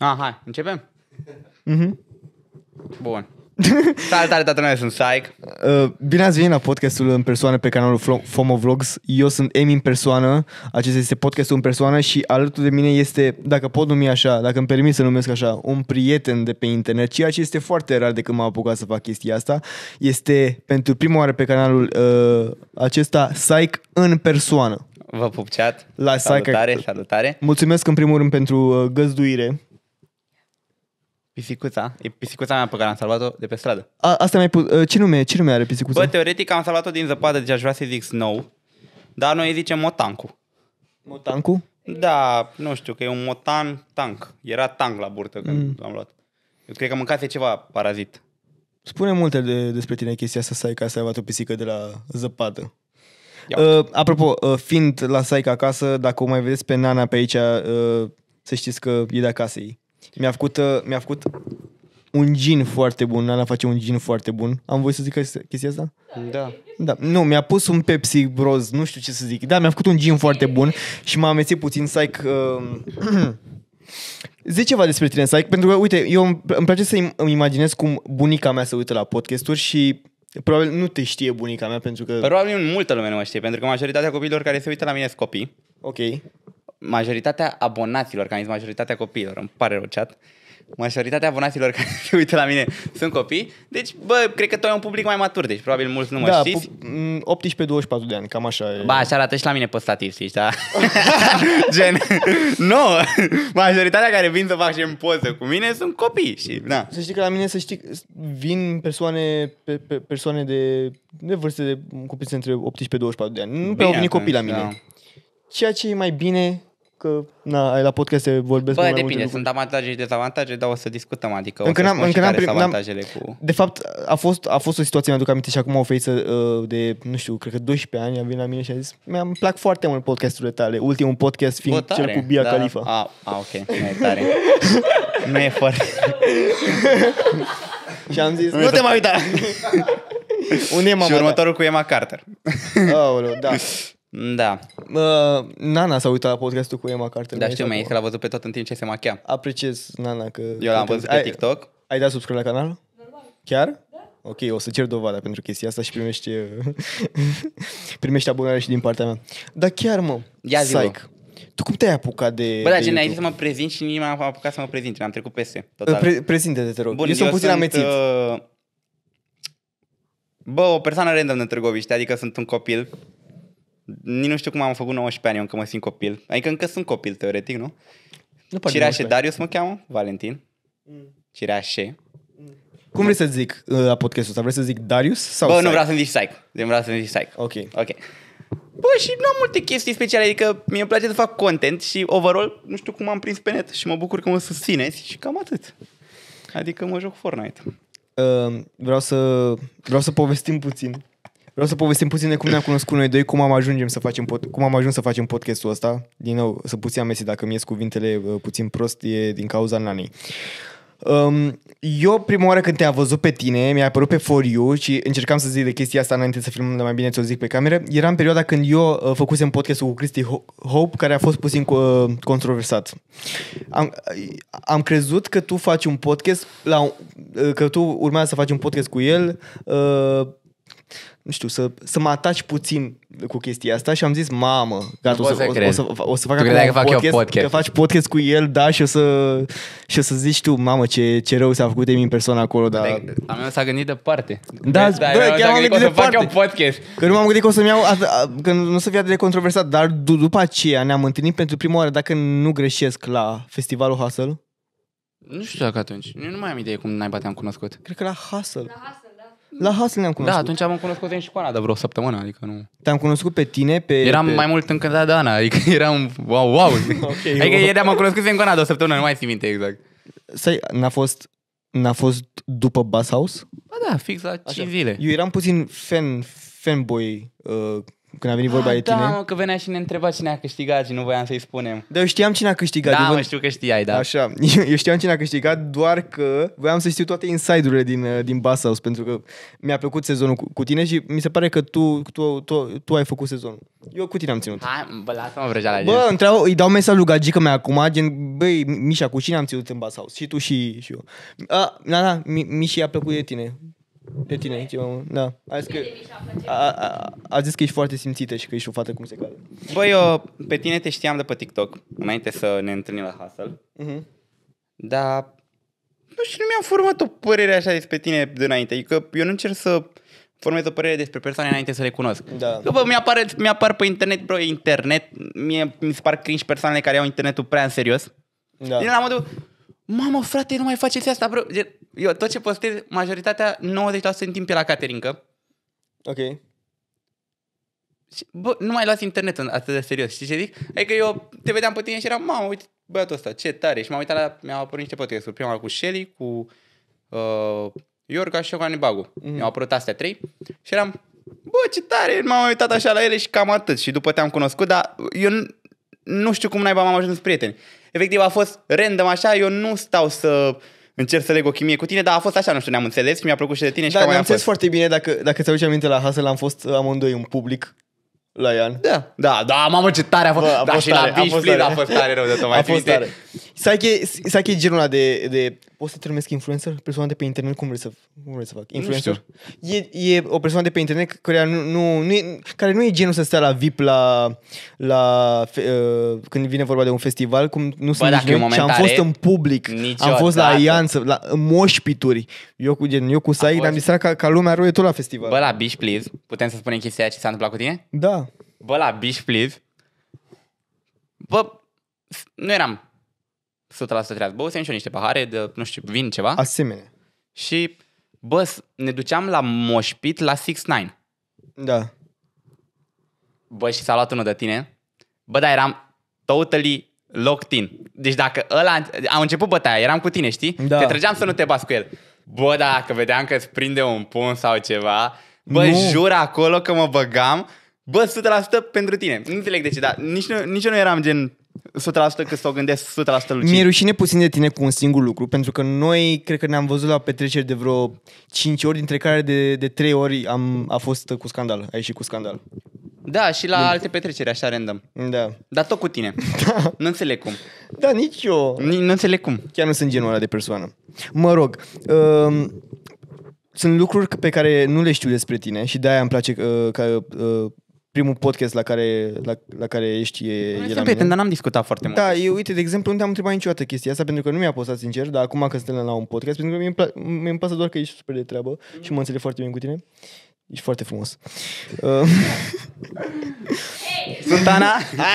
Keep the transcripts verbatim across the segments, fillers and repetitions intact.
Ah, hai, începem? Mhm. Bun. Salutare, toată lumea, sunt Saic. Uh, bine ați venit la podcastul în persoană pe canalul Flo- FOMO Vlogs. Eu sunt Emi în persoană. Acesta este podcastul în persoană și alături de mine este, dacă pot numi așa, dacă îmi permit să numesc așa, un prieten de pe internet, ceea ce este foarte rar de când m-am apucat să fac chestia asta. Este pentru prima oară pe canalul uh, acesta Saic în persoană. Vă pup, chat. La salutare, Saic. salutare. Mulțumesc în primul rând pentru uh, găzduire. Pisicuța. E pisicuța mea pe care am salvat-o de pe stradă. A, asta mai pus. Uh, ce nume? Ce nume are pisicuța? Bă, teoretic am salvat-o din zăpadă, deci aș vrea să zic Snow. Dar noi îi zicem motancu. Motancu? Da, nu știu, că e un motan tank. Era tank la burtă când mm. l-am luat. Eu cred că mâncase ceva parazit. Spune multe de, despre tine chestia asta, Saic, că ai salvat o pisică de la zăpadă. Uh, apropo, uh, fiind la Saic acasă, dacă o mai vedeți pe Nana pe aici, uh, să știți că e de acasă ei. Mi-a făcut, uh, mi-a făcut un gin foarte bun. Nana face un gin foarte bun. Am voie să zic chestia asta? Da. Da. Nu, mi-a pus un Pepsi roz, nu știu ce să zic. Da, mi-a făcut un gin foarte bun și m-a amețit puțin, Saic. Uh, Zici ceva despre tine, Saic, pentru că, uite, eu îmi place să îmi imaginez cum bunica mea se uită la podcasturi și probabil nu te știe bunica mea pentru că... Probabil multă lume nu mă știe, pentru că majoritatea copiilor care se uită la mine sunt copii. Ok. Majoritatea abonaților, că am zis majoritatea copiilor, îmi pare rău, chat. Majoritatea abonaților care se uită la mine sunt copii. Deci, bă, cred că tu ai un public mai matur, deci probabil mulți nu mă da, știți. optsprezece douăzeci și patru de ani, cam așa e. Ba, așa arată și la mine pe statistici, da? Gen, nu, majoritatea care vin să facem poză cu mine sunt copii și, da. Să știi că la mine, să știi, vin persoane, pe, pe, persoane de, de vârste de cuprinse între optsprezece douăzeci și patru de ani. Nu prea au venit copii la mine. Da. Ceea ce e mai bine... că na, la podcast se vorbesc. Bă, depinde, sunt avantaje și dezavantaje, dar o să discutăm, adică încă o să n-am, încă n-am, care n-am, avantajele cu... De fapt, a fost, a fost o situație, mi-aduc aminte și acum o feiță uh, de, nu știu, cred că doisprezece ani a venit la mine și a zis mi-am plac foarte mult podcasturile tale, ultimul podcast fiind Bă, cel cu Bia da. Khalifa. A, a, ok, nu e tare. Nu e foarte... Și am zis, nu, nu te mai uita! Unde e mama? Și următorul ta? Cu Emma Carter. Aoleu, da. Da. Uh, Nana s-a uitat la podcastul cu Emma Carter. Da, știu, mi-a că l-a văzut pe tot în timp ce se machea. Apreciez, Nana, că... Eu l-am văzut pe TikTok. Ai, ai dat subscribe la canal? Normal. Chiar? Da. Ok, o să cer dovada pentru chestia asta și primești, primești abonare și din partea mea. Dar chiar, mă, Ia zi, Saic, tu cum te-ai apucat de... Bă, dar de ce ne-ai zis să mă prezint și nici m-am apucat să mă prezint, mi-am trecut peste. Total. Pre- prezinte-te, te rog. Bun, eu sunt puțin amețit. Uh... Bă, o persoană random din Târgoviște, adică sunt un copil. Nici nu știu cum am făcut nouăsprezece ani, eu încă mă simt copil. Adică încă sunt copil, teoretic, nu? nu Cireașe Darius mă cheamă, Valentin. Mm. Cireașe. Cum vrei să zic uh, la podcastul ăsta? Vrei să zic Darius sau Bă, Saic? nu vreau să-mi zici Saic. Vreau să-mi zici Saic. Ok. Ok. Bă, și nu am multe chestii speciale, adică mie îmi place să fac content și overall, nu știu cum am prins pe net și mă bucur că mă susțineți și cam atât. Adică mă joc Fortnite. Uh, vreau să vreau să povestim puțin. Vreau să povestim puțin de cum ne-am cunoscut noi doi, cum am ajungem să facem pod- cum am ajuns să facem podcastul ăsta. Din nou, să puțin amesi dacă mi ies cuvintele uh, puțin prost, e din cauza Nanei. Um, eu prima oară când te-am văzut pe tine, mi-a apărut pe For You și încercam să zic de chestia asta înainte să filmăm, dar mai bine ți-o zic pe cameră. Era în perioada când eu uh, făcusem podcastul cu Cristi Hope, care a fost puțin uh, controversat. Am, am crezut că tu faci un podcast, la, uh, că tu urmează să faci un podcast cu el, uh, nu știu, să, să mă ataci puțin cu chestia asta și am zis, mamă, gata, o să, o, o, să, o să fac acum un fac podcast, podcast, că faci podcast cu el, da, și o să, și o să zici tu, mamă, ce, ce rău s-a făcut de mine în persoană acolo, da. Am meu s-a gândit departe. Da, da bă, chiar m-am gândit departe. Un podcast. Că nu m-am gândit că o să-mi iau, că nu o să fie atât de controversat, dar după aceea ne-am întâlnit pentru prima oară, dacă nu greșesc, la festivalul Hustle. Nu știu dacă atunci, eu nu mai am idee cum naiba te-am cunoscut. Cred că la Hustle. La Hustle. La Hustle ne-am cunoscut. Da, atunci am cunoscut și cu Ana de vreo săptămână, adică nu... Te-am cunoscut pe tine, pe... Eram pe... mai mult încântat de Ana, adică eram wow, wow. Okay, adică wow. eram, am cunoscut cu Ana de o săptămână, nu mai țin minte exact. Stai, n-a fost, n-a fost după Bass House? Ba da, fix la cinci zile. Eu eram puțin fan, fanboy uh, când a venit vorba ah, de tine. Da, mă, că venea și ne întreba cine a câștigat și nu voiam să-i spunem. Da, eu știam cine a câștigat. Da, eu mă, știu că știai, da. Așa, eu știam cine a câștigat, doar că voiam să știu toate inside-urile din, din Bus House, pentru că mi-a plăcut sezonul cu, cu tine și mi se pare că tu, tu, tu, tu ai făcut sezonul. Eu cu tine am ținut. Hai, bă, lasă-mă vrăjeala. Bă, întreabă, îi dau mesaj lui gagică mea acum, gen, băi, Mișa, cu cine am ținut în Bus House? Și tu și, și eu. A, da, da, Mișa a plăcut de tine. De tine, ceva, da. A zis, că, a, a, a zis că ești foarte simțită și că ești o fată cum se cade. Bă, eu pe tine te știam de pe TikTok, înainte să ne întâlnim la Hustle. Uh-huh. Dar, nu știu, nu mi-am format o părere așa despre tine de înainte. Adică eu nu încerc să formez o părere despre persoane înainte să le cunosc. Da. Că, bă, mi-apar, mi-apar pe internet, bro, internet. Mie mi se par cringe persoanele care iau internetul prea în serios. Da. Din la modul, mamă, frate, nu mai faceți asta, bro. Eu tot ce postez, majoritatea, nouăzeci la sută din timp e la caterincă. Ok. Și, bă, nu mai luați internetul atât de serios. Știi ce zic? Adică eu te vedeam pe tine și eram, mamă, uite băiatul ăsta, ce tare. Și m-am uitat la, mi-au apărut niște podcasturi. Prima cu Shelly, cu uh, Iorga și Șogan Bagu. Mm. Mi-au apărut astea trei. Și eram, bă, ce tare. M-am uitat așa la ele și cam atât. Și după te-am cunoscut, dar eu nu, nu știu cum naiba m-am ajuns prieteni. Efectiv a fost random așa, eu nu stau să încerc să leg o chimie cu tine, dar a fost așa, nu știu, ne-am înțeles și mi-a plăcut și de tine și da, cam ne-am mai a fost. foarte bine, dacă, dacă ți-aduci aminte la Hustle, am fost amândoi în public la Ian. Da, da, da, mamă, ce tare a fost. Bă, a da, fost și tare, la Beach Please a fost tare rău de tot. Mai a fost tare. Sache, Sache e genul ăla de, de... Poți să te numesc influencer? Persoană de pe internet? Cum vrei să, cum vrei să fac? Influencer? E, e o persoană de pe internet care nu, nu, nu e, care nu e genul să stea la V I P la, la uh, când vine vorba de un festival, cum nu Bă, sunt nici noi, și am fost în public. Am fost la Ian, la moșpituri. Eu cu, gen, eu cu Sache ne-am distrat ca, ca lumea roie tot la festival. Bă, la Beach Please, putem să spunem chestia ce s-a întâmplat cu tine? Da. Bă, la Beach Please, bă, nu eram o sută la sută treaz. Bă, o să și eu niște pahare de, nu știu, vin ceva. Asemenea. Și, bă, ne duceam la moșpit la șase ix. Da. Bă, și s-a luat unul de tine. Bă, dar eram totally locked in. Deci dacă ăla, am început bătaia, eram cu tine, știi? Da. Te trăgeam să nu te bați cu el. Bă, dar dacă vedeam că îți prinde un pun sau ceva, bă, nu. Jur acolo că mă băgam. Bă, o sută la sută pentru tine. Nu înțeleg de ce, dar nici, nu, nici eu nu eram gen o sută la sută că să o gândesc o sută la sută lucid. Mi-e rușine puțin de tine cu un singur lucru, pentru că noi cred că ne-am văzut la petreceri de vreo cinci ori, dintre care de, de trei ori am, a fost cu scandal. Ai ieșit cu scandal. Da, și la de... alte petreceri, așa random. Da. Dar tot cu tine. Da. Nu înțeleg cum. Da, nici eu. Ni, nu înțeleg cum. Chiar nu sunt genul ăla de persoană. Mă rog, uh, sunt lucruri pe care nu le știu despre tine și de-aia îmi place uh, că uh, primul podcast la care, la, la care ești e, e la mine. Prieten, dar n-am discutat foarte mult. Da, eu, uite, de exemplu, nu te-am întrebat niciodată chestia asta, pentru că nu mi-a postat sincer, dar acum că suntem la un podcast, pentru că mie îmi, mie îmi pasă doar că ești super de treabă mm. și mă înțeleg foarte bine cu tine. Ești foarte frumos. Uh. Sunt Ana?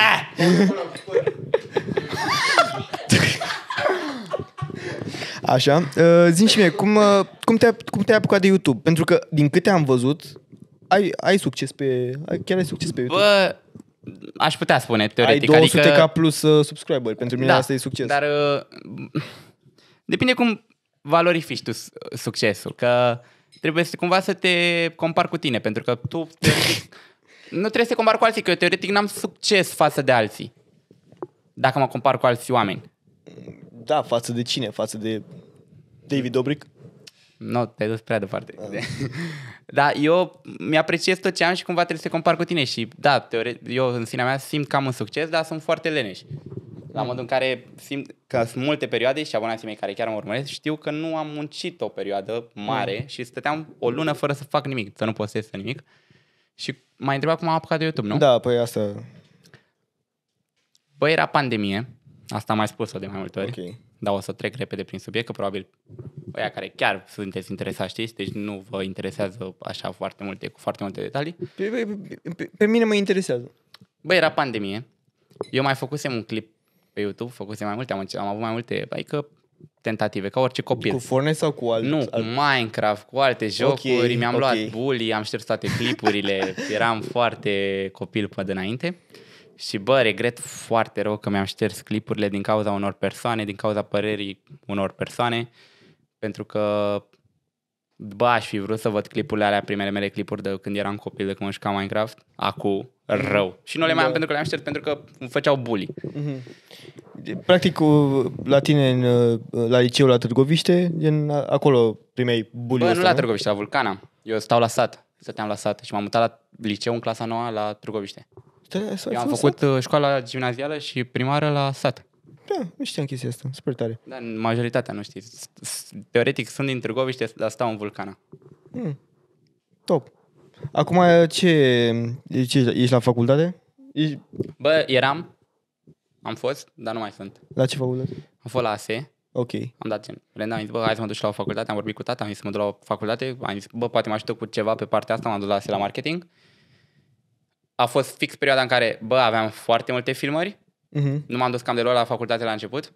Așa, uh, zi-mi și mie, cum, uh, cum, te-ai, cum te-ai apucat de YouTube? Pentru că, din câte am văzut, ai, ai succes pe... Ai, chiar ai succes pe YouTube. Bă, aș putea spune, teoretic. Ai două sute adică... K plus uh, subscriberi. Pentru mine da, asta e succes. Dar uh, depinde cum valorifici tu succesul. Că trebuie să, cumva să te compari cu tine. Pentru că tu teoretic, nu trebuie să te compari cu alții. Că eu teoretic n-am succes față de alții. Dacă mă compar cu alți oameni. Da, față de cine? Față de David Dobrik? Nu, te-ai dus prea departe. Ah. Dar eu mi-apreciez tot ce am și cumva trebuie să te compar cu tine. Și da, teoretic, eu în sinea mea simt că am un succes, dar sunt foarte leneș. La modul în care simt că sunt multe perioade și abonații mei care chiar mă urmăresc știu că nu am muncit o perioadă mare mm. și stăteam o lună fără să fac nimic, să nu postez nimic. Și m-ai întrebat cum am apucat de YouTube, nu? Da, păi asta... Băi, era pandemie. Asta am mai spus-o de mai multe ori. Okay. Dar o să trec repede prin subiect, că probabil ăia care chiar sunteți interesați, știți, deci nu vă interesează așa foarte multe, cu foarte multe detalii. Pe, pe, pe, pe mine mă interesează. Băi, era pandemie. Eu mai făcusem un clip pe YouTube, făcusem mai multe, am, am avut mai multe, adică tentative, ca orice copil. Cu Fortnite sau cu alt? Nu, alt... cu Minecraft, cu alte jocuri, okay, mi-am okay. luat bully, am șters toate clipurile, eram foarte copil pe dinainte. Și bă, regret foarte rău că mi-am șters clipurile din cauza unor persoane, din cauza părerii unor persoane, pentru că Bă, aș fi vrut să văd clipurile alea, primele mele clipuri de când eram copil, de când mă jucam Minecraft. Acum, rău. Și nu le mai am da. pentru că le-am șters pentru că îmi făceau bully. Mm-hmm. Practic, la tine, în, la liceu, la Târgoviște, în, acolo primeai bully. Bă, nu la Târgoviște, la Vulcana. Eu stau la sat, stăteam la sat și m-am mutat la liceu în clasa nouă la Târgoviște. Eu am făcut sat? școala gimnazială și primară la sat. Da, nu știam chestia asta, super tare. Da, majoritatea nu știi. Teoretic sunt din Târgoviște, dar stau în Vulcana. Hmm. Top. Acum ce, ce ești la facultate? Ești... Bă, eram, am fost, dar nu mai sunt. La ce facultate? Am fost la A S E. Ok. Am dat gen. Renda, am zis, bă, hai să mă duc și la o facultate, am vorbit cu tata, am zis să mă duc la o facultate, am zis, bă, poate mă ajută cu ceva pe partea asta, m-am dus la A S E la marketing. A fost fix perioada în care, bă, aveam foarte multe filmări. Uh-huh. Nu m-am dus cam deloc la facultate la început.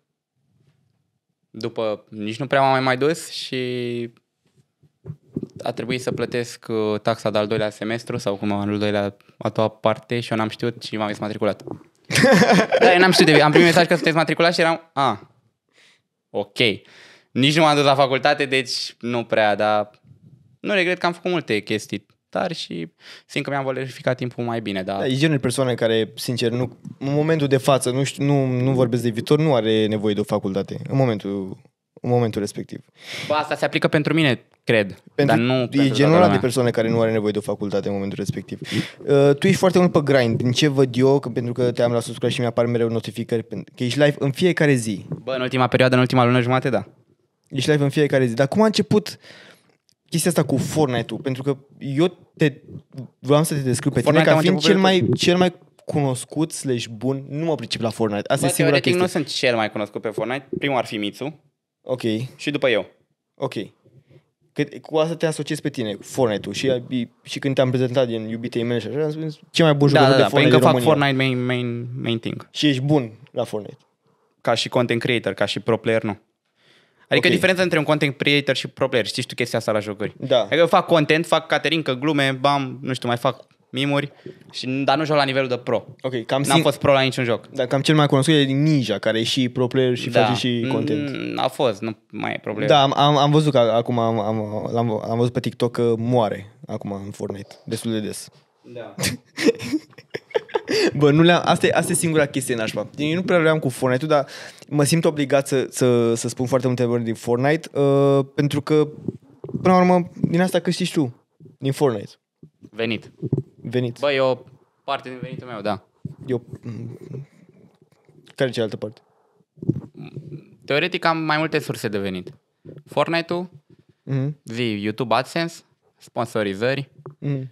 După, nici nu prea m-am mai mai dus și a trebuit să plătesc taxa de al doilea semestru sau cum al doilea, a doua parte și eu n-am știut și m-am matriculat. Da, eu n-am știut de am primit mesaj că sunteți matriculat și eram, a, ok. Nici nu m-am dus la facultate, deci nu prea, dar nu regret că am făcut multe chestii tari și simt că mi-am valorificat timpul mai bine. Dar... Da, e genul de persoane care, sincer, nu, în momentul de față, nu, știu, nu, nu vorbesc de viitor, nu are nevoie de o facultate în momentul, în momentul respectiv. Bă, asta se aplică pentru mine, cred. Pentru, dar nu e pentru genul ăla de persoane care nu are nevoie de o facultate în momentul respectiv. Uh, tu ești foarte mult pe grind. Din ce văd eu, că pentru că te-am la subscribe și mi-apar mereu notificări, că ești live în fiecare zi. Bă, în ultima perioadă, în ultima lună jumate, da. Ești live în fiecare zi. Dar cum a început chestia asta cu Fortnite-ul? Pentru că eu te vreau să te descriu pe tine ca fiind cel mai, cel mai cunoscut slash bun. Nu mă pricep la Fortnite. Asta Bă, e singura chestie. nu sunt cel mai cunoscut pe Fortnite. Primul ar fi Mitsu. Ok. Și după eu. Ok. Că, cu asta te asociezi pe tine, Fortnite-ul. Și, și când te-am prezentat din iubitei mele și așa, am spus cel mai bun da, jucător da, de Fortnite din România. fac Fortnite main, main, main thing. Și ești bun la Fortnite. Ca și content creator, ca și pro player, nu. Adică okay. diferența între un content creator și pro player. Știi tu chestia asta la jocuri. Da. Adică eu fac content, fac caterincă, glume, bam, nu știu, mai fac mimuri, și, dar nu joc la nivelul de pro. Okay, cam N-am sing... fost pro la niciun joc. Da, cam cel mai cunoscut e Ninja, care e și pro player și da. face și content. A fost, nu mai e problemă. Da, am, am, am văzut că acum am, am, am, am văzut pe TikTok că moare acum în Fortnite, destul de des. Da. Bă, nu le-am, asta, e, asta e singura chestie nașpa. Eu nu prea le-am cu Fortnite-ul, dar mă simt obligat să, să, să spun foarte multe vorbi din Fortnite, uh, pentru că, până la urmă, din asta câștigi tu, din Fortnite. Venit. Venit. Bă, e o parte din venitul meu, da. Eu... Care e cealaltă parte? Teoretic am mai multe surse de venit. Fortnite-ul, mm-hmm. zi, YouTube AdSense, sponsorizări, mm-hmm.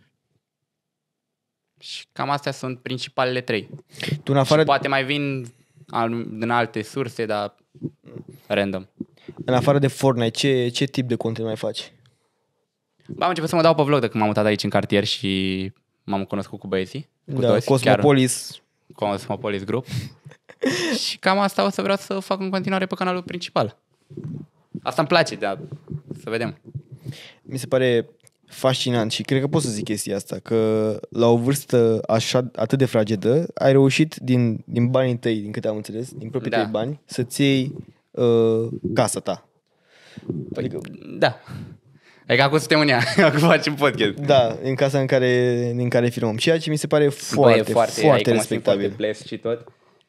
și cam astea sunt principalele trei. Tu în afară... Și poate mai vin din alte surse, dar random. În afară de Fortnite, ce, ce tip de content mai faci? Bă, am început să mă dau pe vlog de când m-am mutat aici în cartier și m-am cunoscut cu băieții. Cu da, toți, Cosmopolis. Chiar, Cosmopolis Group. Și cam asta o să vreau să fac în continuare pe canalul principal. Asta îmi place, dar să vedem. Mi se pare fascinant și cred că pot să zic chestia asta, că la o vârstă așa atât de fragedă ai reușit din, din banii tăi, din câte am înțeles, din proprii da. tăi bani, să-ți iei uh, casa ta. Adică... Da. Adică acum suntem în ea, acum facem podcast. Da, în casa în care, din care filmăm. Ceea ce mi se pare foarte, Bă, foarte, foarte respectabil. Foarte și tot.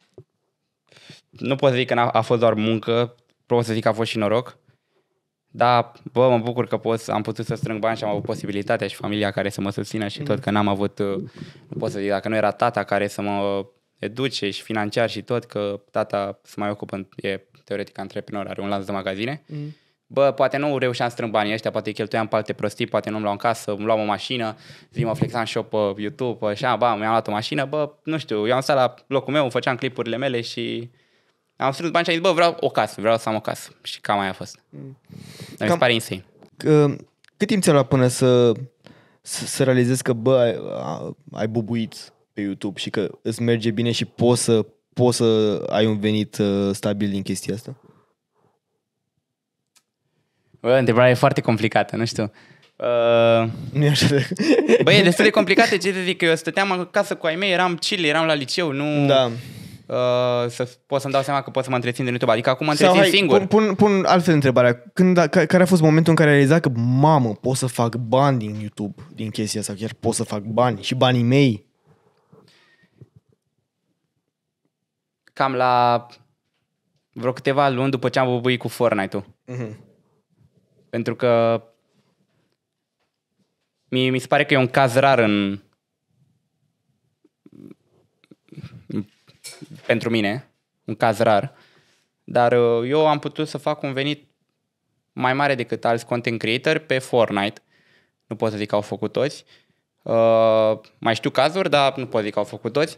Nu pot să zic că a, a fost doar muncă, pot să zic că a fost și noroc. Dar, bă, mă bucur că pot, am putut să strâng bani și am avut posibilitatea și familia care să mă susțină și tot, că n-am avut, nu pot să zic, dacă nu era tata care să mă educe și financiar și tot, că tata se mai ocupă, e teoretic antreprenor, are un lanț de magazine. Mm. Bă, poate nu reușeam să strâng banii ăștia, poate îi cheltuiam pe alte prostii, poate nu-mi luam în casă, îmi luam o mașină, zi mă flexam și eu pe YouTube, pe așa, ba, mi-am luat o mașină, bă, nu știu, eu am stat la locul meu, făceam clipurile mele și am strâns bani și am zis, bă, vreau o casă, vreau să am o casă. Și cam aia a fost. Mm. Dar mi se pare insane. Că, cât timp ți-a luat până să, să, să realizezi că, bă, ai, ai bubuit pe YouTube și că îți merge bine și poți să, poți să ai un venit uh, stabil din chestia asta? Bă, întrebarea e foarte complicată, nu știu. Uh... Nu e așa de... Bă, e destul de complicată, ce te zic, că eu stăteam acasă cu ai mei, eram chill, eram la liceu, nu... Da. uh, să pot să-mi dau seama că pot să mă întrețin din YouTube. Adică acum mă întrețin hai, singur. Pun, pun, pun altfel întrebarea. Când, a, care a fost momentul în care ai realizat că, mamă, pot să fac bani din YouTube, din chestia asta, chiar pot să fac bani și banii mei? Cam la vreo câteva luni după ce am bubuit cu Fortnite-ul. Uh-huh. Pentru că mi, mi se pare că e un caz rar în pentru mine, un caz rar, dar eu am putut să fac un venit mai mare decât alți content creator pe Fortnite. Nu pot să zic că au făcut toți. Uh, mai știu cazuri, dar nu pot să zic că au făcut toți.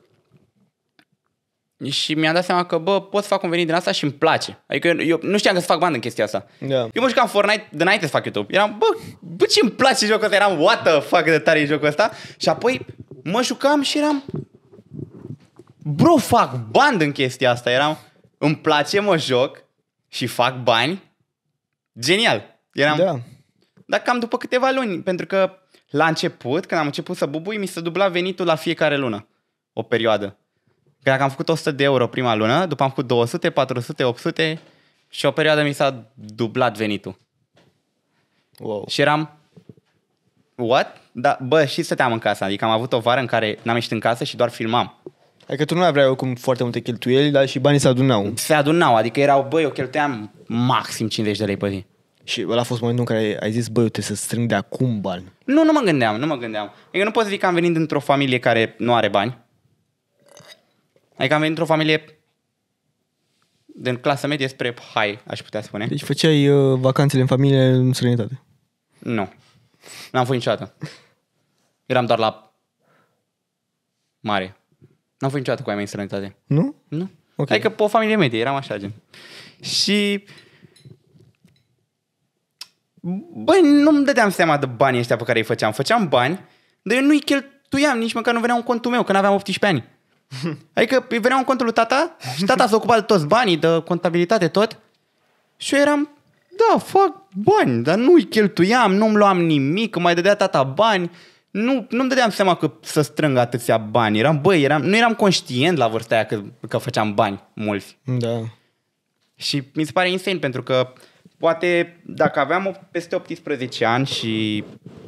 Și mi-am dat seama că, bă, pot să fac un venit din asta și îmi place. Adică eu, eu nu știam că să fac bani în chestia asta. Yeah. Eu mă jucam Fortnite dinainte să fac YouTube. Eram, bă, bă, ce îmi place jocul ăsta? Eram, what the fuck de tare e jocul ăsta? Și apoi mă jucam și eram, bro, fac bani din chestia asta. Eram, îmi place, mă joc și fac bani. Genial. Eram, Da. Dar cam după câteva luni, pentru că la început, când am început să bubui, mi se dubla venitul la fiecare lună. O perioadă. Că dacă am făcut o sută de euro prima lună, după am făcut două sute, patru sute, opt sute și o perioadă mi s-a dublat venitul. Wow. Și eram, what? Da, bă, și stăteam în casă. Adică am avut o vară în care n-am ieșit în casă și doar filmam. Adică tu nu aveai oricum foarte multe cheltuieli, dar și banii se adunau. Se adunau, adică erau, bă, eu cheltuiam maxim cincizeci de lei pe zi. Și ăla a fost momentul în care ai zis, bă, eu trebuie să strâng de acum bani. Nu, nu mă gândeam, nu mă gândeam. Adică nu pot să zic că am venit dintr-o familie care nu are bani. Adică am venit dintr-o familie din clasă medie spre high, aș putea spune. Deci făceai uh, vacanțele în familie în străinătate. Nu. N-am fost niciodată. Eram doar la mare. N-am fost niciodată cu ai mei în străinătate. Nu? Nu. Okay. Adică pe o familie medie, eram așa gen. Și băi, nu-mi dădeam seama de banii ăștia pe care îi făceam. Făceam bani, dar eu nu-i cheltuiam, nici măcar nu veneau în contul meu, că n-aveam optsprezece ani. Adică îi veneau în contul lui tata și tata s-a ocupat de toți banii, de contabilitate, tot. Și eu eram, da, fac bani, dar nu-i cheltuiam, nu-mi luam nimic, că mai dădea tata bani. Nu, nu-mi dădeam seama că să strâng atâția bani. Eram, băi, eram, nu eram conștient la vârsta aia că, că făceam bani mulți. Da. Și mi se pare insane pentru că poate dacă aveam peste optsprezece ani și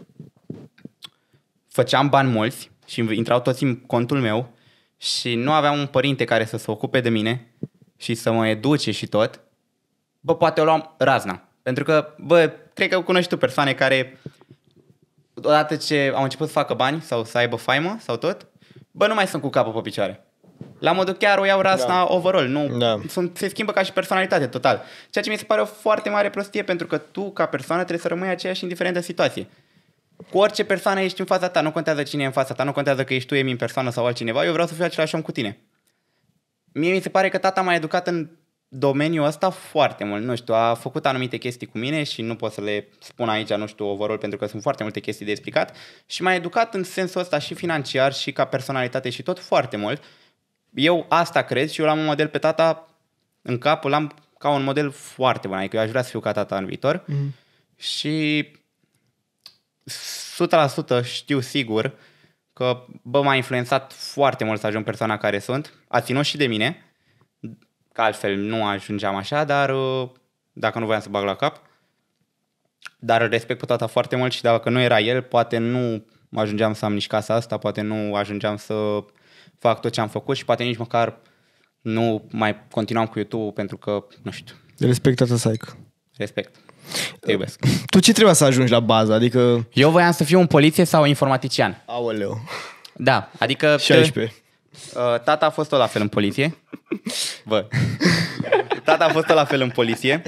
făceam bani mulți și intrau toți în contul meu și nu aveam un părinte care să se ocupe de mine și să mă educe și tot, bă, poate o luam razna. Pentru că, bă, cred că cunoști tu persoane care odată ce au început să facă bani sau să aibă faimă sau tot, bă, nu mai sunt cu capul pe picioare. La modul chiar o iau rasna da. overall, nu, da. sunt, se schimbă ca și personalitate total. Ceea ce mi se pare o foarte mare prostie, pentru că tu, ca persoană, trebuie să rămâi aceeași indiferent de situație. Cu orice persoană ești în fața ta, nu contează cine e în fața ta, nu contează că ești tu, Emi, în persoană sau altcineva, eu vreau să fiu același om cu tine. Mie mi se pare că tata m-a educat în domeniul ăsta foarte mult, nu știu, a făcut anumite chestii cu mine și nu pot să le spun aici, nu știu, overall, pentru că sunt foarte multe chestii de explicat și m-a educat în sensul ăsta și financiar și ca personalitate și tot foarte mult. Eu asta cred și eu l-am un model pe tata în cap, l-am ca un model foarte bun, adică eu aș vrea să fiu ca tata în viitor mm. și o sută la sută știu sigur că, bă, m-a influențat foarte mult să ajung persoana care sunt, a ținut și de mine, că altfel nu ajungeam așa, dar dacă nu voiam să bag la cap, dar îl respect pe tata foarte mult și dacă nu era el, poate nu ajungeam să am nici casa asta, poate nu ajungeam să fac tot ce am făcut și poate nici măcar nu mai continuam cu YouTube pentru că, nu știu. Respect, tata Saic. Respect. Te iubesc. Tu ce trebuia să ajungi la bază? Adică... Eu voiam să fiu un poliție sau informatician. Aoleu. Da, adică... șaisprezece. Tata a fost tot la fel în poliție. Bă. Tata a fost tot la fel în poliție.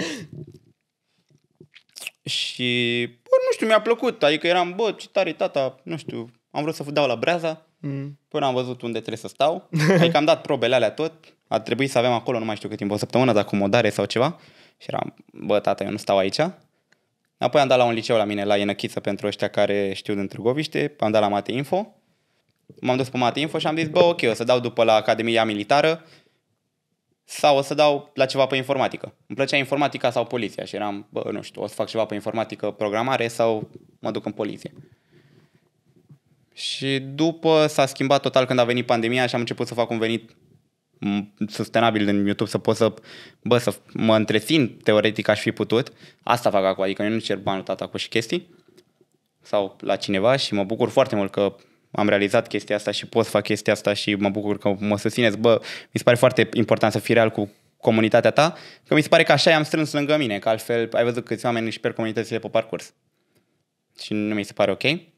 Și, bă, nu știu, mi-a plăcut. Adică eram, bă, ce tare tata, nu știu, am vrut să dau la breaza. Mm. Până am văzut unde trebuie să stau. Adică am dat probele alea tot. A trebuit să avem acolo, nu mai știu cât timp, o săptămână de acomodare sau ceva. Și eram, bă, tata, eu nu stau aici. Apoi am dat la un liceu la mine, la Ienăchiță, pentru ăștia care știu din Târgoviște. Am dat la Mate Info. M-am dus pe Mate Info și am zis, bă, ok, o să dau după la Academia Militară sau o să dau la ceva pe informatică. Îmi plăcea informatica sau poliția și eram, bă, nu știu, o să fac ceva pe informatică, programare sau mă duc în poliție. Și după s-a schimbat total când a venit pandemia și am început să fac un venit sustenabil în YouTube, să pot să, bă, să mă întrețin, teoretic aș fi putut. Asta fac acum, adică eu nu cer banul tata cu și chestii sau la cineva și mă bucur foarte mult că am realizat chestia asta și pot să fac chestia asta și mă bucur că mă susțineți. Bă, mi se pare foarte important să fii real cu comunitatea ta, că mi se pare că așa i-am strâns lângă mine, că altfel ai văzut câți oameni își pierd comunitățile pe parcurs. Și nu mi se pare ok.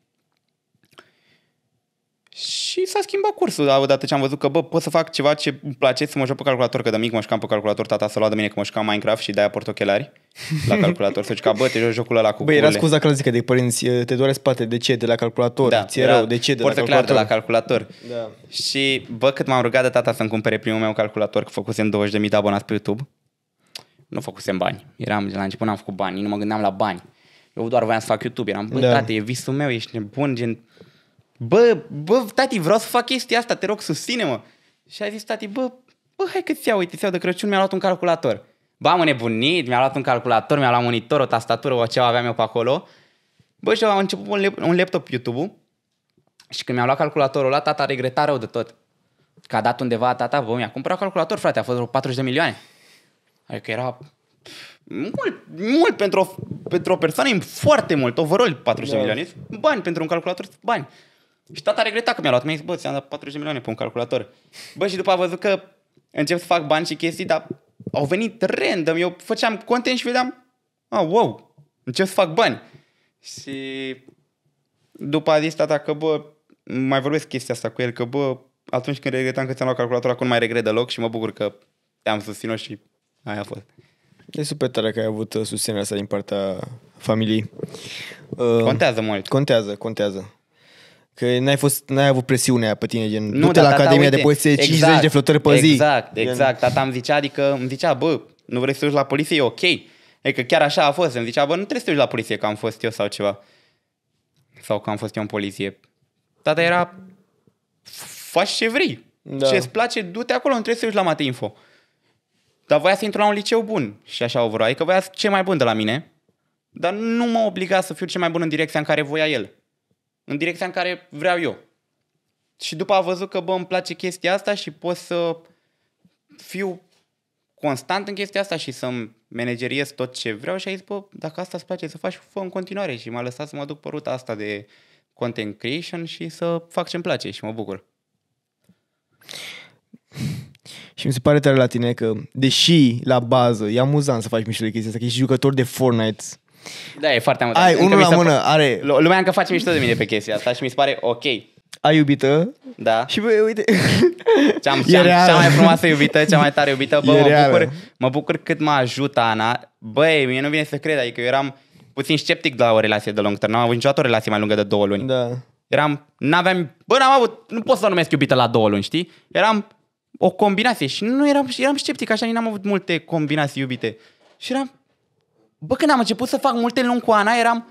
Și s-a schimbat cursul odată ce am văzut că, bă, pot să fac ceva ce îmi place, să mă joc pe calculator, că de mic mă jucam pe calculator, tata să lua de mine că mă jucam Minecraft și de-aia port ochelari la calculator. Să juca, bă, te joci jocul ăla cu Bă, era scuza clasică de părinți, te doare spate, de ce? De la calculator, da, ți-e rău, de ce? De la calculator. de la calculator. Da. Și, bă, cât m-am rugat de tata să-mi cumpere primul meu calculator, că făcusem douăzeci de mii de abonați pe YouTube, nu făcusem bani. Eram, la început n-am făcut bani, nu mă gândeam la bani. Eu doar voiam să fac YouTube, eram, bă, da. Tate, e visul meu, ești nebun, gen... Bă, bă, tati, vreau să fac chestia asta, te rog, susține-mă. Și a zis tati, bă, bă, hai că-ți iau, uite, ți iau de Crăciun, mi-a luat un calculator. Bă, am nebunit, mi-a luat un calculator, mi-a luat monitor, o tastatură, o ceva aveam eu pe acolo. Bă, și am început un, lap- un laptop YouTube-ul și când mi-a luat calculatorul ăla, tata regreta rău de tot. Că a dat undeva tata, bă, mi-a cumpărat calculator, frate, a fost vreo patruzeci de milioane. Adică era mult, mult pentru o, pentru o persoană, e foarte mult, overall patruzeci de milioane. Bani pentru un calculator, bani. Și tata a regretat că mi-a luat. Mi-a zis, bă, ți-am dat patruzeci de milioane pe un calculator. Bă, și după a văzut că încep să fac bani și chestii, dar au venit random. Eu făceam content și vedeam, ah, wow, încep să fac bani. Și după a zis tata că, bă, mai vorbesc chestia asta cu el, că, bă, atunci când regretam că ți-am luat calculator, acum nu mai regret deloc și mă bucur că te-am susținut și aia a fost. E super tare că ai avut susținerea asta din partea familiei. Contează mult. Contează, contează. Că n-ai, fost, n-ai avut presiunea pe tine, gen, nu, du-te la Academia uite, de Poliție, exact, cincizeci de flotări pe zi. Exact, exact. Tata îmi zicea, adică îmi zicea, bă, nu vrei să te duci la poliție, e ok. Adică chiar așa a fost, îmi zicea, bă, nu trebuie să te duci la poliție, că am fost eu sau ceva. Sau că am fost eu în poliție. Tata era, faci ce vrei. Da. Ce-ți place, du-te acolo, nu trebuie să te duci la Mateinfo. Dar voia să intru la un liceu bun și așa o vroia, adică voia ce mai bun de la mine, dar nu mă obliga să fiu cel mai bun în direcția în care voia el. În direcția în care vreau eu. Și după a văzut că, bă, îmi place chestia asta și pot să fiu constant în chestia asta și să-mi manageriez tot ce vreau și a zis, bă, dacă asta îți place să faci, fă în continuare. Și m-a lăsat să mă duc pe ruta asta de content creation și să fac ce-mi place și mă bucur. Și mi se pare tare la tine că, deși la bază e amuzant să faci mișto de chestia asta, că ești jucător de Fortnite. Da, e foarte amuzant. Ai unul la mână, are... Lumea încă face mișto de mine pe chestia asta și mi se pare ok. Ai iubită? Da. Și bă, uite... Cea, cea, cea mai frumoasă iubită, cea mai tare iubită. Bă, mă bucur, mă bucur cât mă ajută Ana. Băi, mie nu vine să cred, adică eu eram puțin sceptic la o relație de lung term. N-am avut niciodată o relație mai lungă de două luni. Da. Eram, n-aveam, bă, n-am avut, nu pot să o numesc iubită la două luni, știi? Eram o combinație și nu eram, eram sceptic, așa, nici n-am avut multe combinații iubite. Și eram, bă, când am început să fac multe luni cu Ana, eram,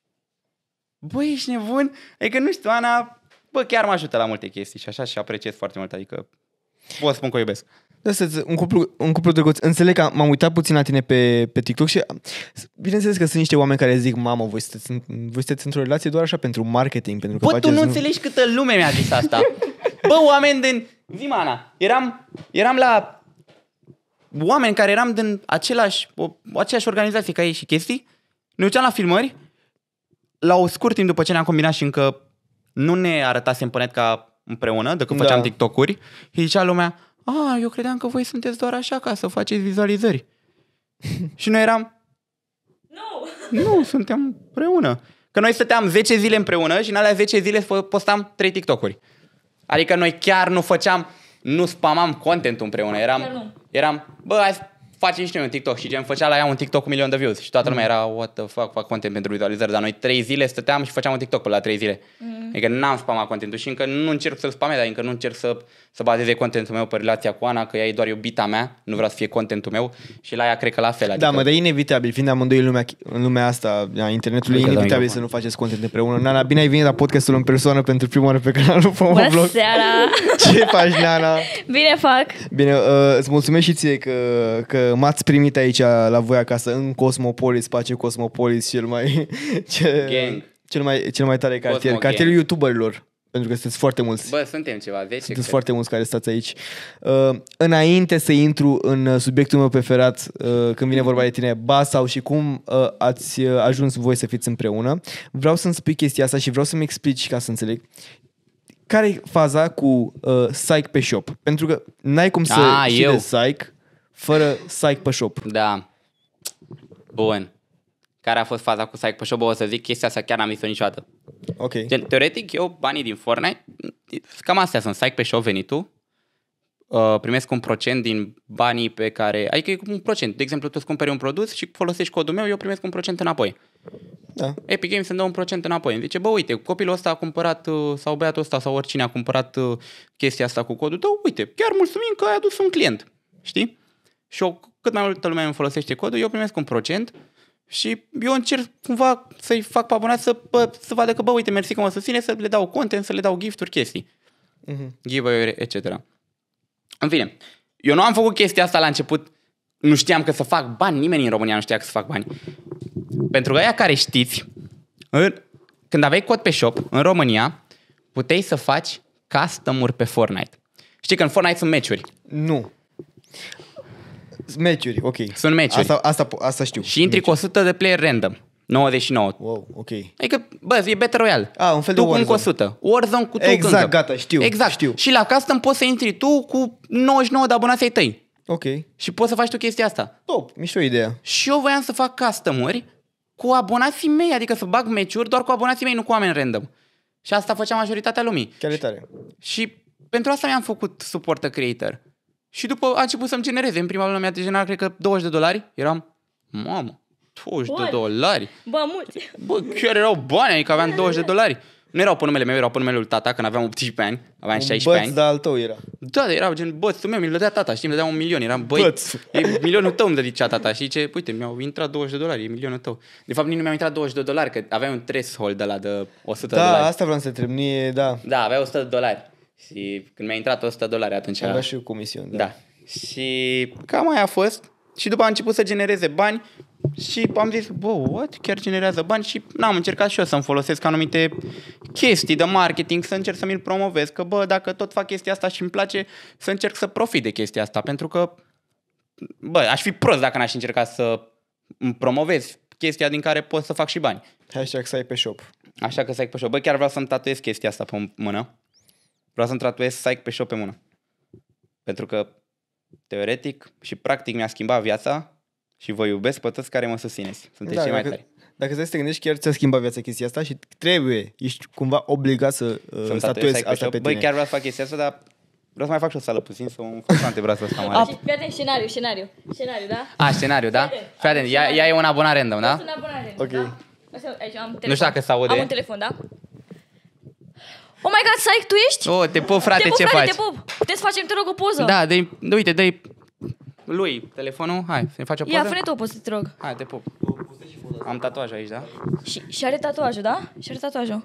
bă, ești nebun? Adică, nu știu, Ana, bă, chiar mă ajută la multe chestii și așa și apreciez foarte mult, adică pot să spun că o iubesc. Da, un cuplu, un cuplu drăguț. Înțeleg că m-am uitat puțin la tine pe, pe TikTok și bineînțeles că sunt niște oameni care zic, mamă, voi sunteți, voi sunteți într-o relație doar așa pentru marketing, pentru că bă, faceți... tu nu înțelegi câtă lume mi-a zis asta. Bă, oameni din... Zi-mă, Ana, eram, eram la oameni care eram din același, o, aceeași organizație ca ei și chestii, ne duceam la filmări, la o scurt timp după ce ne-am combinat și încă nu ne arătasem pe net ca împreună, decât făceam da. TikTok-uri, și zicea lumea, a, eu credeam că voi sunteți doar așa ca să faceți vizualizări. Și noi eram, nu, nu, suntem împreună. Că noi stăteam zece zile împreună și în alea zece zile postam trei TikTok-uri. Adică noi chiar nu făceam, nu spamam content împreună. Eram, eram bă, hai facem și noi un TikTok. Și gen făcea la ea un TikTok cu un milion de views. Și toată lumea era, what the fuck, fac content pentru vizualizări. Dar noi trei zile stăteam și făceam un TikTok pe la trei zile. Mm. Adică n-am spamat contentul și încă nu încerc să-l spamez, dar încă nu încerc să, să bazeze contentul meu pe relația cu Ana, că ea e doar iubita mea, nu vreau să fie contentul meu și la ea cred că la fel. Adică... Da, mă, dar e inevitabil, fiind amândoi în lumea, în lumea asta, a internetului, e inevitabil să nu faceți content împreună. Nana, bine ai venit la podcastul în persoană pentru prima oară pe canalul Foma Vlog. Bună seara! Ce faci, Nana? Bine fac! Bine, uh, îți mulțumesc și ție că, că m-ați primit aici la voi acasă, în Cosmopolis, Pace Cosmopolis, cel mai... Ce, Gang. Cel mai, cel mai tare cartier, cartierul youtuberilor. pentru că sunteți foarte mulți. Bă, suntem ceva, zece. Sunteți foarte mulți care stați aici. Uh, înainte să intru în subiectul meu preferat, uh, când vine vorba de tine, Basau, și cum uh, ați ajuns voi să fiți împreună, vreau să-mi spui chestia asta și vreau să-mi explici ca să înțeleg. Care e faza cu uh, Psych pe shop? Pentru că n-ai cum să A, știi eu. de Psych fără Psych pe shop. Da. Bun. Care a fost faza cu Psych pe shop? Bă, o să zic chestia asta, chiar n-am zis-o niciodată. Ok. Gen, teoretic, eu, banii din Fortnite, cam astea sunt. Psych pe shop venitul, uh, primesc un procent din banii pe care... Adică e un procent. De exemplu, tu îți cumperi un produs și folosești codul meu, eu primesc un procent înapoi. Da. Epic Games îmi dă un procent înapoi. Îmi zice, bă, uite, copilul ăsta a cumpărat, sau băiatul ăsta, sau oricine a cumpărat chestia asta cu codul tău, uite, chiar mulțumim că ai adus un client. Știi? Și eu, cât mai multă lume îmi folosește codul, eu primesc un procent și eu încerc cumva să-i fac pe abonați să, bă, să vadă că, bă, uite, mersi că mă susține, să le dau content, să le dau gift-uri, chestii. Uh-huh. Giveaway, et cetera. În fine, eu nu am făcut chestia asta la început, nu știam că să fac bani, nimeni în România nu știa că să fac bani. Pentru că aia care știți, când aveai cod pe shop, în România, puteai să faci custom-uri pe Fortnite. Știi că în Fortnite sunt meciuri. Nu. Meciuri, ok. Sunt meciuri. Asta, asta, asta știu. Și intri cu o sută de player random. nouăzeci și nouă. Wow, ok. Adică, bă, e Battle Royale. Ah, un fel tu de cu încă o sută. Warzone cu tu exact, încă. gata, știu. Exact. Știu. Și la custom poți să intri tu cu nouăzeci și nouă de abonați ai tăi. Ok. Și poți să faci tu chestia asta. Top, mișto ideea. Și eu voiam să fac custom-uri cu abonații mei, adică să bag meciuri doar cu abonații mei, nu cu oameni random. Și asta făcea majoritatea lumii. Chiar e tare. Și pentru asta mi-am făcut supporter creator. Și după a început să-mi genereze. În prima lună mi-a generat, cred că, douăzeci de dolari. Eram, mamă, douăzeci de dolari? Bă, mulți. Bă, chiar erau bani, adică aveam douăzeci de dolari. Nu erau pe numele meu, erau pe numele lui tata, când aveam optsprezece ani, aveam șaisprezece ani. Băț, dar al tău era. Da, da, erau gen, bățul meu, mi-l dădea tata, știi, mi-l dădea un milion. Eram, băi, Băț. e milionul tău, îmi dădea tata. Și zice, uite, mi-au intrat douăzeci de dolari, e milionul tău. De fapt, nici nu mi-au intrat douăzeci de dolari, că aveai un threshold de la de o sută Da, de dolari. asta vreau să te întreb, nu e, da. Da, avea o sută de dolari. Și când mi-a intrat o sută de dolari, atunci... Avea și eu comision, da. Da. Și cam aia a fost. Și după a început să genereze bani și am zis, bă, what? Chiar generează bani? Și n-am încercat și eu să-mi folosesc anumite chestii de marketing, să încerc să mi-l promovez, că bă, dacă tot fac chestia asta și îmi place, să încerc să profit de chestia asta, pentru că, bă, aș fi prost dacă n-aș încerca să îmi promovez chestia din care pot să fac și bani. Hashtag să ai pe shop. Așa că Psych pe shop. Bă, chiar vreau să-mi tatuez chestia asta pe mână. Vreau să-mi tatuez Psych pe shop pe mână. Pentru că teoretic și practic mi-a schimbat viața și vă iubesc pe toți care mă susțineți. Sunteți Da, cei mai dacă, tari. dacă stai să te gândești, chiar ți-a schimbat viața chestia asta și trebuie, ești cumva obligat să uh, statuezi asta pe tine. Băi, chiar vreau să fac chestia asta, dar vreau să mai fac și o sală puțin, să îmi fac antebrațul ăsta mare. Și fii atent, scenariu, scenariu. Scenariu, da? A, scenariu, da? Fii atent, ea, ea e un abonat random, da? Sunt abonare. Ok. Da? Asta, aici am telefon. Nu știu dacă s-aude. Am un telefon, da? Oh my god, Psych, tu ești? Oh, te pup, frate, te pup, ce frate, faci? te pup. Puteți să facem, te rog, o poză? Da, dă-i, uite, dă-i lui telefonul, hai, să-mi faci o poză? Ia, fă-ne tu o poză, te rog. Hai, te pup. Am tatuaj aici, da? Și, și are tatuajul, da? Și are tatuajul.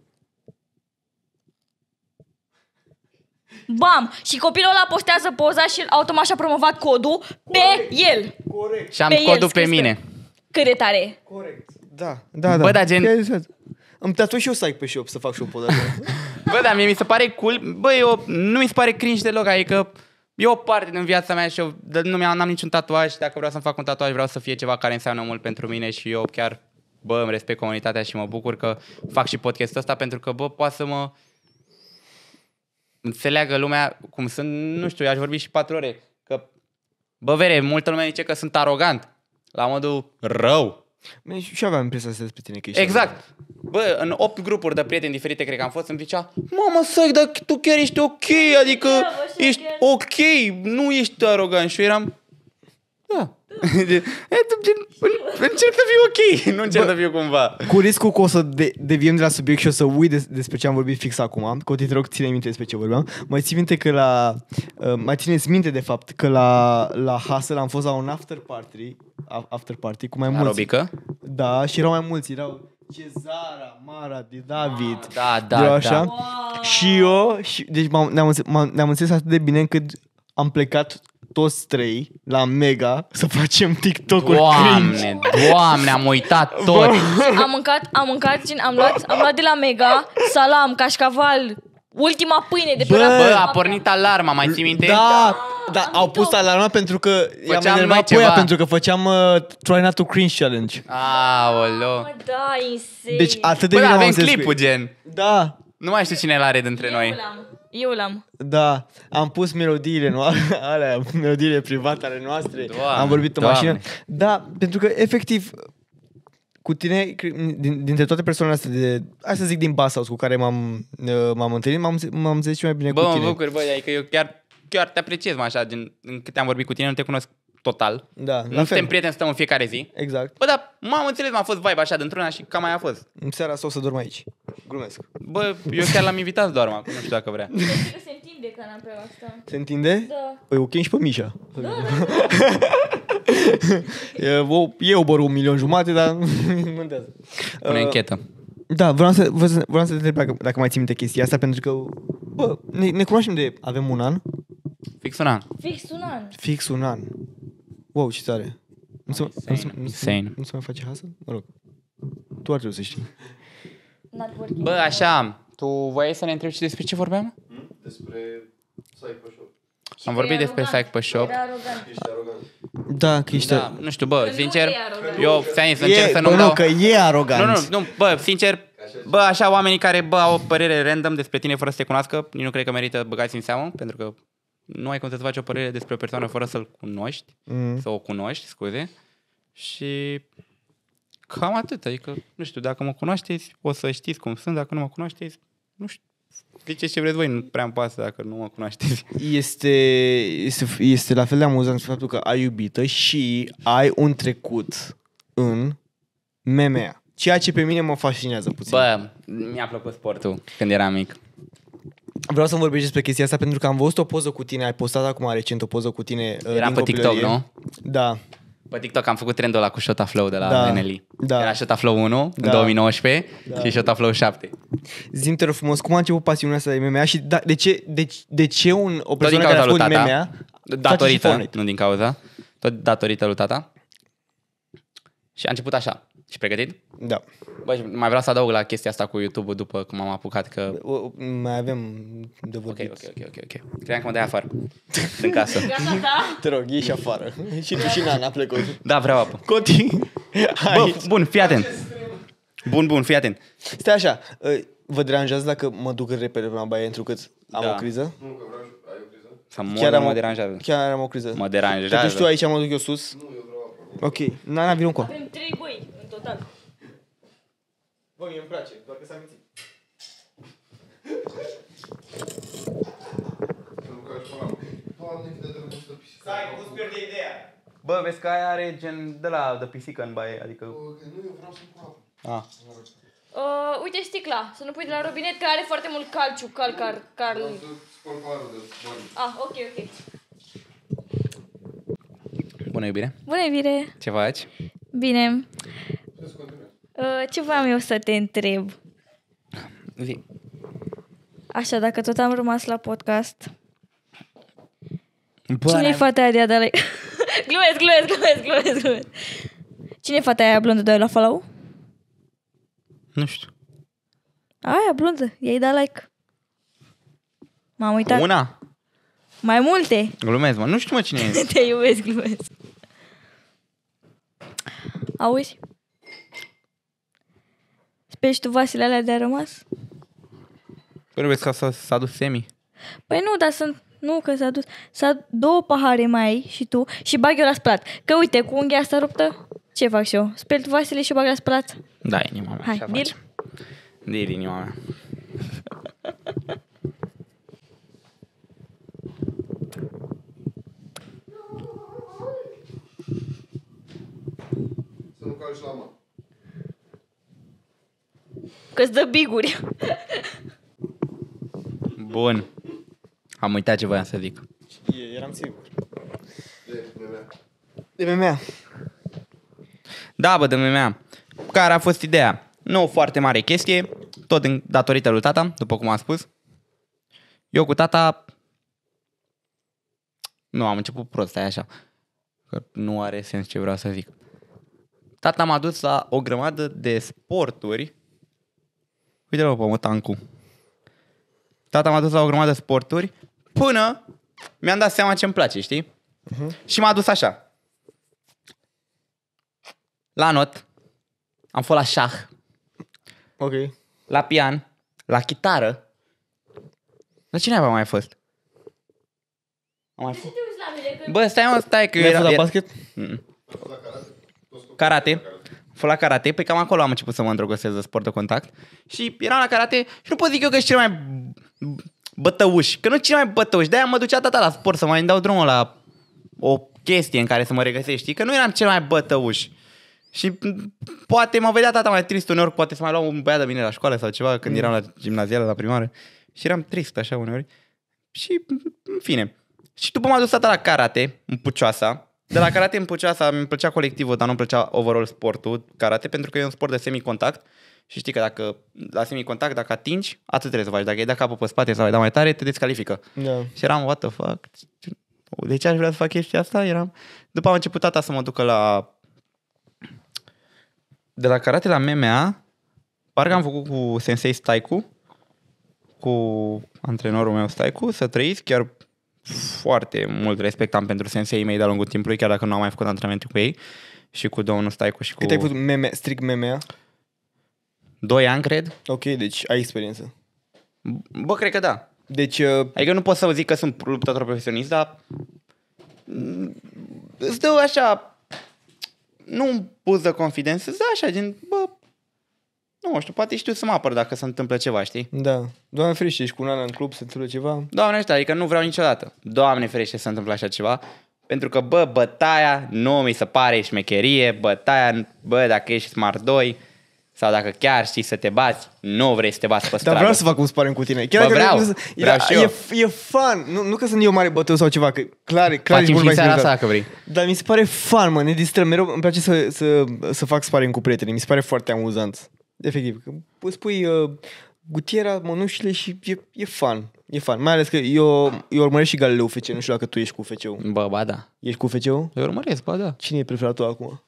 Bam! Și copilul ăla postează poza și automat și-a promovat codul pe el. Corect. Și am Pe el, codul pe scris mine. Cât de tare. Corect. Da, da, da. Bă, dar gen- Chiar exact. Îmi tatuez și eu Psych pe shop să fac și o poză. Bă, dar mie mi se pare cool. Bă, eu nu mi se pare cringe deloc, adică e o parte din viața mea și eu nu mi-am n-am niciun tatuaj. Dacă vreau să-mi fac un tatuaj, vreau să fie ceva care înseamnă mult pentru mine și eu chiar, bă, îmi respect comunitatea și mă bucur că fac și podcastul ăsta pentru că, bă, poate să mă înțeleagă lumea cum sunt, nu știu, eu aș vorbi și patru ore, că, bă, vere, multă lume zice că sunt arogant, la modul rău. Și aveam impresia asta despre tine că ești. Exact. Bă, în opt grupuri de prieteni diferite cred că am fost, îmi zicea, mamă, Psych, dar tu chiar ești ok, adică Da, bă, și ești chiar. ok, nu ești arogant. Și eu eram, da. Încerc să fiu ok, nu încerc să fiu cumva. Cu riscul că o să de- deviem de la subiect și o să uit des- despre ce am vorbit fix acum, că te rog, ține minte despre ce vorbeam. Mai ții minte că la... Uh, mai țineți minte, de fapt, că la, la Hustle am fost la un after party, a- after party cu mai mulți. Arobică? Da, și erau mai mulți, erau Cezara, Mara, de David. Da, da, erau da. așa. Wow. Și eu, și, deci m-am, ne-am, înțe- m-am, ne-am înțeles atât de bine încât am plecat toți trei la Mega să facem TikTok-uri Doamne, cringe. doamne, am uitat tot. Am mâncat, am mâncat, gen, am luat, am luat de la Mega salam, cașcaval, ultima pâine de pe Bă, la Bă, a pornit alarma, mai ții minte? Da, da, au pus alarma pentru că i-am Făceam noi enervat pe ea ceva. pentru că făceam uh, Try Not to Cringe Challenge. Aoleo. Mă, da, insane. Deci atât de Bă, bine da, m-am avem înțeles cu clipul, ei. gen. Da, Nu mai știu cine l-are dintre Eu noi. l-am. Eu l-am. da, am pus melodiile noastre, alea, melodiile private ale noastre, Doamne, am vorbit în Doamne. mașină. Da, pentru că efectiv cu tine, cre- din, dintre toate persoanele astea de, hai să zic din Basaus cu care m-am, uh, m-am întâlnit, m-am, înțe- m-am înțeles și mai bine Bă, cu mă tine. bucur, bă, adică eu chiar, chiar te apreciez, mă, așa, gen, în câte am vorbit cu tine, nu te cunosc total. Da, la Nu fel. suntem prieteni, stăm în fiecare zi. Exact. Bă, dar m-am înțeles, m-a fost vibe așa dintr-una și cam aia a fost. În seara asta o să dorm aici. Glumesc. Bă, eu chiar l-am invitat să doarmă acum, nu știu dacă vrea. Cred că se întinde canapela asta. Se întinde? Da. Păi o chem și pe Mișa. e, o, e o bără un milion jumate, dar nu contează. Pune Uh, închetă. Da, vreau să, vreau să vreau să te întreb dacă, dacă mai ții minte chestia asta, pentru că, bă, ne, ne cunoaștem de, avem un an, Fix un an. Fix un an. fix un an. Wow, ce tare. Nu se, nu, se, nu, se, Insane. nu se mai face hasă? Mă rog. Tu ar trebui să știi. Not working. Bă, așa, tu voiai să ne întrebi și despre ce vorbeam? Despre site pe shop. Și Am că vorbit e despre arogant. site pe shop. Era arogant. Ești arogant. Da, că ești... Da, nu știu, bă, nu sincer, e arogant. eu ți-am zis, E, încerc să bă, nu-mi nu, dau... că e arogant. Nu, nu, nu, bă, sincer, bă, așa oamenii care, bă, au o părere random despre tine fără să te cunoască, nici nu cred că merită băgați în seamă, pentru că nu ai cum să-ți faci o părere despre o persoană fără să-l cunoști, Mm. să o cunoști, scuze, și cam atât, adică, nu știu, dacă mă cunoașteți, o să știți cum sunt, dacă nu mă cunoașteți, nu știu, ziceți ce vreți voi, nu prea îmi pasă dacă nu mă cunoașteți. Este, este, este la fel de amuzant faptul că ai iubită și ai un trecut în M M A. Ceea ce pe mine mă fascinează puțin. Bă, mi-a plăcut sportul când eram mic. Vreau să vorbești despre chestia asta pentru că am văzut o poză cu tine, ai postat acum recent o poză cu tine uh, Eram din pe TikTok, copilărie. nu? Da. Pe TikTok am făcut trendul ăla cu Shota Flow de la Da, N L I. da. Era Shota Flow unu Da. în două mii nouăsprezece Da. și Shota Flow șapte. Zi-mi, te rog frumos, cum a început pasiunea asta de M M A și da, de, ce, de, de ce un, o Tot din persoană care a cauza lui făcut M M tata. A face și Datorită, Fortnite? nu din cauza. Tot datorită lui tata. Și a început așa. Și pregătit? Da. Bă, și mai vreau să adaug la chestia asta cu YouTube-ul după cum am apucat că... O, o, mai avem de Ok, vorbit. ok, ok, ok, ok. Credeam că mă dai afară. În casă. Gata, da? Te rog, ieși afară. Și tu și Nana a plecat. Da, vreau apă. Coti. Bă, bun, fii atent. Bun, bun, fii atent. Stai așa, uh, vă deranjează dacă mă duc repede până la baie, întrucât am Da. o criză? Nu, că vreau și ai o criză? Să mor, Chiar nu am mă o- deranjează. Chiar am o criză. Mă Te duci tu deranjează. aici, mă duc eu sus? Nu, eu vreau apă. Ok. Nana, vin încă. Avem trei băi în total. Bă, mie îmi place, doar că s-a mințit. Să nu cași pe lamă. Doamne, cât de drăguț de pisică. Stai, că nu-ți pierde ideea. Bă, vezi că aia are gen de la de pisică în baie, adică... Ok, nu, eu vreau să-mi pun apă. Ah. Uh, uite sticla, să nu pui de la robinet, că are foarte mult calciu, cal, car, car. Vreau să spăl parul de bani. Ah, ok, ok. Bună iubire. Bună, Vire. Ce faci? Bine. Ce să continui? Uh, ce voiam eu să te întreb? Zi. Așa, dacă tot am rămas la podcast, Bă, cine e n-ai- fata aia de la... glumesc, glumesc, glumesc, glumesc, glumesc. Cine e fata aia blondă de la follow? Nu știu. Aia blondă, i-ai dat like. M-am uitat. Una? Mai multe. Glumesc, mă. Nu știu, mă, cine e. Te iubesc, glumesc. Auzi? Speri și tu Vasile alea de-a rămas? Trebuie ca să s-a dus semi. Păi nu, dar sunt... Nu, că s-a dus... S-a două pahare mai ai și tu și bag eu la spălat. Că uite, cu unghia asta ruptă, ce fac și eu? Speli tu Vasile și o bag la spălat? Da, inima mea. Hai, așa deal? facem. Deal, inima mea. Să nu calci la mă. Că-ți dă biguri. Bun. Am uitat ce voiam să zic. Eram sigur. De mea. De M M A. Da, bă, de mea. Care a fost ideea? Nu o foarte mare chestie, tot din, datorită lui tata, după cum am spus. Eu cu tata Nu, am început prost, stai așa. Că nu are sens ce vreau să zic. Tata m-a dus la o grămadă de sporturi. Uite-l pe Mătancu. Tata m-a dus la o grămadă de sporturi până mi-am dat seama ce-mi place, știi? Uh-huh. Și m-a dus așa. La not. Am fost la șah. Ok. La pian. La chitară. La cine ai mai fost? Am mai fost? Bă, stai mă, stai că Nu ai era... fost la era... basket? Mm. Karate. Am fost la karate, păi cam acolo am început să mă îndrăgostesc de sport de contact. Și eram la karate și nu pot zic eu că ești cel mai bătăuș. Că nu cel mai bătăuș. De-aia mă ducea tata la sport să mai dau drumul la o chestie în care să mă regăsesc, știi? Că nu eram cel mai bătăuș. Și poate mă vedea tata mai trist uneori, poate să mai luau un băiat de mine la școală sau ceva, când mm. eram la gimnazială, la primară. Și eram trist așa uneori. Și, în fine. Și după m-a dus tata la karate, în Pucioasa. De la karate în Pucioasa îmi plăcea colectivul, dar nu-mi plăcea overall sportul, karate, pentru că e un sport de semicontact. Și știi că dacă la semicontact, dacă atingi, atât trebuie să faci. Dacă îi dai capul pe spate sau îi dai mai tare, te descalifică. Da. Și eram, what the fuck? De ce aș vrea să fac chestia asta? Eram... După am început tata să mă ducă la... De la karate la M M A, parcă am făcut cu sensei Staicu, cu antrenorul meu Staicu, să trăiți, chiar foarte mult respect am pentru senseii mei de-a lungul timpului, chiar dacă nu am mai făcut antrenamente cu ei și cu domnul Staicu și cu... Cât ai făcut meme, strict M M A? Doi ani, cred. Ok, deci ai experiență. Bă, cred că da. Deci... Uh... Adică nu pot să zic că sunt luptător profesionist, dar îți dă așa... Nu un boost de confidență, îți dă așa, gen, bă, nu știu, poate știu să mă apăr dacă se întâmplă ceva, știi? Da. Doamne ferește, ești cu un an în club, se întâmplă ceva? Doamne ăștia, adică nu vreau niciodată. Doamne ferește să se întâmplă așa ceva. Pentru că, bă, bătaia nu mi se pare șmecherie, bătaia, bă, dacă ești smart doi sau dacă chiar știi să te bați, nu vrei să te bați pe stradă. Dar vreau să fac un sparring cu tine. Chiar bă, vreau, nu, vreau e, și eu. E, e fun. Nu, nu că sunt eu mare bătău sau ceva, că clar, clar facem și seara asta, că vrei. Dar mi se pare fun, mă, ne distrăm. Mereu îmi place să, să, să fac sparring cu prietenii. Mi se pare foarte amuzant. Efectiv. Că poți pui uh, gutiera, mănușile și e, e fun. E fun. Mai ales că eu, eu urmăresc și Galileu F C. Nu știu dacă tu ești cu F C-ul. Bă, ba da. Ești cu F C-ul? Le urmăresc, ba da. Cine e preferatul acum?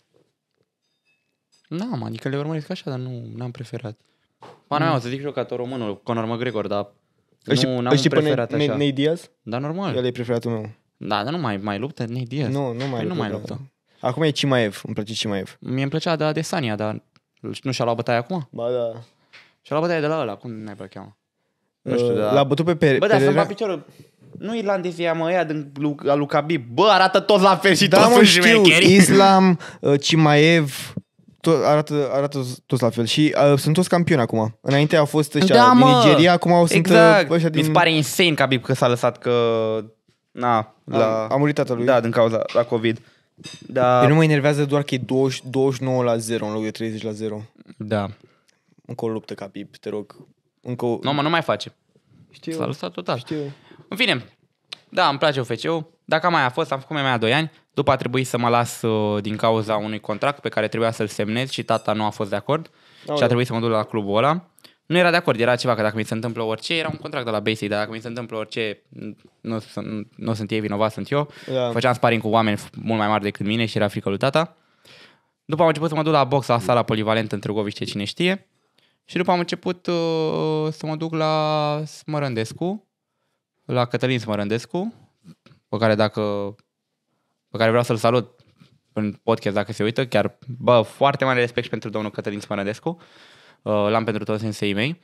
N-am, adică le urmăresc așa, dar nu n-am preferat. Pana mea, o să zic jucător românul, Conor McGregor, dar nu n-am preferat așa. Nate Diaz? Da, normal. El e preferatul meu. Da, dar nu mai, mai luptă Nate Diaz. Nu, nu mai păi luptă. Nu mai luptă. Acum e Chimaev, îmi place Chimaev. Mie îmi plăcea de Adesanya, dar nu și-a luat bătaia acum? Ba da. Și-a luat bătaia de la ăla, cum n-ai pe cheamă? Nu știu, da. L-a bătut pe Pereira. Bă, dar să-mi fac piciorul. Nu irlandezii aia, mă, ăia din lui Khabib. Bă, arată toți la fel și da, toți mă, sunt știu, șmecheri. Islam, uh, Chimaev, tot, arată, arată toți la fel. Și uh, sunt toți campioni acum. Înainte au fost ăștia da, din mă. Nigeria, acum au sunt exact. ăștia din... Mi se pare insane Khabib că s-a lăsat că... Na, la... A, a murit tatălui. Da, din cauza la COVID. Da. Pe nu mă enervează doar că e douăzeci, douăzeci și nouă la zero în loc de treizeci la zero. Da. Încă o luptă, Khabib, te rog. Încă o... Nu, mă, nu mai face. Știu. S-a lăsat total. Știu. În fine, da, îmi place U F C-ul. Dacă mai a fost, am făcut M M A doi ani. După a trebuit să mă las uh, din cauza unui contract pe care trebuia să-l semnez și tata nu a fost de acord. Aoleu. Și a trebuit să mă duc la clubul ăla. Nu era de acord, era ceva că dacă mi se întâmplă orice, era un contract de la Basic, dar dacă mi se întâmplă orice, nu, nu, nu sunt ei vinovat, sunt eu. Da. Făceam sparring cu oameni mult mai mari decât mine și era frică lui tata. După am început să mă duc la box la sala polivalentă în Târgoviște, cine știe. Și după am început uh, să mă duc la Smărândescu, la Cătălin Smărândescu, pe care dacă pe care vreau să-l salut în podcast dacă se uită, chiar, bă, foarte mare respect și pentru domnul Cătălin Smărândescu. Uh, l-am pentru toți senseii mei.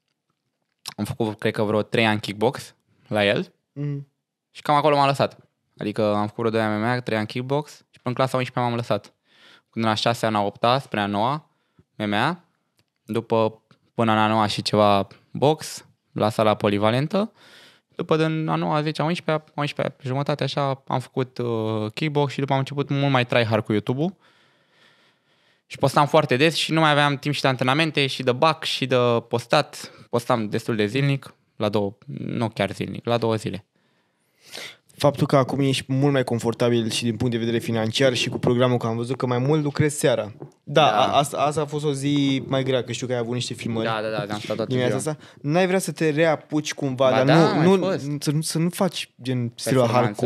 Am făcut, cred că, vreo trei ani kickbox la el Mm. și cam acolo m-am lăsat. Adică am făcut vreo doi ani M M A, trei ani kickbox și până în clasa a unsprezecea m-am lăsat. Până la șase ani a opta, spre a noua M M A, după până la a noua și ceva box, la sala polivalentă. După din a noua, a zecea, a unsprezecea, a unsprezecea jumătate, așa, am făcut uh, kickbox și după am început mult mai tryhard cu YouTube-ul. Și postam foarte des și nu mai aveam timp și de antrenamente și de bac și de postat. Postam destul de zilnic, la două, nu chiar zilnic, la două zile. Faptul că acum ești mult mai confortabil și din punct de vedere financiar și cu programul, că am văzut că mai mult lucrezi seara. Da, Da. A, asta, asta a fost o zi mai grea, că știu că ai avut niște filmări. Da, da, da, am stat toată Dimineața ziua. asta. N-ai vrea să te reapuci cumva, Ba dar da, nu, ai nu, fost. să, nu, să nu faci gen stilul Performanță. hardcore.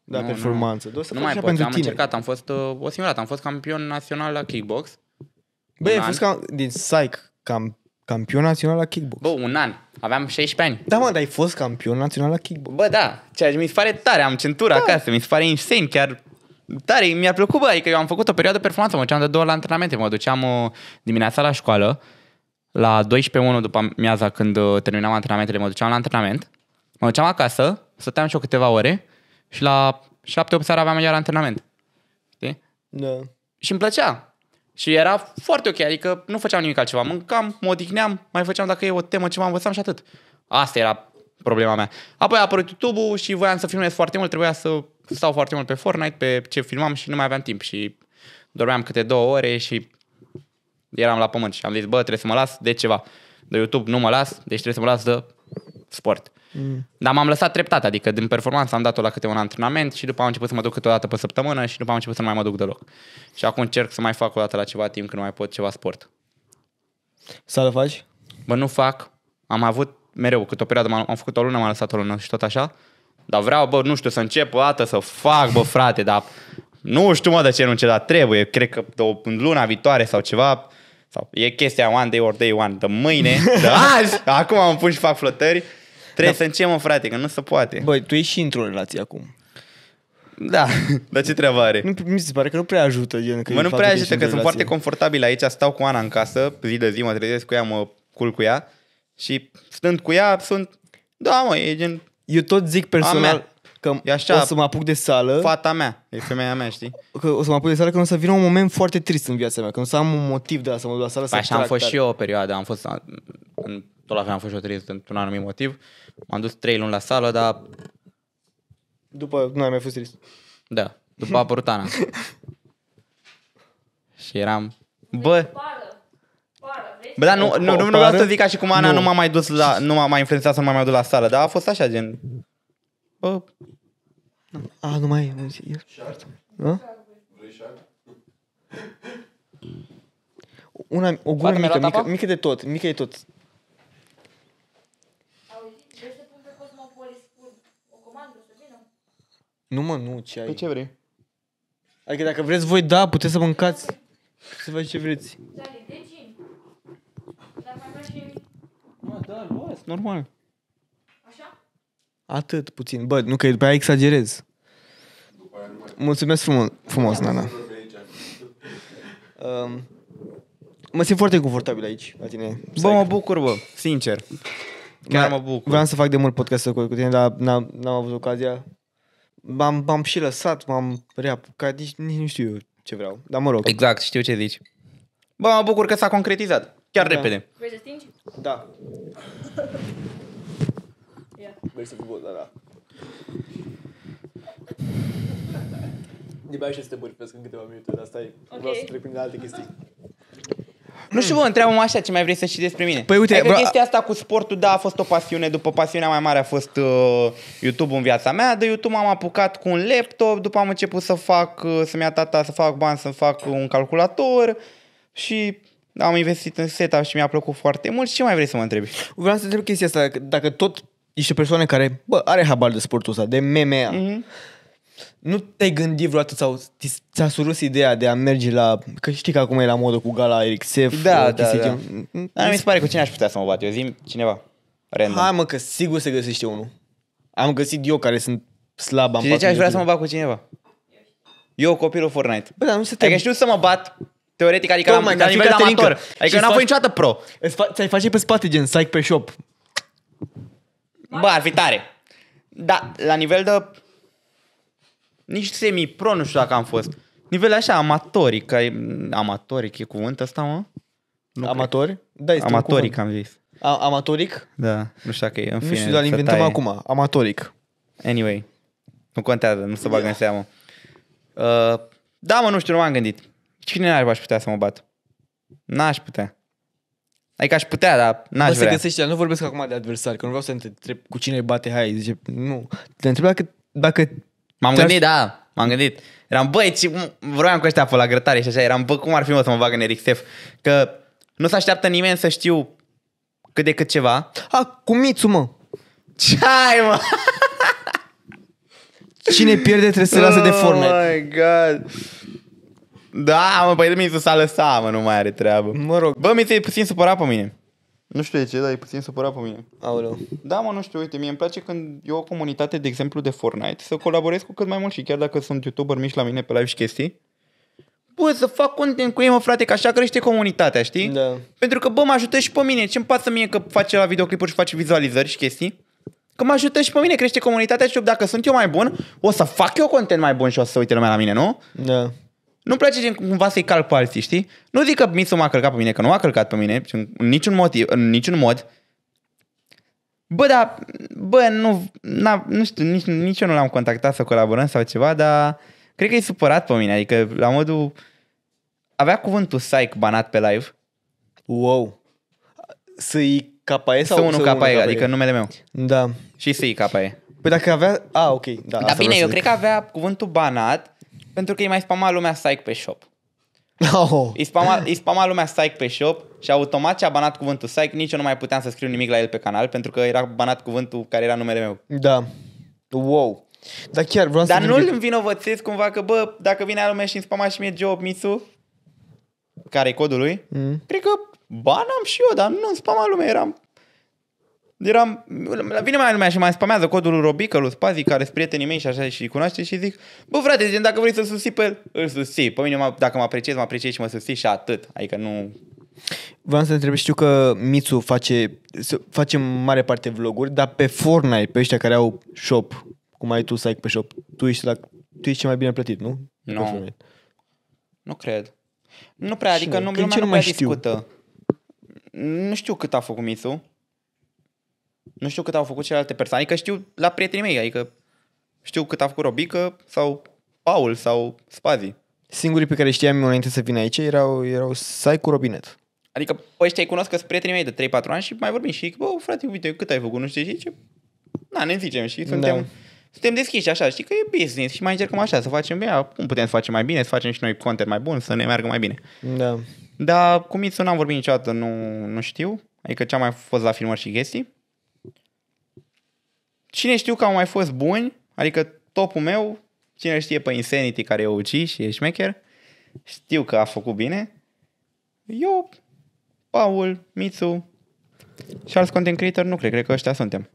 Da, Nu, performanță. Nu, nu mai pot, pentru am tine. încercat, am fost uh, o singură dată, am fost campion național la kickbox. Băi, Un ai fost an. cam, din Psych, cam, campion național la kickbox. Bă, un an, aveam șaisprezece ani. Da, mă, dar ai fost campion național la kickbox. Bă, da, ceea ce mi se pare tare, am centura da. acasă, mi se pare insane, chiar tare, mi-a plăcut, bă, adică eu am făcut o perioadă performanță, mă duceam de două ori la antrenamente, mă duceam uh, dimineața la școală, la douăsprezece unu după amiaza când uh, terminam antrenamentele, mă duceam la antrenament, mă duceam acasă, stăteam și eu câteva ore și la șapte opt seara aveam iar antrenament. Știi? Da. Și îmi plăcea. Și era foarte ok, adică nu făceam nimic altceva. Mâncam, mă odihneam, mai făceam dacă e o temă ceva, învățam și atât. Asta era problema mea. Apoi a apărut YouTube-ul și voiam să filmez foarte mult, trebuia să stau foarte mult pe Fortnite, pe ce filmam și nu mai aveam timp. Și dormeam câte două ore și eram la pământ. Și am zis, bă, trebuie să mă las de ceva. De YouTube nu mă las, deci trebuie să mă las de sport. Mm. Dar m-am lăsat treptat, adică din performanță am dat-o la câte un antrenament și după am început să mă duc câteodată pe săptămână și după am început să nu mai mă duc deloc. Și acum încerc să mai fac o dată la ceva timp când nu mai pot ceva sport. Sală faci? Bă, nu fac. Am avut mereu, câte o perioadă, m-am, am făcut o lună, m-am lăsat o lună și tot așa. Dar vreau, bă, nu știu, să încep o dată să fac, bă, frate, dar nu știu, mă, de ce nu ce, dar trebuie. Cred că de o, în luna viitoare sau ceva, sau e chestia one day or day one, de mâine, de azi, acum am pus și fac flotări. Trebuie da. să încep, mă, frate, că nu se poate. Băi, tu ești și într-o relație acum. Da, dar ce treabă are? Nu, mi se pare că nu prea ajută. Gen, că mă, nu prea ajută, că sunt relație. foarte confortabil aici, stau cu Ana în casă, zi de zi mă trezesc cu ea, mă culc cu ea și stând cu ea sunt, da, mă, e gen... Eu tot zic personal că e așa, o să mă apuc de sală. Fata mea, e femeia mea, știi? Că o să mă apuc de sală, că o să vină un moment foarte trist în viața mea, că o să am un motiv de a să mă duc la sală. Păi să așa am fost tare. și eu o perioadă, am fost, în, tot la fel am fost și eu trist într-un anumit motiv. M-am dus trei luni la sală, dar... După, nu ai mai fost trist. Da, după a apărut Ana. Și eram, bă... Bă, dar nu, nu, nu, nu vreau să zic ca și cum Ana nu, nu m-a mai dus la, nu m-a mai influențat să nu m-a mai dus la sală, dar a fost așa, gen... Bă... A, nu mai... A? Una, o gură mică, mică, mică de tot, mică de tot. Nu, mă, nu, ce ai? Păi ce vrei? Adică dacă vreți voi, da, puteți să mâncați. Să faceți ce vreți. Da, da, luați, normal. Așa? Atât, puțin. Bă, nu că după aia exagerez. Mulțumesc frumos, frumos Nana. Um, mă simt foarte confortabil aici, la tine. Bă, mă bucur, bă, sincer. Chiar mă bucur. Vreau să fac de mult podcast cu tine, dar n-am, n-am avut ocazia. M-am, m-am și lăsat, m-am reapucat, nici, nici nu știu eu ce vreau. Dar mă rog. Exact, știu ce zici. Bă, mă bucur că s-a concretizat. Chiar da. repede. Vrei să stingi? Da. Ia. Vrei să fiu da, da. De băi și să te bărfesc în câteva minute, dar stai, okay. Vreau să trec prin alte chestii. Nu știu, bă, întreabă-mă așa ce mai vrei să știi despre mine. Păi uite, adică vrea... chestia asta cu sportul, da, a fost o pasiune. După pasiunea mai mare a fost uh, YouTube-ul în viața mea. De YouTube m-am apucat cu un laptop, după am început să fac, uh, să-mi ia tata să fac bani, să fac un calculator și am investit în setup și mi-a plăcut foarte mult. Și ce mai vrei să mă întrebi? Vreau să întreb chestia asta, dacă, dacă tot ești o persoană care, bă, are habar de sportul ăsta, de M M A, mm-hmm. Nu te-ai gândit vreodată sau ți-a surus ideea de a merge la... Că știi că acum e la modă cu gala Eric Sef. Da, da, da. Gen... Dar mi se pare cu cine aș putea să mă bat. Eu zi cineva. Random. Hai mă, că sigur se găsește unul. Am găsit eu care sunt slab. Am și de ce aș vrea să mă bat cu cineva? Eu, copilul Fortnite. Bă, dar nu se te... Adică știu să mă bat teoretic, adică Tocmai, la, la nivel amator. Adică eu n-am fost niciodată pro. Ți-ai face pe spate, gen, psych pe shop. Bă, ar fi tare. Da, la nivel de... Nici semi-pro, nu știu dacă am fost. Nivel așa, amatoric. Că e... Amatoric e cuvânt ăsta, mă? Nu Amatori? Da, este amatoric am zis. A- amatoric? Da, nu știu dacă e, în fine. Nu știu, dar inventăm taie. acum. Amatoric. Anyway, nu contează, nu se bagă în seamă. Uh, da, mă, nu știu, nu m-am gândit. Cine n-ar aș putea să mă bat? N-aș putea. Adică aș putea, dar n-aș Bă, vrea. se găsește, nu vorbesc acum de adversari, că nu vreau să te întreb cu cine îi bate, hai, zice, nu. Te întreb dacă, dacă M-am gândit, da, m-am gândit. Eram, băi, ce... vroiam cu ăștia pe la grătare și așa, eram, bă, cum ar fi, mă, să mă bag în Eric Sef? Că nu se așteaptă nimeni să știu cât de cât ceva. A, cu Mițu, mă. Ce ai, mă? Cine pierde trebuie să se lasă de Fortnite. Oh my god. Da, mă, păi mi s-a lăsat, mă, nu mai are treabă. Mă rog. Bă, mi-e puțin supărat pe mine. Nu știu de ce, dar e puțin supărat pe mine. Aoleu. Da, mă, nu știu, uite, mie îmi place când e o comunitate, de exemplu, de Fortnite, să colaborez cu cât mai mult și chiar dacă sunt youtuber mici la mine pe live și chestii, bă, să fac content cu ei, mă, frate, că așa crește comunitatea, știi? Da. Pentru că, bă, mă ajută și pe mine. Ce-mi pasă mie că face la videoclipuri și face vizualizări și chestii? Că mă ajută și pe mine, crește comunitatea și dacă sunt eu mai bun, o să fac eu content mai bun și o să se uite lumea la mine, nu? Da. Nu-mi place gen cumva să-i calc pe alții, știi? Nu zic că Mitsu m-a călcat pe mine, că nu m-a călcat pe mine, în niciun motiv, în niciun mod. Bă, dar, bă, nu, na, nu știu, nici, nici eu nu l-am contactat să colaborăm sau ceva, dar cred că e supărat pe mine, adică la modul, avea cuvântul psych banat pe live. Wow. Să-i K E sau să unul K E, adică numele meu. Da. Și să-i K E. Păi dacă avea... A, ok. Da, Dar bine, eu cred că avea cuvântul banat pentru că îi mai spama lumea psych pe shop. Oh. Îi spama, îi spama lumea psych pe shop și automat ce-a banat cuvântul psych, nici eu nu mai puteam să scriu nimic la el pe canal pentru că era banat cuvântul care era numele meu. Da. Wow. Dar chiar vreau Dar să... nu-l învinovățesc cumva că, bă, dacă vine lumea și îmi spama și mie Job Mitsu, care e codul lui, mm. cred că banam și eu, dar nu îmi spama lumea, eram... Eram, vine mai lumea și mai spamează codul lui Robică, lui Spazi, care sunt prietenii mei și așa și îi cunoaște și zic, bă frate, gen, dacă vrei să susții pe el, îl susții. Pe mine, dacă mă apreciezi, mă apreciezi și mă susții și atât. Adică nu... Vreau să te întreb, știu că Mitsu face, face mare parte vloguri, dar pe Fortnite, pe ăștia care au shop, cum ai tu Psych pe shop, tu ești, la, tu ești cel mai bine plătit, nu? Nu. No. Nu cred. Nu prea, adică nu, nu, lumea nu mai prea știu. discută. Nu știu cât a făcut Mitsu. Nu știu cât au făcut celelalte persoane, adică știu la prietenii mei, adică știu cât a făcut Robică sau Paul sau Spazi. Singurii pe care știam eu înainte să vină aici erau, erau Sai cu Robinet. Adică pe ăștia îi cunosc că sunt prietenii mei de trei patru ani și mai vorbim și bă, frate, uite, cât ai făcut, nu știu ce, zice, na, ne zicem și suntem, da. suntem deschiși așa, știi că e business și mai încercăm așa să facem bine, cum putem să facem mai bine, să facem și noi content mai bun, să ne meargă mai bine. Da. Dar cu Mitsu n-am vorbit niciodată, nu, nu știu, adică ce-am mai fost la filmări și chestii. Cine știu că au mai fost buni, adică topul meu, cine știe pe Insanity care e O G și e șmecher, știu că a făcut bine. Eu, Paul, Mitsu și alți content creator nu cred, cred că ăștia suntem.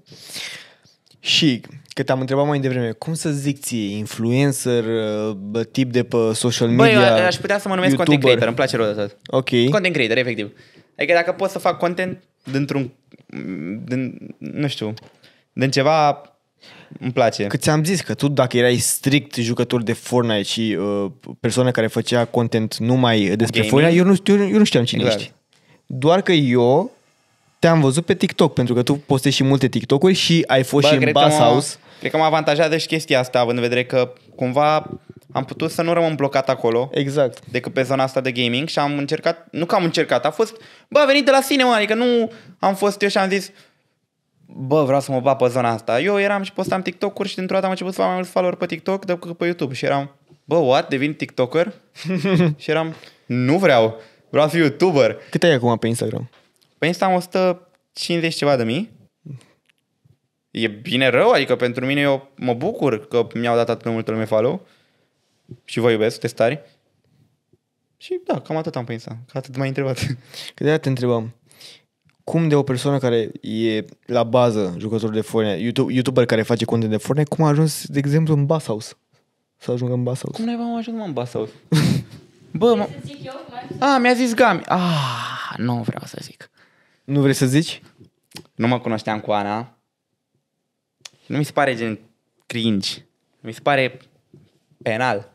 Și că te-am întrebat mai devreme, cum să zic ție, influencer, tip de pe social media, Băi, aș putea să mă numesc YouTuber. content creator, îmi place rău de tot. Ok. Content creator, efectiv. Adică dacă pot să fac content dintr-un, din, nu știu, din ceva, îmi place. Că ți-am zis că tu dacă erai strict jucător de Fortnite și uh, persoană care făcea content numai despre Gaming. Fortnite, eu nu, știu, eu nu știam cine Exact. ești. Doar că eu te-am văzut pe TikTok, pentru că tu postezi și multe TikTok-uri și ai fost Bă, și în cred că Bass mă- House. Cred că mă avantajează și chestia asta, având în vedere că cumva am putut să nu rămân blocat acolo Exact. decât pe zona asta de gaming și am încercat, nu că am încercat, a fost, bă, a venit de la sine, mă, adică nu am fost eu și am zis, bă, vreau să mă bat pe zona asta. Eu eram și postam TikTok-uri și dintr-o dată am început să fac mai mulți follower pe TikTok decât pe YouTube și eram, bă, what, devin TikToker? Și eram, nu vreau, vreau să fiu YouTuber. Cât ai acum pe Instagram? Pe Insta am o sută cincizeci ceva de mii. E bine rău, adică pentru mine eu mă bucur că mi-au dat atât de multă lume follow și vă iubesc, sunteți tari. Și da, cam atât am pe Insta, că atât m-ai întrebat. Că de-aia te întrebam. Cum de o persoană care e la bază jucător de Fortnite, YouTube, YouTuber care face content de Fortnite, cum a ajuns, de exemplu, în Bass House? Să ajungă în Bass House. Cum n-ai am ajuns, mă, în Bass House? Bă, mă... Să zic eu? Mai A, mi-a zis Gami. Ah, nu vreau să zic. Nu vrei să zici? Nu mă cunoșteam cu Ana. Nu mi se pare gen cringe. Mi se pare penal.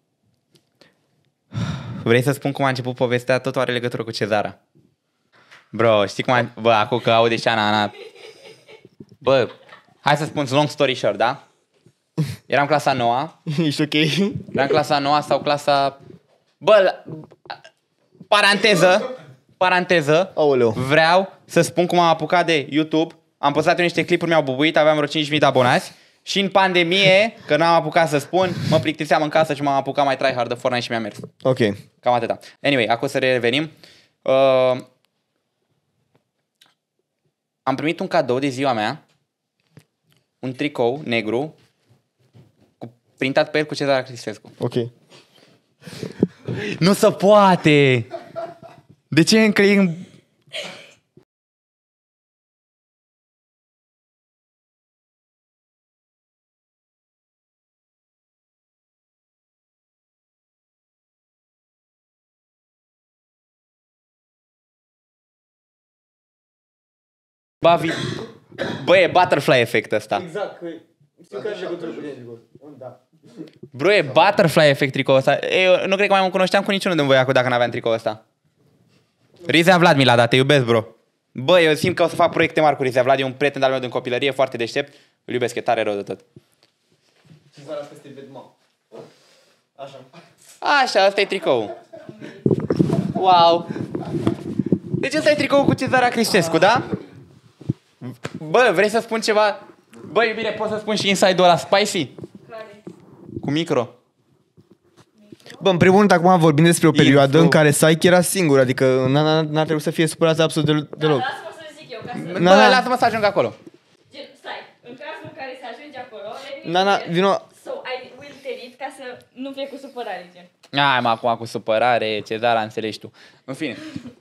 Vrei să spun cum a început povestea? Totul are legătură cu Cezara. Bro, știi cum a... Bă, acum că aude și Ana, Ana... Bă, hai să spun long story short, da? Eram clasa nouă. Ești ok? Eram clasa nouă sau clasa... Bă, la... paranteză, paranteză, Aoleu. vreau să spun cum am apucat de YouTube. Am postat eu niște clipuri, mi-au bubuit, aveam vreo cinci mii de abonați. Și în pandemie, că n-am apucat să spun, mă plictiseam în casă și m-am apucat mai tryhard de Fortnite și mi-a mers. Ok. Cam atâta. Anyway, acum să revenim. Uh, am primit un cadou de ziua mea, un tricou negru, printat pe el cu Cezara Cristescu. Ok. Nu se poate! De ce încă e în... Bavi... Bă, e butterfly efect ăsta. Exact, că știu că are legătură cu el. Da. Bro, e butterfly efect tricoul ăsta. Eu nu cred că mai mă cunoșteam cu niciunul din voi acum dacă n-aveam tricoul ăsta. Rizea Vlad mi l-a dat, te iubesc, bro. Bă, eu simt că o să fac proiecte mari cu Rizea Vlad, e un prieten al meu din copilărie, foarte deștept. Îl iubesc, e tare rău de tot. Și zara peste vedma. Așa. Așa, ăsta e tricoul. Wow. Deci ăsta e tricoul cu Cezara Cristescu, da? Bă, vrei să spun ceva? Bă, iubire, poți să spun și inside-ul ăla spicy? Care? Cu micro. Bă, în primul rând, acum vorbim despre o perioadă Info. în care Psyche era singur, adică n-ar trebui să fie supărat absolut del- deloc. Da, lasă-mă să zic eu, ca să... Bă, Na, na. lasă-mă să ajung acolo. Gen, stai, în cazul în care se ajunge acolo, let me Na, na, tell, vino- So, I will tell it ca să nu fie cu supărare, gen. Ai, mă, acum cu supărare, Cezara, înțelegi tu. În fine.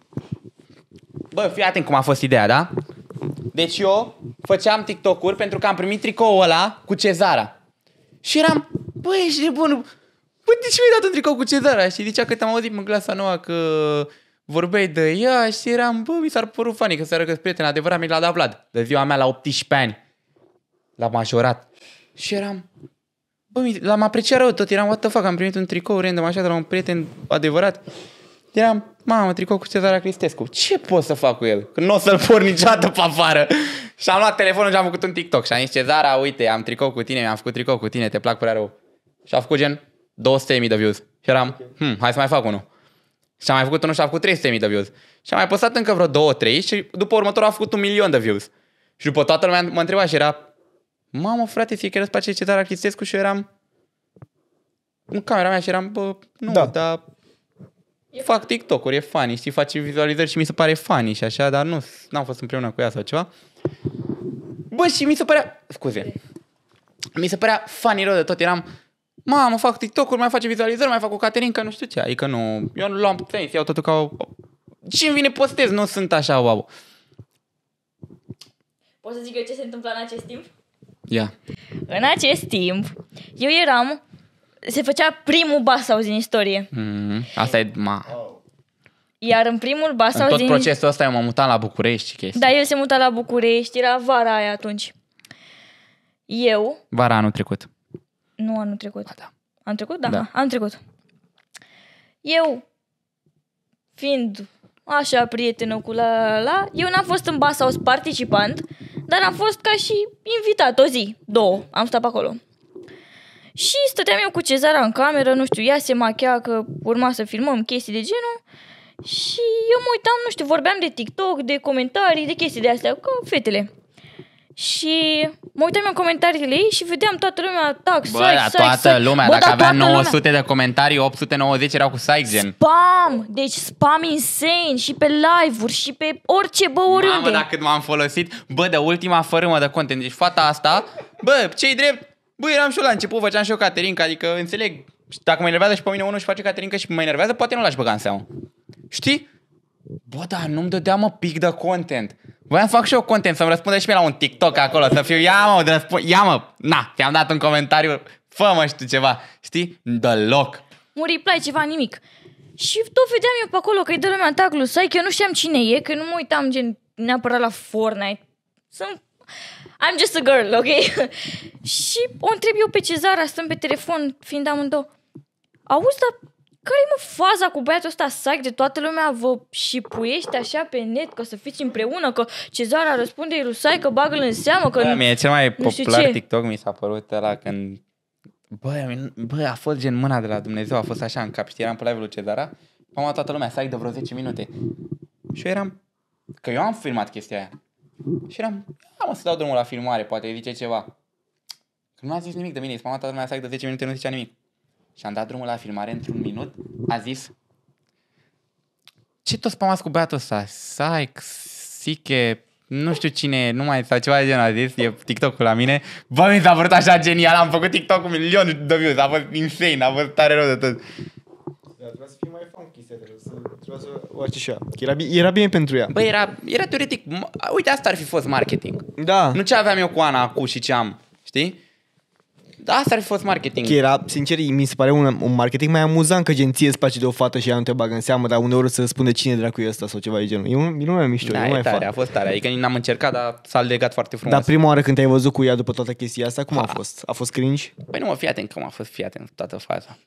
Bă, fii atent cum a fost ideea, da? Deci eu făceam TikTok-uri pentru că am primit tricoul ăla cu Cezara. Și eram, bă, ești de bun. Bă, de ce mi-ai dat un tricou cu Cezara? Și zicea că te-am auzit în clasa nouă că vorbeai de ea și eram, bă, mi s-ar părut funny că seara că-s prieten adevărat, mi l-a dat Vlad. De ziua mea la optsprezece ani. L-am majorat. Și eram, bă, mi- l-am apreciat rău tot. Eram, what the fuck, am primit un tricou random așa de la un prieten adevărat. Eram, mamă, tricou cu Cezara Cristescu. Ce pot să fac cu el? Că nu o să-l por niciodată pe afară. Și am luat telefonul și am făcut un TikTok. Și am zis, Cezara, uite, am tricou cu tine, mi-am făcut tricou cu tine, te plac prea rău. Și a făcut gen două sute de mii de views. Și eram, hm, hai să mai fac unul. Și am mai făcut unul și a făcut trei sute de mii de views. Și am mai postat încă vreo două, trei și după următorul a făcut un milion de views. Și după toată lumea mă întreba și era, mamă, frate, fie că răspace Cezara Cristescu și eu eram în camera mea și eram, bă, nu, Da. dar fac TikTok-uri, e funny, știi, face vizualizări și mi se pare funny și așa, dar nu, n-am fost împreună cu ea sau ceva. Bă, și mi se părea, scuze, mi se părea funny rău de tot, eram, mamă, fac TikTok-uri, mai face vizualizări, mai fac cu Caterinca, nu știu ce, adică nu, eu nu luam sens, iau totul ca o... Și îmi vine postez, nu sunt așa, wow. Pot să zic eu ce se întâmplă în acest timp? Ia. În acest timp, eu eram... Se făcea primul Basauz din istorie. Mm-hmm. Asta e, ma. Iar în primul În Basauz tot din... procesul ăsta eu m-am mutat la București și chestii. Da, el se muta la București, era vara aia atunci. Eu... Vara anul trecut. Nu anul trecut. Ba da. Anul trecut? Da, Da. da. Anul trecut. Eu, fiind așa prietenă cu la la la, eu n-am fost în Basauz participant, dar am fost ca și invitat o zi, două, am stat pe acolo. Și stăteam eu cu Cezara în cameră, nu știu, ea se machia că urma să filmăm chestii de genul și eu mă uitam, nu știu, vorbeam de TikTok, de comentarii, de chestii de astea, ca fetele. Și mă uitam în comentariile ei și vedeam toată lumea, tac, Bă, psych, dar psych, toată psych. lumea, Bă, dacă dar avea toată lumea. nouă sute de comentarii, opt sute nouăzeci erau cu psych gen. Spam! Deci spam insane și pe live-uri și pe orice, bă, oriunde. Mamă, dacă cât m-am folosit. Bă, de ultima fărâmă de content. Deci fata asta, bă, ce-i drept? Bă, eram și eu la început, făceam și eu Caterinca, adică înțeleg. Dacă mă enervează și pe mine unul și face Caterinca și mă enervează, poate nu l-aș băga în seamă. Știi? Bă, dar nu-mi dădea, mă, pic de content. Voiam să fac și eu content, să-mi răspundă și mie la un TikTok acolo, să fiu, ia mă, de răspund, ia mă, na, ți-am dat un comentariu, fă-mă știu ceva, știi? Deloc. Un reply, ceva, nimic. Și tot vedeam eu pe acolo că îi dă lumea tag lui Sai, că eu nu știam cine e, că nu mă uitam gen neapărat la Fortnite. Sunt... I'm just a girl, ok? Și o întreb eu pe Cezara, stăm pe telefon, fiind amândouă. Auzi, dar care-i mă faza cu băiatul ăsta Sai, de toată lumea vă șipuiește așa pe net, că să fiți împreună, că Cezara răspunde lui Sai, că bagă-l în seamă, că... Bă, mie cel mai nu știu popular ce. TikTok mi s-a părut ăla când... Bă, bă, a fost gen mâna de la Dumnezeu, a fost așa în cap, știi, eram pe live-ul lui Cezara, am luat toată lumea, Sai de vreo zece minute. Și eu eram... Că eu am filmat chestia aia. Și eram, ia mă să dau drumul la filmare, poate zice ceva. Că nu a zis nimic de mine, spam toată lumea Sai de zece minute, nu zicea nimic. Și am dat drumul la filmare într-un minut, a zis... Ce tot spamați cu băiatul ăsta? Sai, Siche, nu știu cine, nu mai sau ceva de genul a zis, e TikTok-ul la mine. Bă, mi s-a părut așa genial, am făcut TikTok cu milion de views, a fost insane, a fost tare rău de tot. Da, trebuia să fie mai funky, trebuia să o faci așa. Era, era bine pentru ea. Bă, era, era teoretic, uite, asta ar fi fost marketing. Da. Nu ce aveam eu cu Ana acum și ce am, știi? Da, asta ar fi fost marketing. Că era, sincer, mi se pare un, un marketing mai amuzant, că gen ție îți place de o fată și ea nu te bagă în seamă, dar uneori să spune cine dracu e ăsta sau ceva de genul. E, un, e nu mai mișto, Da, nu e mai tare, fac. a fost tare. Adică n-am încercat, dar s-a legat foarte frumos. Dar prima oară când te-ai văzut cu ea după toată chestia asta, cum a fost? A fost cringe? Păi nu mă, fii atent, cum a fost, fii atent toată faza.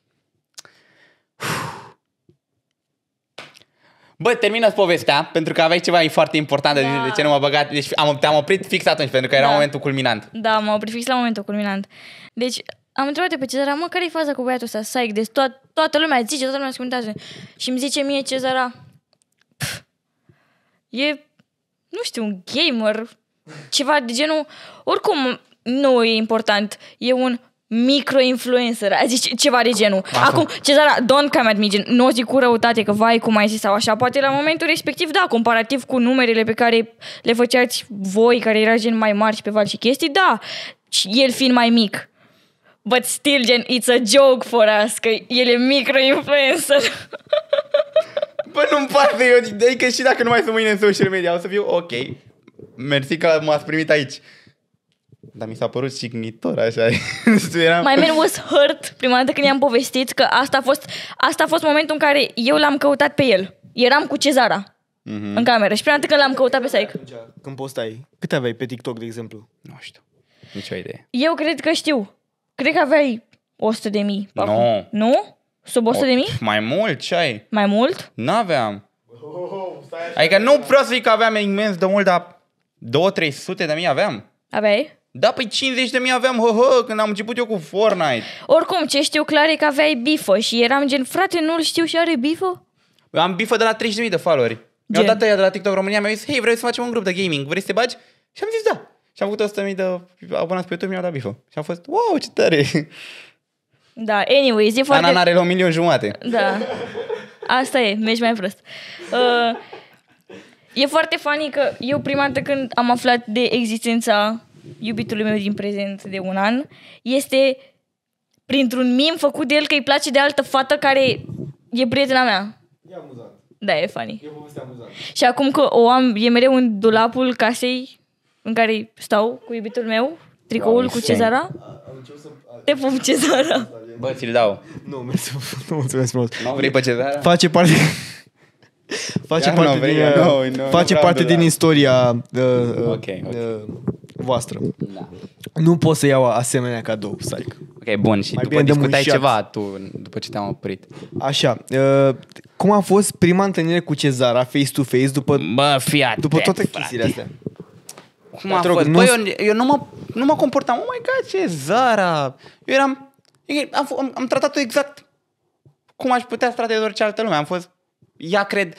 Bă, termină-ți povestea, pentru că aveai ceva foarte important de, Da. de ce nu m-a băgat. Deci am, te-am oprit fix atunci, pentru că era Da. momentul culminant. Da, m-am oprit fix la momentul culminant. Deci, am întrebat pe Cezara, mă, care-i faza cu băiatul ăsta? Psych, deci to- toată lumea zice, toată lumea se comentează. Și îmi zice mie Cezara, "Pf, e, nu știu, un gamer, ceva de genul, oricum nu e important, e un micro-influencer, a zis ceva de genul. Acum, Cezara, don't come at me, gen, nu o zic cu răutate, că vai, cum ai zis sau așa, poate la momentul respectiv, da, comparativ cu numerele pe care le făceați voi, care era gen mai mari și pe val și chestii, da, și el fiind mai mic. But still, gen, it's a joke for us, că el e micro-influencer. Bă, nu-mi pasă, eu, adică și dacă nu mai sunt mâine în social media, o să fiu ok. Mersi că m-ați primit aici. Dar mi s-a părut cignitor, așa. Eram... My man was hurt prima dată când i-am povestit că asta a fost, asta a fost momentul în care eu l-am căutat pe el. Eram cu Cezara mm-hmm. în cameră și prima dată când l-am căutat pe Saic. Când postai, câte aveai pe TikTok, de exemplu? Nu știu, nicio idee. Eu cred că știu. Cred că aveai o sută de mii. Nu. acum. Nu? Sub o sută de mii? Mai mult, ce ai? Mai mult? N-aveam. Adică nu vreau să zic că aveam imens de mult, dar două trei sute de mii aveam. Aveai? Da, păi cincizeci de mii aveam, hă, hă, când am început eu cu Fortnite. Oricum, ce știu clar e că aveai bifă și eram gen, frate, nu-l știu și are bifă? Eu am bifă de la treizeci de mii de followeri. Mi-au dat ăia de la TikTok România, mi-au zis, hei, vrei să facem un grup de gaming, vrei să te bagi? Și am zis da. Și am făcut o sută de mii de abonați pe YouTube, mi-au dat bifă. Și am fost, wow, ce tare. Da, anyways, e foarte... Ana n-are la un milion jumate. Da. Asta e, mergi mai prost. Uh, e foarte funny că eu prima dată când am aflat de existența iubitului meu din prezent de un an, este printr-un meme făcut de el că îi place de altă fată care e prietena mea. E amuzant. Da, e funny. E o poveste amuzant. Și acum că o am, e mereu în dulapul casei în care stau cu iubitul meu, tricoul cu Cezara. Te pup, Cezara. Bă, ți-l dau. Nu, mersi, nu mulțumesc frumos. Nu vrei pe Cezara? Face parte... face Chiar parte nu vrei, din, eu nu, uh, nu, nu face vreau parte de din la- istoria uh, uh, Ok, ok. uh, voastră. Da. Nu pot să iau asemenea cadou, Saic. Ok, bun, și Mai după bine dăm un discutai shot. ceva tu, după ce te-am oprit. Așa, uh, cum a fost prima întâlnire cu Cezara face-to-face după, Bă, fii atent, după toate frate. chestiile astea? Cum a Te rog, fost? nu- Bă, eu, eu nu, mă, nu mă comportam. Oh my God, ce Zara! Eu eram... Am, f- am, am tratat-o exact cum aș putea să trate de orice altă lume. Am fost... Ea cred...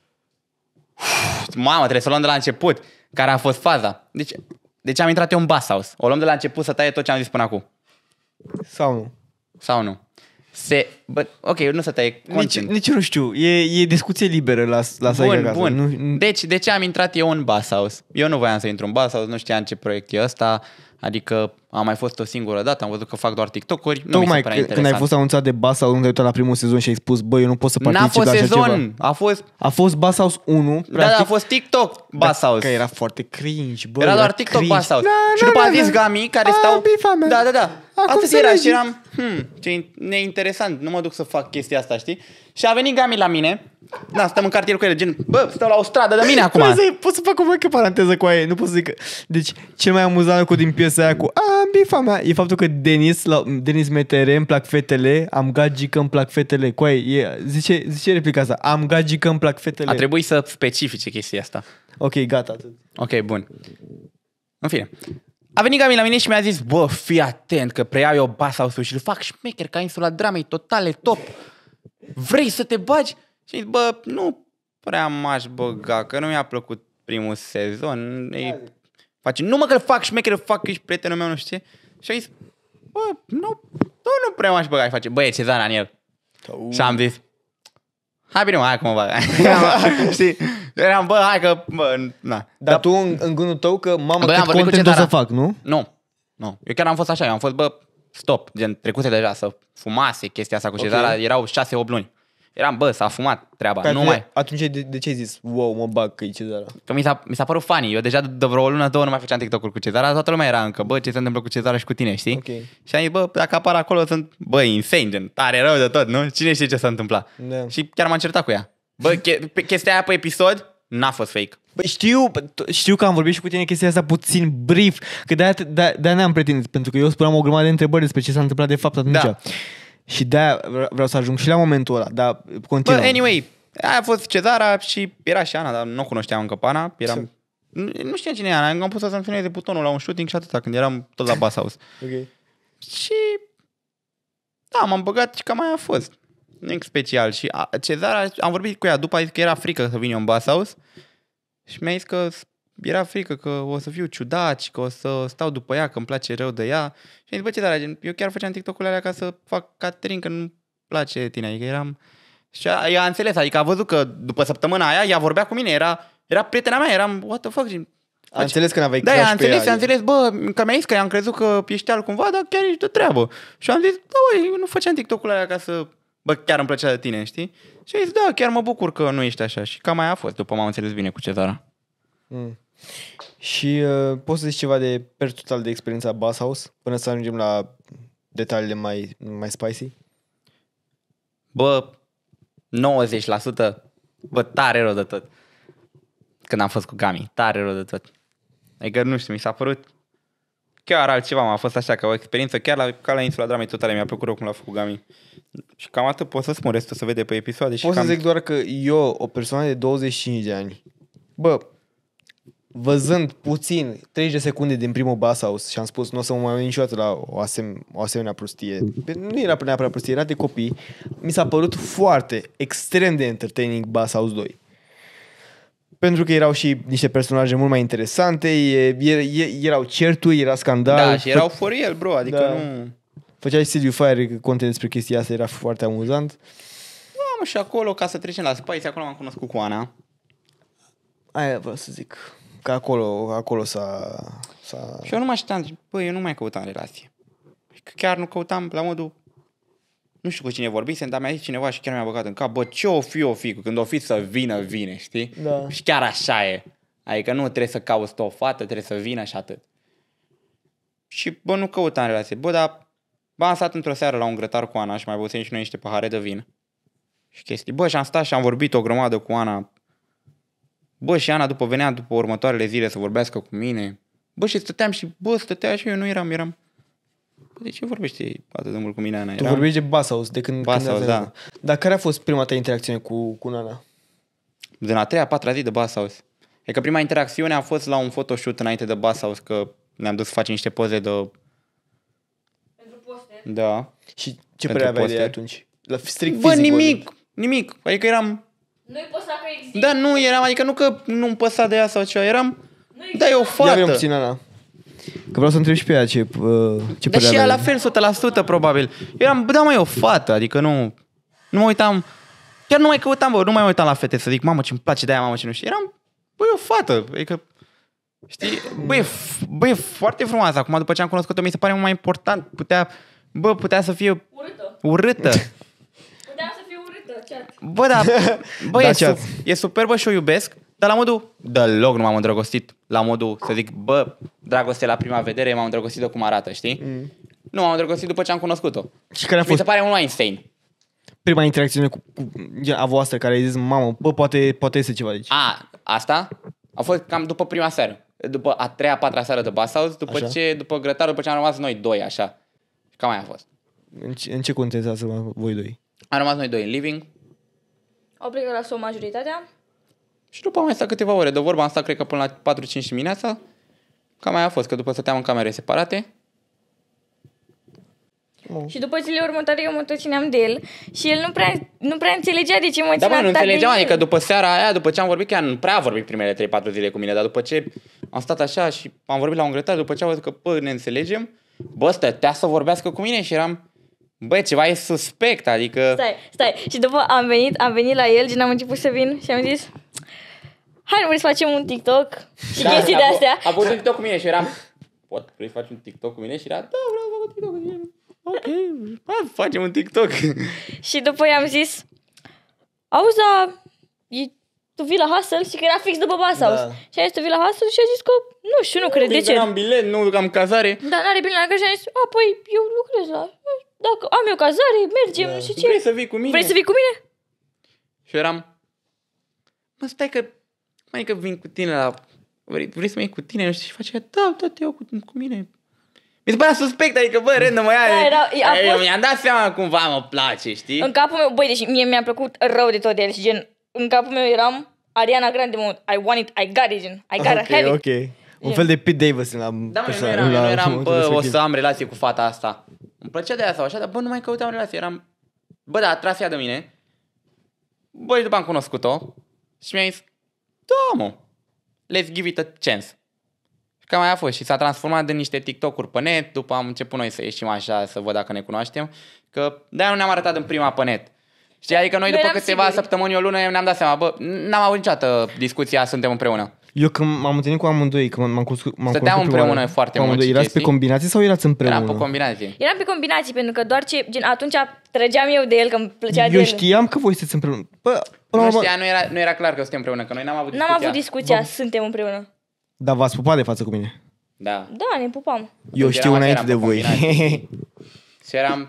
Mamă, trebuie să o luăm de la început. Care a fost faza. Deci, deci am intrat eu în Bass House. O luăm de la început să taie tot ce am zis până acum. Sau nu? Sau nu? Se... Bă, ok, nu să taie Nici, content. nici nu știu, e, e discuție liberă la, la Saic Bun, acasă. bun. Nu, Deci, de ce am intrat eu în Bass House? Eu nu voiam să intru în Bass House, nu știam ce proiect e ăsta, adică am mai fost o singură dată, am văzut că fac doar TikTok-uri, nu mi se Tocmai părea când, când ai interesant. fost anunțat de Bass House, unde ai uitat la primul sezon și ai spus, bă, eu nu pot să N-a particip fost la așa sezon, ceva. a fost... A fost Bass House unu, Da, da, a fost TikTok Bass Că House. era foarte cringe, bă. Era doar TikTok cringe. Bass House. Da, Și da, după da, a zis da. Gami, care A, stau... bifa mea. Da, da, da. Acum Atât era și înțelegi. eram... Hmm, ce neinteresant, nu mă duc să fac chestia asta, știi? Și a venit Gami la mine. Da, stăm în cartier cu el, gen, bă, stau la o stradă de mine acum. Pot să, pot să fac o mică paranteză cu aia, nu pot să zic că... Deci, cel mai amuzant lucru din piesa aia cu a, bifa mea, e faptul că Denis, la, Denis Metere, îmi plac fetele, am gagică, îmi plac fetele. Cu aia, e, zice, zice replica asta, am gagică, îmi plac fetele. A trebuit să specifice chestia asta. Ok, gata, atât. Ok, bun. În fine. A venit Gami la mine și mi-a zis, bă, fii atent că preiau eu Bass House-ul și îl fac șmecher ca insula dramei totale, top. Vrei să te bagi? Și zic, bă, nu prea m-aș băga, că nu mi-a plăcut primul sezon. Ei, face, nu mă că îl fac șmecher, îl fac că ești prietenul meu, nu știu ce. Și a zis, bă, nu, nu, nu prea m-aș băga. Și face, bă, e Cezara în el. Și am zis, hai bine mă, hai că mă bag. Știi? Eram, bă, hai că, bă, na. Dar tu în, în gândul tău că, mamă, Bă, am cât vorbit cu content o să Cezara. fac, nu? Nu, nu. Eu chiar am fost așa, eu am fost, bă, stop, gen, trecuse deja să fumase chestia asta cu Cezara, Ok. erau șase opt luni. Eram, bă, s-a fumat treaba, Pe nu atunci- mai. Atunci de, de ce ai zis, wow, mă bag că e Cezara? Că mi s-a, mi s-a părut funny. Eu deja de vreo lună, două nu mai făceam TikTok-uri cu Cezara, toată lumea era încă, bă, ce se întâmplă cu Cezara și cu tine, știi? Ok. Și am zis, bă, dacă apar acolo sunt, bă, insane, gen, tare rău de tot, nu? Cine știe ce s-a întâmplat? Da. Și chiar m-am certat cu ea. Bă, che- pe chestia aia pe episod n-a fost fake. Păi știu, știu că am vorbit și cu tine chestia asta puțin brief, că de-aia, de-aia, de-aia ne-am pretins, pentru că eu spuneam o grămadă de întrebări despre ce s-a întâmplat de fapt atunci. Da. Și de-aia vreau să ajung și la momentul ăla, dar continuă. Bă, anyway, aia a fost Cezara și era și Ana, dar nu o cunoșteam încă pe Ana. Eram... Nu, nu știam cine e Ana, am pus să-mi filmeze butonul la un shooting și atâta, când eram tot la Bass House. Ok. Și da, m-am băgat și cam aia a fost. Nimic special. Și a, Cezara, am vorbit cu ea după, a zis că era frică să vin eu în Bass House și mi-a zis că era frică că o să fiu ciudat și că o să stau după ea, că îmi place rău de ea. Și am zis, bă, Cezara, gen, eu chiar făceam TikTok-urile alea ca să fac Catering, că nu-mi place tine. Adică eram... Și a, ea a înțeles, adică a văzut că după săptămâna aia ea vorbea cu mine, era, era prietena mea, eram, what the fuck, gen, A înțeles că n-aveai da, crush a pe înțeles, ea, a înțeles, bă, că mi-a zis că i-am crezut că ești al cumva, dar chiar ești de treabă. Și am zis, da, bă, eu nu făceam TikTok-ul alea ca să, bă, chiar îmi plăcea de tine, știi? Și a zis, da, chiar mă bucur că nu ești așa. Și cam aia a fost, după m-am înțeles bine cu Cezara. Mm. Și uh, poți să zici ceva de per total de experiența Bass House, până să ajungem la detaliile mai, mai spicy? Bă, nouăzeci la sută, bă, tare rău de tot. Când am fost cu Gami, tare rău de tot. Adică, nu știu, mi s-a părut chiar altceva, m-a fost așa, ca o experiență, chiar la, ca la Insula Dramei totale, mi-a plăcut rău cum l-a făcut Gami. Și cam atât pot să spun, restul se vede pe episoade. Și Pot cam... să zic doar că eu, o persoană de douăzeci și cinci de ani, bă, văzând puțin treizeci de secunde din primul Bass House și am spus nu o să mă mai uit niciodată la o, asem- o asemenea prostie. Nu era neapărat prostie, era de copii. Mi s-a părut foarte, extrem de entertaining Bass House doi. Pentru că erau și niște personaje mult mai interesante, e, e, e, erau certuri, era scandal. Da, și erau for real, bro, adică Da. nu... Făcea și Silviu Fire content despre chestia asta, era foarte amuzant. Am și acolo, ca să trecem la Spice, acolo m-am cunoscut cu Ana. Aia vreau să zic. Că acolo, acolo s-a... s-a... Și eu nu mai știam, bă, eu nu mai căutam relație. Că chiar nu căutam la modul... Nu știu cu cine vorbisem, dar mi-a zis cineva și chiar mi-a băgat în cap, bă, ce o fi, o fi, când o fi să vină, vine, știi? Da. Și chiar așa e. Adică nu trebuie să cauți o fată, trebuie să vină și atât. Și, bă, nu căutam relație. Bă, dar bă, am stat într-o seară la un grătar cu Ana și mai băusem și noi niște pahare de vin. Și chestii. Bă, și am stat și am vorbit o grămadă cu Ana. Bă, și Ana după venea după următoarele zile să vorbească cu mine. Bă, și stăteam și, bă, stătea și eu nu eram, eram... Bă, de ce vorbește atât de mult cu mine, Ana? Tu Eram... vorbești de Bass House, de când... Bass când House, ați da. venit. Dar care a fost prima ta interacțiune cu, cu Nana? Din a treia, a patra zi de Bass House. E că prima interacțiune a fost la un photoshoot înainte de Bass House, că ne-am dus să facem niște poze de... Pentru poster. Da. Și ce Pentru părere aveai de poster. ea atunci? La strict Bă, fizic nimic, vorbind. nimic. Adică eram... Nu-i păsa că există. Da, nu eram, adică nu că nu-mi păsa de ea sau ceva, eram... Nu-i Da, e o Ia fată. vedem puțin Nana. Că vreau să întreb și pe ea ce, uh, ce Dar părere și ea avea. la fel, o sută la sută probabil. Eu eram, bă, da, mă, e o fată, adică nu... Nu mă uitam... Chiar nu mai căutam, bă, nu mai uitam la fete să zic, mamă, ce-mi place de aia, mamă, ce nu știu. Eram, bă, e o fată, adică... Știi? Bă, e, f- bă, e foarte frumoasă. Acum, după ce am cunoscut-o, mi se pare mult mai important. Putea, bă, putea să fie Urâtă. urâtă. Puteam să fiu urâtă, chat. Bă, da, bă, Da, e, chat. su- e superbă și o iubesc, dar la modul, deloc nu m-am îndrăgostit. La modul, să zic, bă, dragoste la prima vedere, m-am îndrăgostit de cum arată, știi? Mm. Nu, m-am îndrăgostit după ce am cunoscut-o. Și care a Mi se fost pare mult mai insane. prima interacțiune cu, cu gen, a voastră care ai zis, mamă, bă, poate, poate este ceva de aici. A, asta a fost cam după prima seară. După a treia, a patra seară de Bass House, după Așa. ce, după grătar, după ce am rămas noi doi, așa. Cam aia a fost. În ce, în ce contează voi doi? Am rămas noi doi în living Au plecat la sol majoritatea. și după am mai stat câteva ore de vorbă, am stat cred că până la patru cinci dimineața. Cam aia a fost, că după stăteam în camere separate. Și după zilele următoare eu mă tot țineam de el și el nu prea, nu prea înțelegea de ce mă Da, țineam mă, nu atât de înțelegeam, el. adică după seara aia, după ce am vorbit, chiar nu prea a vorbit primele trei patru zile cu mine, dar după ce am stat așa și am vorbit la un grătar, după ce am văzut că, bă, ne înțelegem, bă, stătea să vorbească cu mine și eram, bă, ceva e suspect, adică... Stai, stai. Și după am venit, am venit la el și n-am început să vin și am zis hai, vrei să facem un TikTok și Da, chestii de a- astea. A făcut un TikTok cu mine și eram, pot, vrei să faci un TikTok cu mine? Și era, da, vreau să fac un TikTok cu mine. Ok, hai, facem un TikTok. Și după i-am zis, auzi, da, e, tu vii la Hustle? Și că era fix după Bus House. Da. Și a zis, tu vii la Hustle? Și a zis că, nu știu, nu cred, de Din ce? că n-am bilet, nu am cazare. Dar n-are bine la și a zis, a, păi, eu lucrez la... Dacă am eu cazare, mergem, Da. nu știu ce. Vrei să vii cu mine? Vrei să vii cu mine? Și eu eram, mă, stai că, mai că vin cu tine la... Vrei, vrei să mă iei cu tine? Nu știu, și face, da, da, te iau cu, cu mine. Mi se părea suspect, adică, bă, random, mă ia. Da, era- a eu fost- mi-am dat seama cumva mă place, știi? În capul meu, băi, deci mie mi-a plăcut rău de tot de el și gen, în capul meu eram Ariana Grande, mă, I want it, I got it, gen, I gotta Ok, have it. ok. Un fel de Pete Davidson la Da, mă, eu nu persoană, eram, eu la nu eram, momentul bă, o respectiv. să am relație cu fata asta. Îmi plăcea de aia sau așa, dar bă, nu mai căutam relație. Eram, bă, da, a tras ea de mine. Bă, și după am cunoscut-o și mi-a zis, da, mă, let's give it a chance. Și cam aia a fost și s-a transformat în niște TikTok-uri pe net, după am început noi să ieșim așa, să văd dacă ne cunoaștem, că de-aia nu ne-am arătat în prima pe net. Știi, adică noi Noi după eram câteva siguri. săptămâni, o lună, ne-am dat seama, bă, n-am avut niciodată discuția, suntem împreună. Eu când m-am întâlnit cu amândoi, când m-am cunoscut, m-am Stăteam cunoscut prima împreună oară, foarte cu mult amândoi, și erați pe chestii. combinații sau erați împreună? Eram pe combinație. Eram pe combinații, pentru că doar ce, gen, atunci trăgeam eu de el, că îmi plăcea de Eu el. știam că voi sunteți împreună. Bă, până Nu la urmă, știa, nu era, nu era clar că suntem împreună, că noi n-am avut N-am discuția. avut discuția, suntem împreună. dar v-ați pupat de față cu mine. Da. Da, ne pupam. Eu Când știu eram așa, înainte de eram pe voi. combinații. Și eram...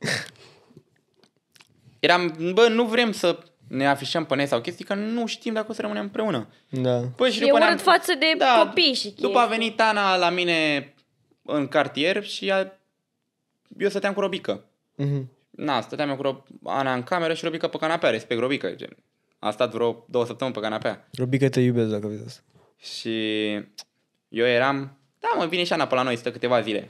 Eram, bă, nu vrem să ne afișăm pe net sau chestii, că nu știm dacă o să rămânem împreună. Da. Păi, Și e urât față de copii și chestii. După a venit Ana la mine în cartier și a... eu stăteam cu Robică. Mhm. Na, stăteam eu cu Rob... Ana în cameră și Robică pe canapea, respect Robică. Gen. A stat vreo două săptămâni pe canapea. Robică, te iubesc dacă vezi asta. Și eu eram, da mă, vine și Ana pe la noi, stă câteva zile.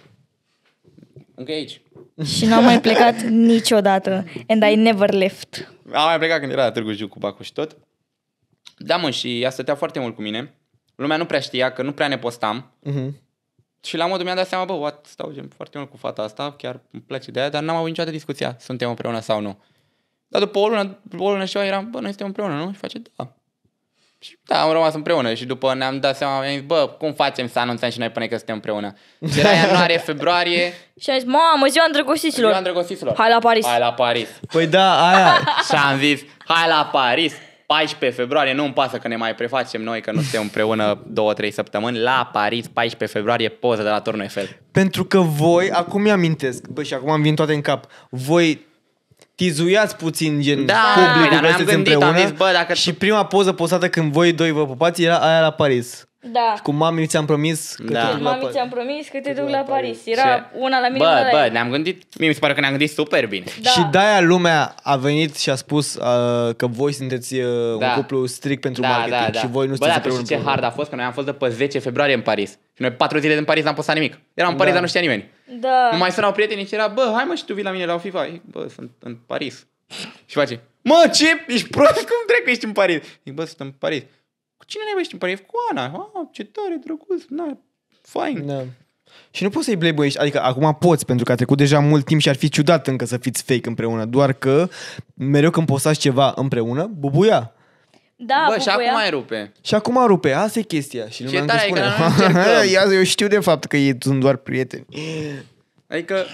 Încă e aici. Și n-am mai plecat niciodată. And I never left. Am mai plecat când era la Târgu Jiu cu Bacu și tot. Da mă, și ea stătea foarte mult cu mine. Lumea nu prea știa, că nu prea ne postam. Mhm. Și la modul mi-am dat seama, bă, what, stau gen, foarte mult cu fata asta, chiar îmi place de aia, dar n-am avut niciodată discuția, suntem împreună sau nu. Dar după o lună, o lună și eu eram, bă, noi suntem împreună, nu? Și face, da. Și da, am rămas împreună și după ne-am dat seama, mi-am zis, bă, cum facem să anunțăm și noi până că suntem împreună? Și era ianuarie, februarie, Și am zis, mamă, ziua îndrăgostiților. ziua îndrăgostiților. Hai la Paris. Hai la Paris. Păi da, aia. Și am zis, hai la Paris, paisprezece februarie, nu-mi pasă că ne mai prefacem noi, că nu suntem împreună două, trei săptămâni, la Paris, paisprezece februarie, poză de la Turnul Eiffel. Pentru că voi, acum mi-amintesc, bă, și acum am vin toate în cap, voi tizuiați puțin gen Da, publicul dar că noi am sunteți gândit, am împreună zis, bă, dacă și tu- prima poză postată când voi doi vă pupați era aia la Paris. Da. Cu mami ți-am promis că Da. te duc la Mami Paris. ți-am promis că te duc la la Paris. Era Ce? una la mine, Bă, una la bă, ea. ne-am gândit, mie mi se pare că ne-am gândit super bine. Da. Și de-aia lumea a venit și a spus uh, că voi sunteți uh, Da. un cuplu strict pentru marketing și voi nu Bă, sunteți dar tu știi împreună. ce hard a fost? Că noi am fost de pe zece februarie în Paris. Și noi patru zile din Paris n-am postat nimic. Eram în Paris, Da. dar nu știa nimeni. Da. Nu mai sunau prietenii și era, bă, hai mă și tu vii la mine la o FIFA. Ei, bă, sunt în Paris. Și face, mă, ce? Ești prost? Cum trec că ești în Paris? Zic, bă, sunt în Paris. Cu cine ne ești în Paris? Cu Ana. Ah, ce tare, drăguț, na, fain. Da. Și nu poți să-i blame-uiești, adică acum poți, pentru că a trecut deja mult timp și ar fi ciudat încă să fiți fake împreună, doar că mereu când postați ceva împreună, bubuia. Da, Bă, și bubuia. acum mai rupe. Și acum rupe, asta e chestia. Și lumea Ce încă tare, spune, că noi nu încercăm. Ia, eu știu de fapt că ei sunt doar prieteni. Adică,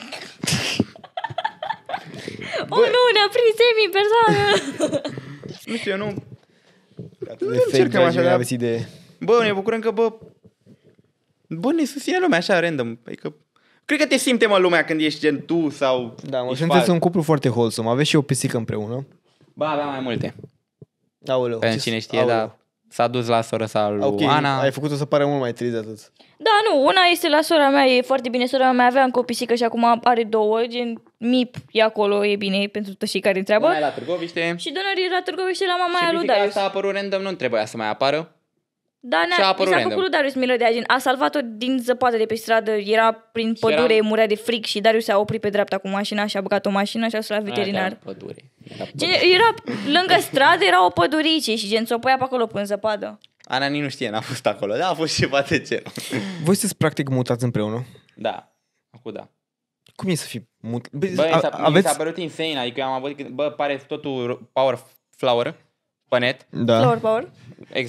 Oh, nu, ne-a prins Emi în persoană. nu știu, eu nu... De Nu fake, încercăm dragii așa, mei, dar- aveți idee. Bă, ne bucurăm că, bă... Bă, ne susține lumea așa, random. Adică... Cred că te simte, mă, lumea când ești gen tu sau... Da, mă, ești sunteți fals. un cuplu foarte wholesome. Aveți și o pisică împreună. Bă, avea mai multe. Aoleu. Pentru ce- cine știe, aoleu. dar s-a dus la sora sa lui Ok, Ana. ai făcut-o să pare mult mai trist de atât. Da, nu, una este la sora mea, e foarte bine. Sora mea avea încă o pisică și acum are două, gen Mip e acolo, e bine pentru toți cei care întreabă. Una e la Târgoviște. Și Donării era Târgoviște la mama aia Și lui pisica Darius. asta a apărut random, nu trebuia să mai apară. Da, și a ne-a, apărut mi s-a random. făcut lui Darius milă de aia, gen, a salvat-o din zăpadă de pe stradă, era prin pădure, era- murea de fric și Darius s-a oprit pe dreapta cu mașina și a băgat o mașină și a dus la veterinar. Era pădure. Era Gen, pădure. era lângă stradă, era o pădurice și gen, s-o păia pe acolo până în zăpadă. Ana nici nu știe, n-a fost acolo. Da, a fost ceva de ce. Voi sunteți practic mutați împreună? Da, acum da. Cum e să fii mut? Bă, Bă, a- mi s-a, mi aveți... s-a părut insane, adică eu am avut, bă, pare totul power flower pe net. Da. Flower power. Exact.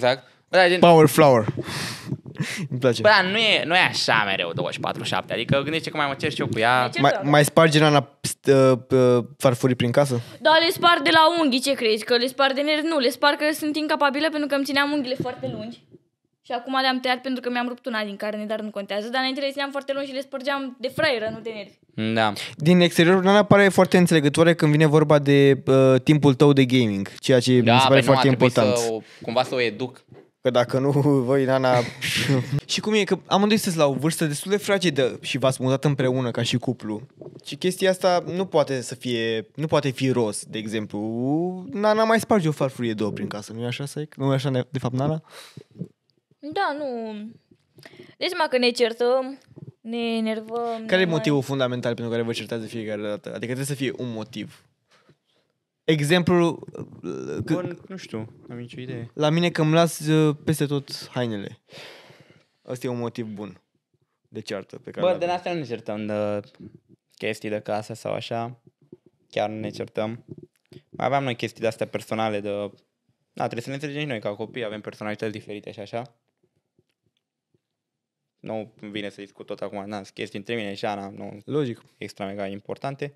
Da, gen... Power flower. Îmi place. Bă, da, nu e, nu e așa mereu douăzeci și patru șapte. Adică gândește că mai mă cer și eu cu ea. Mai, mai sparge Nana uh, uh, farfurii prin casă? Da, le spar de la unghii, ce crezi? Că le spar de nervi? Nu, le spar că sunt incapabilă pentru că îmi țineam unghiile foarte lungi. Și acum le-am tăiat pentru că mi-am rupt una din carne, dar nu contează. Dar înainte le țineam foarte lungi și le spărgeam de fraieră, nu de nervi. Da. Din exterior, Nana pare foarte înțelegătoare când vine vorba de uh, timpul tău de gaming, ceea ce Da, mi se pare pe nu, foarte a trebuit important. să o, cumva să o educ. Că dacă nu, voi, Nana... Și cum e? Că amândoi sunteți la o vârstă destul de fragedă și v-ați mutat împreună ca și cuplu. Și chestia asta nu poate să fie... Nu poate fi rost, de exemplu. Nana mai sparge o farfurie două prin casă, nu e așa, Saic? Nu e așa, de fapt, Nana? Da, nu... Deci, mă, că ne certăm, ne enervăm... Care e ne motivul fundamental pentru care vă certați de fiecare dată? Adică trebuie să fie un motiv. Exemplu, Bun, nu știu, am nicio idee. la mine că îmi las uh, peste tot hainele. Ăsta e un motiv bun de ceartă pe care Bă, l-avem. de astea nu ne certăm de chestii de casă sau așa. Chiar nu ne certăm. Mai aveam noi chestii de astea personale de... Da, trebuie să ne înțelegem și noi ca copii, avem personalități diferite și așa. Nu vine să discut tot acum, na, sunt chestii între mine și Ana, nu Logic. extra mega importante.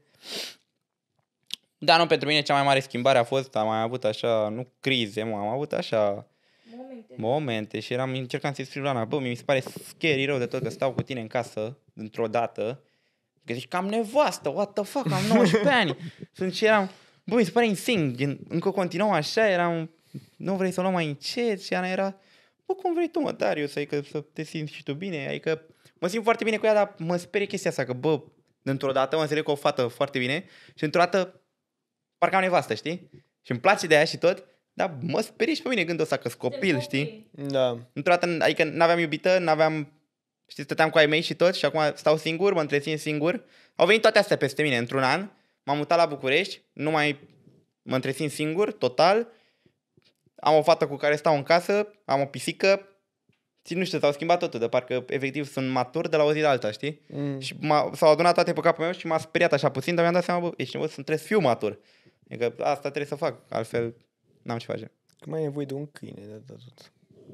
Dar nu, pentru mine cea mai mare schimbare a fost, am mai avut așa, nu crize, mă, am avut așa Momente. momente și eram, încercam să-i scriu la Ana, bă, mi se pare scary rău de tot că stau cu tine în casă, într-o dată, că zici că am nevastă, what the fuck, am nouăsprezece ani. Sunt și eram, bă, mi se pare insane, gen, încă continuăm așa, eram, nu vrei să o luăm mai încet? Și Ana era, bă, cum vrei tu, mă, Darius, adică să te simți și tu bine, adică mă simt foarte bine cu ea, dar mă sperie chestia asta, că, bă, dintr-o dată mă înțeleg cu o fată foarte bine și într-o dată parcă am nevastă, știi? Și îmi place de aia și tot, dar mă sperie și pe mine gândul ăsta că-s copil, știi? Da. Într-o dată, adică n-aveam iubită, n-aveam, știi, stăteam cu ai mei și tot și acum stau singur, mă întrețin singur. Au venit toate astea peste mine într-un an, m-am mutat la București, nu mai mă întrețin singur, total. Am o fată cu care stau în casă, am o pisică, și nu știu, s-au schimbat totul, de parcă efectiv sunt matur de la o zi la alta, știi? Mm. Și m-a, s-au adunat toate pe capul meu și m-a speriat așa puțin, dar mi-am dat seama, bă, ești nebun, trebuie să fiu matur. Adică asta trebuie să fac, altfel n-am ce face. Că mai ai nevoie de un câine de tot.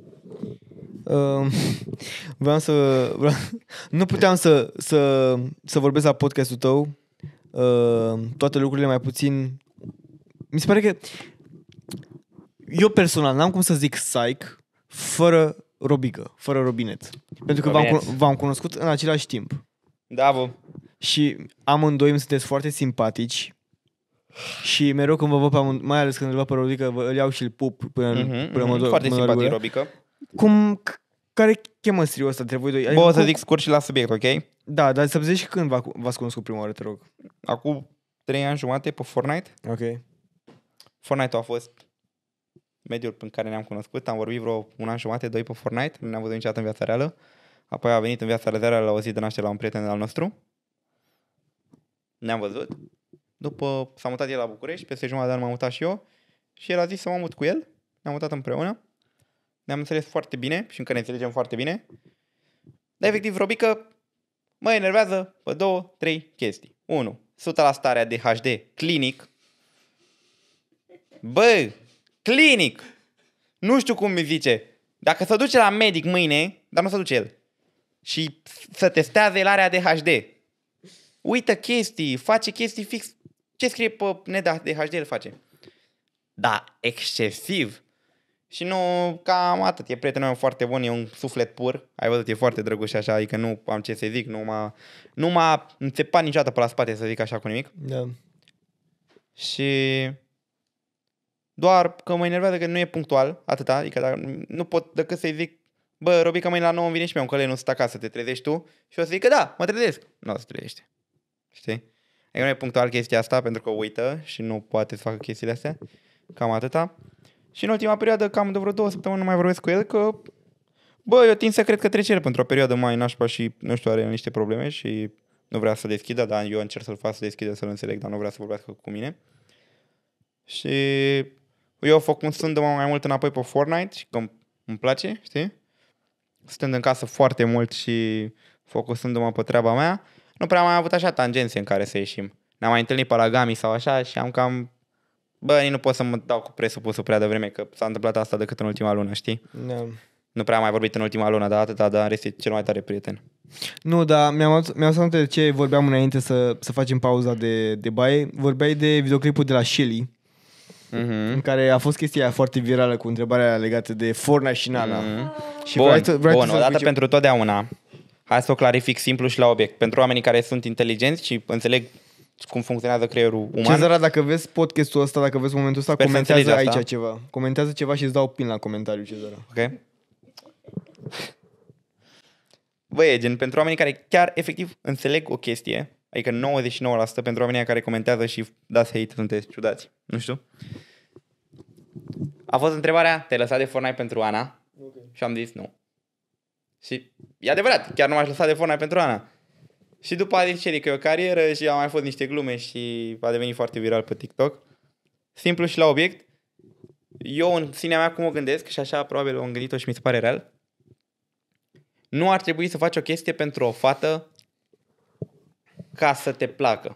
Uh, vreau să... Vreau, nu puteam să, să, să vorbesc la podcastul tău uh, toate lucrurile mai puțin... Mi se pare că eu personal n-am cum să zic psych fără Robică, fără Robinet. Pentru că v-am, Robinet. cuno- v-am cunoscut în același timp. Da, bă. Și amândoi îmi sunteți foarte simpatici. Și mereu când vă văd pe amândoi, mai ales când îl văd pe Robică, vă- îl iau și îl pup până, Mm-hmm, până mă mm-hmm. do- Foarte până doare simpatic, gura. Robică. Cum, c- care e chemistry-ul ăsta între voi doi? Bă, o să cum- zic scurt și la subiect, ok? Da, dar să-mi zici când v- v-ați cunoscut prima oară, te rog. Acum trei ani jumate pe Fortnite. Ok. Fortnite a fost mediul în care ne-am cunoscut. Am vorbit vreo un an jumate, doi pe Fortnite. Nu ne-am văzut niciodată în viața reală. Apoi a venit în viața reală la o zi de naștere la un prieten al nostru. Ne-am văzut. După s-a mutat el la București, peste jumătate de an m-am mutat și eu. Și el a zis să mă mut cu el. Ne-am mutat împreună. Ne-am înțeles foarte bine și încă ne înțelegem foarte bine. Dar efectiv, Robică mă enervează pe două, trei chestii. unu. o sută la starea de H D clinic. Bă, clinic! Nu știu cum mi zice. Dacă se duce la medic mâine, dar nu se duce el. Și să testează el area de H D. Uită chestii, face chestii fix. Ce scrie pe net de H D el face. Da, excesiv. Și nu, cam atât. E prietenul meu foarte bun, e un suflet pur. Ai văzut, e foarte drăguț așa, adică nu am ce să zic, nu m-a, nu m-a înțepat niciodată pe la spate, să zic așa, cu nimic. Da. Și doar că mă enervează că nu e punctual, atâta, adică dacă, nu pot decât să-i zic, bă, Robica, mâine la nouă îmi vine și mie un coleg, nu stă acasă, te trezești tu? Și o să zic că da, mă trezesc. Nu se trezește. Știi? Adică nu e punctual chestia asta, pentru că uită și nu poate să facă chestiile astea. Cam atâta. Și în ultima perioadă, cam de vreo două săptămâni nu mai vorbesc cu el, că bă, eu tind să cred că trece el pentru o perioadă mai nașpa și, nu știu, are niște probleme și nu vrea să deschidă, dar eu încerc să-l fac să deschidă, să-l înțeleg, dar nu vrea să vorbească cu mine. Și eu focusându-mă mai mult înapoi pe Fortnite și că îmi place, știi? Stând în casă foarte mult și focusându-mă pe treaba mea, nu prea am mai avut așa tangențe în care să ieșim. Ne-am mai întâlnit pe la Gami sau așa și am cam bă, nici nu pot să mă dau cu presupusul prea devreme, că s-a întâmplat asta decât în ultima lună, știi? Da. Nu prea am mai vorbit în ultima lună, dar atâta, dar în rest e cel mai tare prieten. Nu, dar mi-am mi-am să de ce vorbeam înainte să, să facem pauza de, de baie. Vorbeai de videoclipul de la Shelly, Mm-hmm. în care a fost chestia aia foarte virală cu întrebarea legată de Fortnite și Nana. Mm-hmm. Și Bun, vreau să, vreau bun să odată zice... pentru totdeauna, hai să o clarific simplu și la obiect. Pentru oamenii care sunt inteligenți și înțeleg cum funcționează creierul uman. Cezara, dacă vezi podcastul ăsta, dacă vezi momentul ăsta, Sper să comentează înțelegi aici asta. ceva. Comentează ceva și îți dau pin la comentariu, Cezara. Ok? Bă, e gen, pentru oamenii care chiar efectiv înțeleg o chestie, adică nouăzeci și nouă la sută pentru oamenii care comentează și dați hate, sunteți ciudați, nu știu. A fost întrebarea, te-ai lăsat de Fortnite pentru Ana? Okay. Și am zis nu. Și e adevărat, chiar nu m-aș lăsa de Fortnite pentru Ana. Și după a zis Shelly că e o carieră și au mai fost niște glume și a devenit foarte viral pe TikTok. Simplu și la obiect. Eu în sinea mea cum o gândesc și așa probabil o gândit-o și mi se pare real. Nu ar trebui să faci o chestie pentru o fată ca să te placă.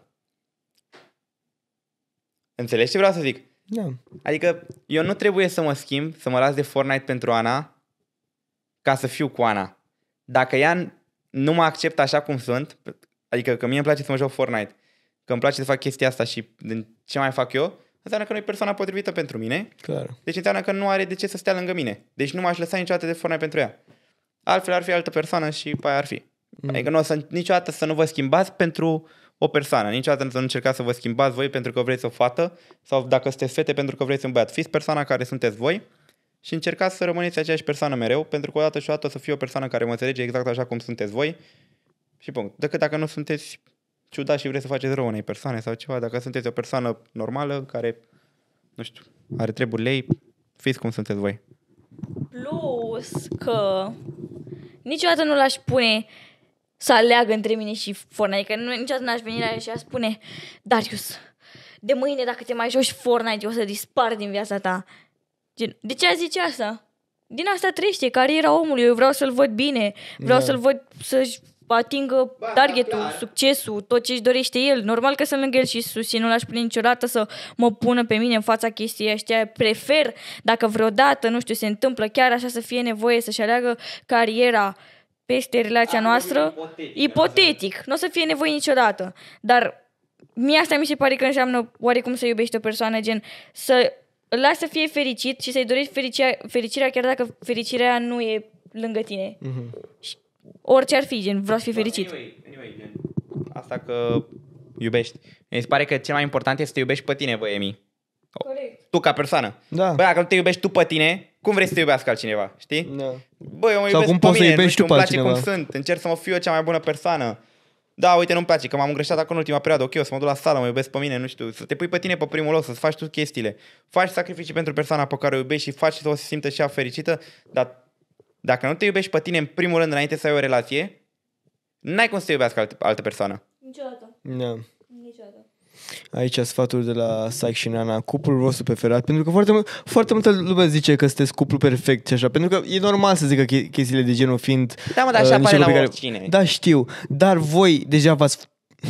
Înțelegi ce vreau să zic? Da. Adică eu nu trebuie să mă schimb, să mă las de Fortnite pentru Ana ca să fiu cu Ana. Dacă ea nu mă acceptă așa cum sunt, adică că mie îmi place să mă joc Fortnite, că îmi place să fac chestia asta și din ce mai fac eu, înseamnă că nu e persoana potrivită pentru mine. Clar. Deci înseamnă că nu are de ce să stea lângă mine. Deci nu m-aș lăsa niciodată de Fortnite pentru ea. Altfel ar fi altă persoană și pe aia ar fi. Mm. Adică nu o să, niciodată să nu vă schimbați pentru o persoană. Niciodată să nu încercați să vă schimbați voi pentru că vreți o fată sau dacă sunteți fete pentru că vreți un băiat. Fiți persoana care sunteți voi și încercați să rămâneți aceeași persoană mereu, pentru că odată și odată o să fie o persoană care mă înțelege exact așa cum sunteți voi și punct. Decât dacă nu sunteți ciudați și vreți să faceți rău unei persoane sau ceva, dacă sunteți o persoană normală care, nu știu, are treburile ei, fiți cum sunteți voi. Plus că niciodată nu l-aș pune să aleagă între mine și Fortnite. Adică nu, niciodată n-aș veni la el și aș spune Darius, de mâine dacă te mai joci Fortnite o să dispar din viața ta. Gen, de ce a zice asta? Din asta trăiește cariera omului. Eu vreau să-l văd bine. Vreau da. să-l văd să-și atingă targetul, succesul, tot ce-și dorește el. Normal că sunt lângă el și susțin. Nu l-aș pune niciodată să mă pună pe mine în fața chestiei astea. Prefer, dacă vreodată, nu știu, se întâmplă chiar așa să fie nevoie să-și aleagă cariera peste relația noastră, ipotetic, ipotetic. Nu o să fie nevoie niciodată. Dar mie asta mi se pare că înseamnă oarecum să iubești o persoană, gen să îl lași să fie fericit și să-i dorești fericirea, fericirea chiar dacă fericirea nu e lângă tine. Mm-hmm. Și orice ar fi, gen, vreau să fii fericit. Anyway, anyway, gen, asta că iubești. Mi se pare că cel mai important este să te iubești pe tine, bă, Emi. Corect. Tu ca persoană. Da. Bă, dacă nu te iubești tu pe tine, cum vrei să te iubească altcineva, știi? Da. Bă, eu mă sau iubesc cum pe poți mine, să nu știu, tu îmi pe place altcineva. cum sunt, încerc să mă fiu eu cea mai bună persoană. Da, uite, nu-mi place, că m-am îngreșat acum în ultima perioadă, ok, o să mă duc la sală, mă iubesc pe mine, nu știu, să te pui pe tine pe primul loc, să-ți faci tu chestiile. Faci sacrificii pentru persoana pe care o iubești și faci să o simtă și ea fericită, dar dacă nu te iubești pe tine în primul rând înainte să ai o relație, n-ai cum să te iubească altă, altă persoană. Niciodată. Da. Niciodată. Aici sfatul de la Psyche și Nana, cuplul vostru preferat, pentru că foarte, mult, foarte multă lume zice că sunteți cuplu perfect și așa, pentru că e normal să zică che- chestiile de genul fiind... Da, mă, dar așa uh, pare la care... oricine. Da, știu, dar voi deja v-ați...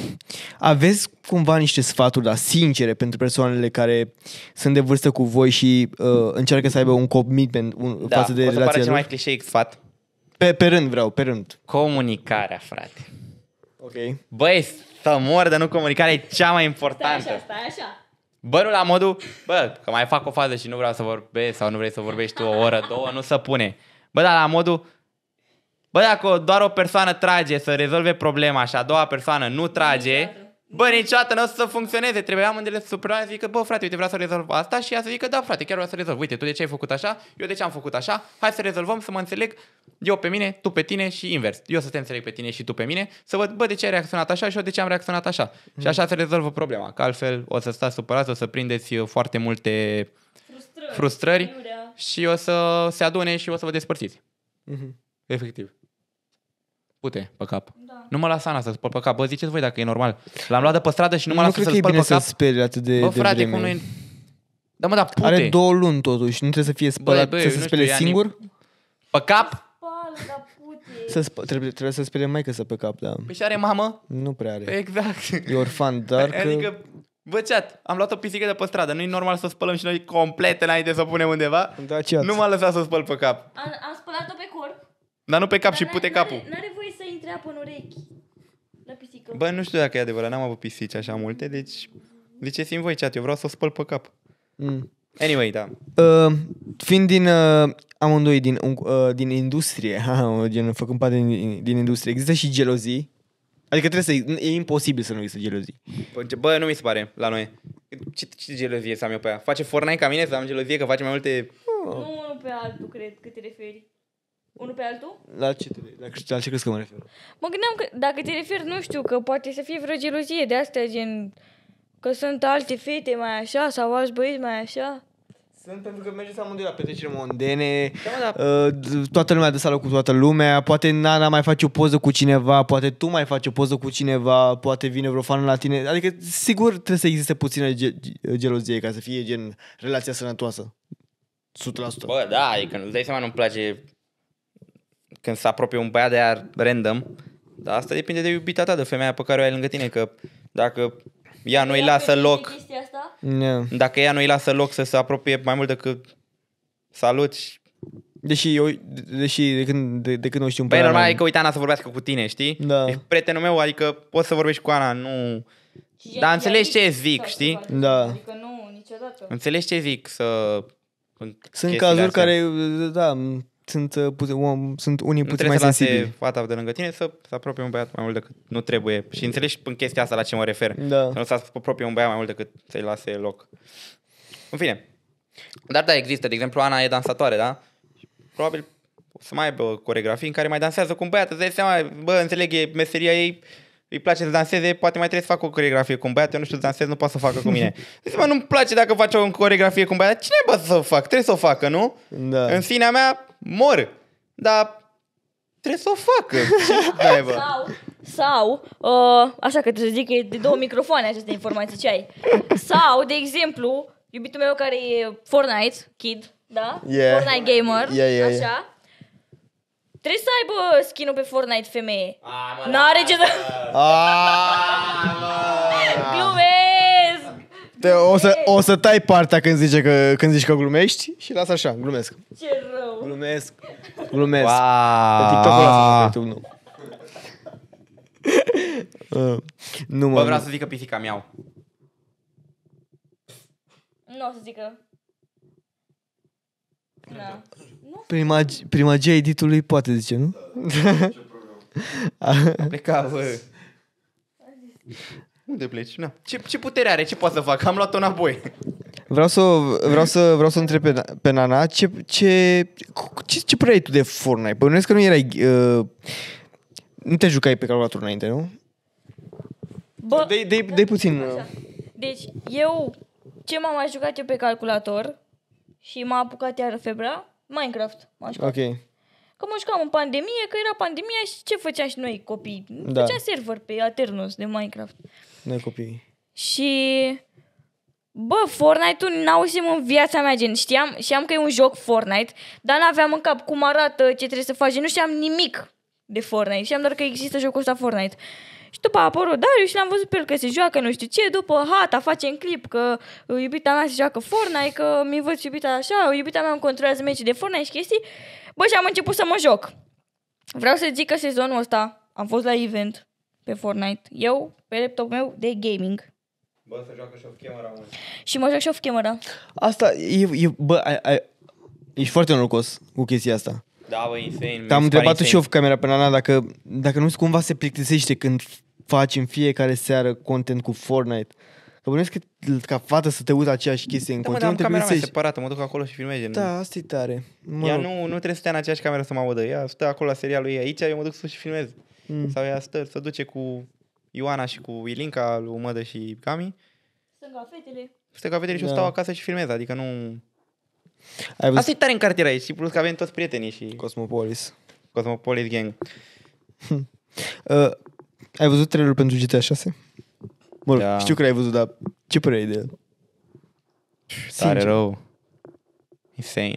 Aveți cumva niște sfaturi, dar sincere, pentru persoanele care sunt de vârstă cu voi și uh, încearcă să aibă un commitment un, Da, față de o să relația pară cel lor? mai clișeic sfat. Pe, pe rând vreau, pe rând. Comunicarea, frate. Ok. Băi, să mor de nu comunicare e cea mai importantă. Stai așa, stai așa. Bă, nu la modul, bă, că mai fac o fază și nu vreau să vorbesc sau nu vrei să vorbești tu o oră, două, nu se pune. Bă, dar la modul, bă, dacă doar o persoană trage să rezolve problema și a doua persoană nu trage, bă, niciodată nu o să funcționeze. Trebuie amândele să supra să zică, bă, frate, uite, vreau să rezolv asta și ea să zică, da, frate, chiar vreau să rezolv. Uite, tu de ce ai făcut așa? Eu de ce am făcut așa? Hai să rezolvăm, să mă înțeleg eu pe mine, tu pe tine și invers. Eu să te înțeleg pe tine și tu pe mine, să văd, bă, de ce ai reacționat așa și eu de ce am reacționat așa. Mm. Și așa se rezolvă problema, că altfel o să stați supărați, o să prindeți foarte multe frustrări, frustrări și o să se adune și o să vă despărțiți. Mm-hmm. Efectiv. Pute pe cap. Da. Nu mă lasa Ana să spăl pe cap. Bă, ziceți voi dacă e normal. L-am luat de pe stradă și nu mă lasă să-l spăl pe cap. Nu cred că e bine să speli atât de, bă, de frate, vreme. cum nu e... Da, mă, da, pute. Are două luni totuși. Nu trebuie să fie spălat, bă, bă, să se spele știu, singur? Ni... Pe cap? Spală, da, pute. Să sp- trebuie, trebuie să spele maică să pe cap, da. Păi și are mamă? Nu prea are. Exact. E orfan, dar că... Adică Bă, chat, am luat o pisică de pe stradă. Nu e normal să o spălăm și noi complet înainte să o punem undeva? Da, chat. Nu m-a lăsat să o spăl pe cap. Am, am spălat-o pe corp. Dar nu pe cap Dar și n-are- pute n-are- capul. N-are voie să intre apă în urechi. La pisică. Bă, nu știu dacă e adevărat, n-am avut pisici așa multe, deci... Ziceți-mi voi, chat, eu vreau să o spăl pe cap. Mm. Anyway, da. Uh, fiind din uh, amândoi din, uh, din industrie, ha, gen, făcând parte din, din industrie, există și gelozii? Adică trebuie să, e imposibil să nu există gelozii. Bă, nu mi se pare la noi. Ce, ce gelozie să am eu pe ea? Face Fortnite ca mine să am gelozie că face mai multe... Nu unul pe altul, cred, cât te referi. Unul pe altul? La ce, te, la, la ce crezi că mă refer? Mă gândeam că dacă te referi, nu știu, că poate să fie vreo gelozie de astea, gen... Că sunt alte fete mai așa sau alți băieți mai așa. Sunt pentru că mergeți amândoi la petreceri mondene, Da, da. uh, toată lumea de sală cu toată lumea, poate Nana mai face o poză cu cineva, poate tu mai faci o poză cu cineva, poate vine vreo fan la tine. Adică sigur trebuie să existe puțină ge- gelozie ca să fie gen relația sănătoasă. o sută la sută. Bă, da, adică îți dai seama, nu-mi place când se apropie un băiat de aia random. Dar asta depinde de iubita ta, de femeia pe care o ai lângă tine, că dacă ea nu-i lasă loc, Yeah. dacă ea nu-i lasă loc să se apropie mai mult decât salut și... Deși, eu, deși de, când, de, de când o știu un Păi păi normal e că uite Ana să vorbească cu tine, știi? Da. E prietenul meu, adică poți să vorbești cu Ana, nu... Dar înțelegi ce zic, știi? Da. Adică nu, niciodată. Înțelegi ce zic să... în Sunt chestiile cazuri astea. care, da, sunt, uh, puțin, om, sunt unii Nu puțin mai trebuie să lase sensibili. fata de lângă tine să se apropie un băiat mai mult decât nu trebuie. Și înțelegi în chestia asta la ce mă refer. Da. Să nu se apropie un băiat mai mult decât să-i lase loc. În fine. Dar da, există. De exemplu, Ana e dansatoare, da? Probabil o să mai aibă coregrafii în care mai dansează cu un băiat. Îți dai seama, bă, înțeleg, e meseria ei, îi place să danseze, poate mai trebuie să facă o coregrafie cu un băiat, eu nu știu să dansez, nu poate să facă cu mine. Deci, mă, nu-mi place dacă face o coregrafie cu un băiat, cine bă să o fac? Trebuie să o facă, nu? Da. În sinea mea, mor. Dar trebuie să o facă. Ce naiba? Sau, sau uh, așa că trebuie să zic că e de două microfoane aceste informații ce ai. Sau, de exemplu, iubitul meu care e Fortnite, kid, da? Yeah. Fortnite gamer, Yeah, yeah, așa. yeah. Trebuie să aibă skin-ul pe Fortnite femeie. N-are ce să... Glumesc! Te, o, să, o să tai partea când, zice că, când zici că glumești și las așa, glumesc. Ce rău! Glumesc. Glumesc. Wow. Pe TikTok-ul ăla, pe YouTube nu. uh, nu mă. Bă, vreau să zic că pisica miau. Nu o să zică. Da. Prima, prima G editului poate zice, nu? A plecat, bă. Unde pleci? Na. Ce, ce putere are? Ce poate să fac? Am luat-o înapoi. Vreau să, vreau să, vreau să întreb pe, pe Nana ce, ce, ce, ce părere ai tu de Fortnite? Bănuiesc că nu erai... Uh, nu te jucai pe calculator înainte, nu? Bă, Dă-i, dă-i, dă-i puțin... uh, Așa. Deci, eu, ce m-am mai jucat eu pe calculator și m-a apucat iară febra, Minecraft. M-am jucat. Ok. Că mă jucam în pandemie, că era pandemia și ce făceam și noi copii? Da. Făceam server pe Aternos de Minecraft. Noi copii. Și... Bă, Fortnite-ul n-auzim în viața mea, gen, știam, știam că e un joc Fortnite, dar n-aveam în cap cum arată, ce trebuie să faci, nu știam nimic de Fortnite, știam doar că există jocul ăsta Fortnite. Și după a apărut Darius și l-am văzut pe el că se joacă nu știu ce, după hata face în clip că uh, iubita mea se joacă Fortnite, că mi văd iubita așa, iubita mea îmi controlează meciul de Fortnite și chestii. Bă, și am început să mă joc. Vreau să zic că sezonul ăsta am fost la event pe Fortnite, eu, pe laptopul meu de gaming. Bă, să joacă și off-camera mult. Și mă joc și off-camera. Asta e... e bă, ai, ai, ești foarte norocos cu chestia asta. Da, bă, insane. Te-am întrebat și eu camera pe Nana dacă, dacă nu cumva se plictisește când faci în fiecare seară content cu Fortnite. Că bănuiesc că ca fată să te uiți aceeași chestie în Da, mă, dar continuu, am te camera mea plictisești. separată, mă duc acolo și filmez. Da, asta e tare. Mă Ea rog. nu, nu trebuie să stea în aceeași cameră să mă audă. Ea stă acolo la serialul ei aici, eu mă duc sus și filmez. Mm. Sau ea stă, se duce cu Ioana și cu Ilinca, lui Mădă și Cami. Stânga fetele. Stă ca vedere și eu Da. stau acasă și filmez, adică nu... Ai văzut Asta e tare în cartier aici și plus că avem toți prietenii și Cosmopolis. Cosmopolis Gang. Uh, ai văzut trailerul pentru G T A șase? Bă, Da. știu că l-ai văzut, dar ce părere ai de el? Tare Sincer. rău. Insane.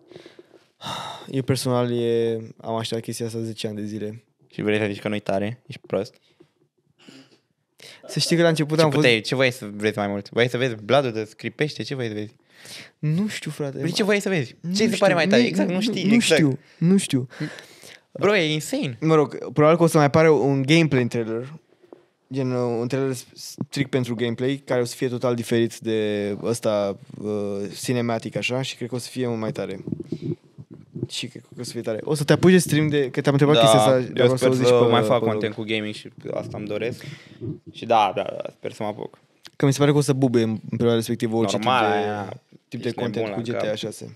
Eu personal e, am așteptat chestia asta zece ani de zile. Și vrei să zici că nu-i tare? Ești prost? Să știi că la început Ce am fost... puteai, ce voiai să vezi mai mult? Voiai să vezi Blood-ul de scripește? Ce voiai să vezi? Nu știu, frate. Păi ce voiai să vezi? Nu Ce se pare știu. mai tare? Exact, nu știi. Nu exact. știu, nu știu. Bro, e insane. Mă rog, probabil că o să mai apare un gameplay trailer. Gen uh, un trailer strict pentru gameplay, care o să fie total diferit de ăsta uh, cinematic așa și cred că o să fie mult mai tare. Și cred că o să fie tare. O să te apuci de stream de... Că te-am întrebat chestia asta. dar eu vreau sper o zici să pe- mai pe fac blog. content cu gaming și asta îmi doresc. Și da, da, da, sper să mă apuc. Că mi se pare că o să bubuie în în perioada respectivă orice Normal, tip de, aia, tip de ești content nebun cu la G T A cap. șase.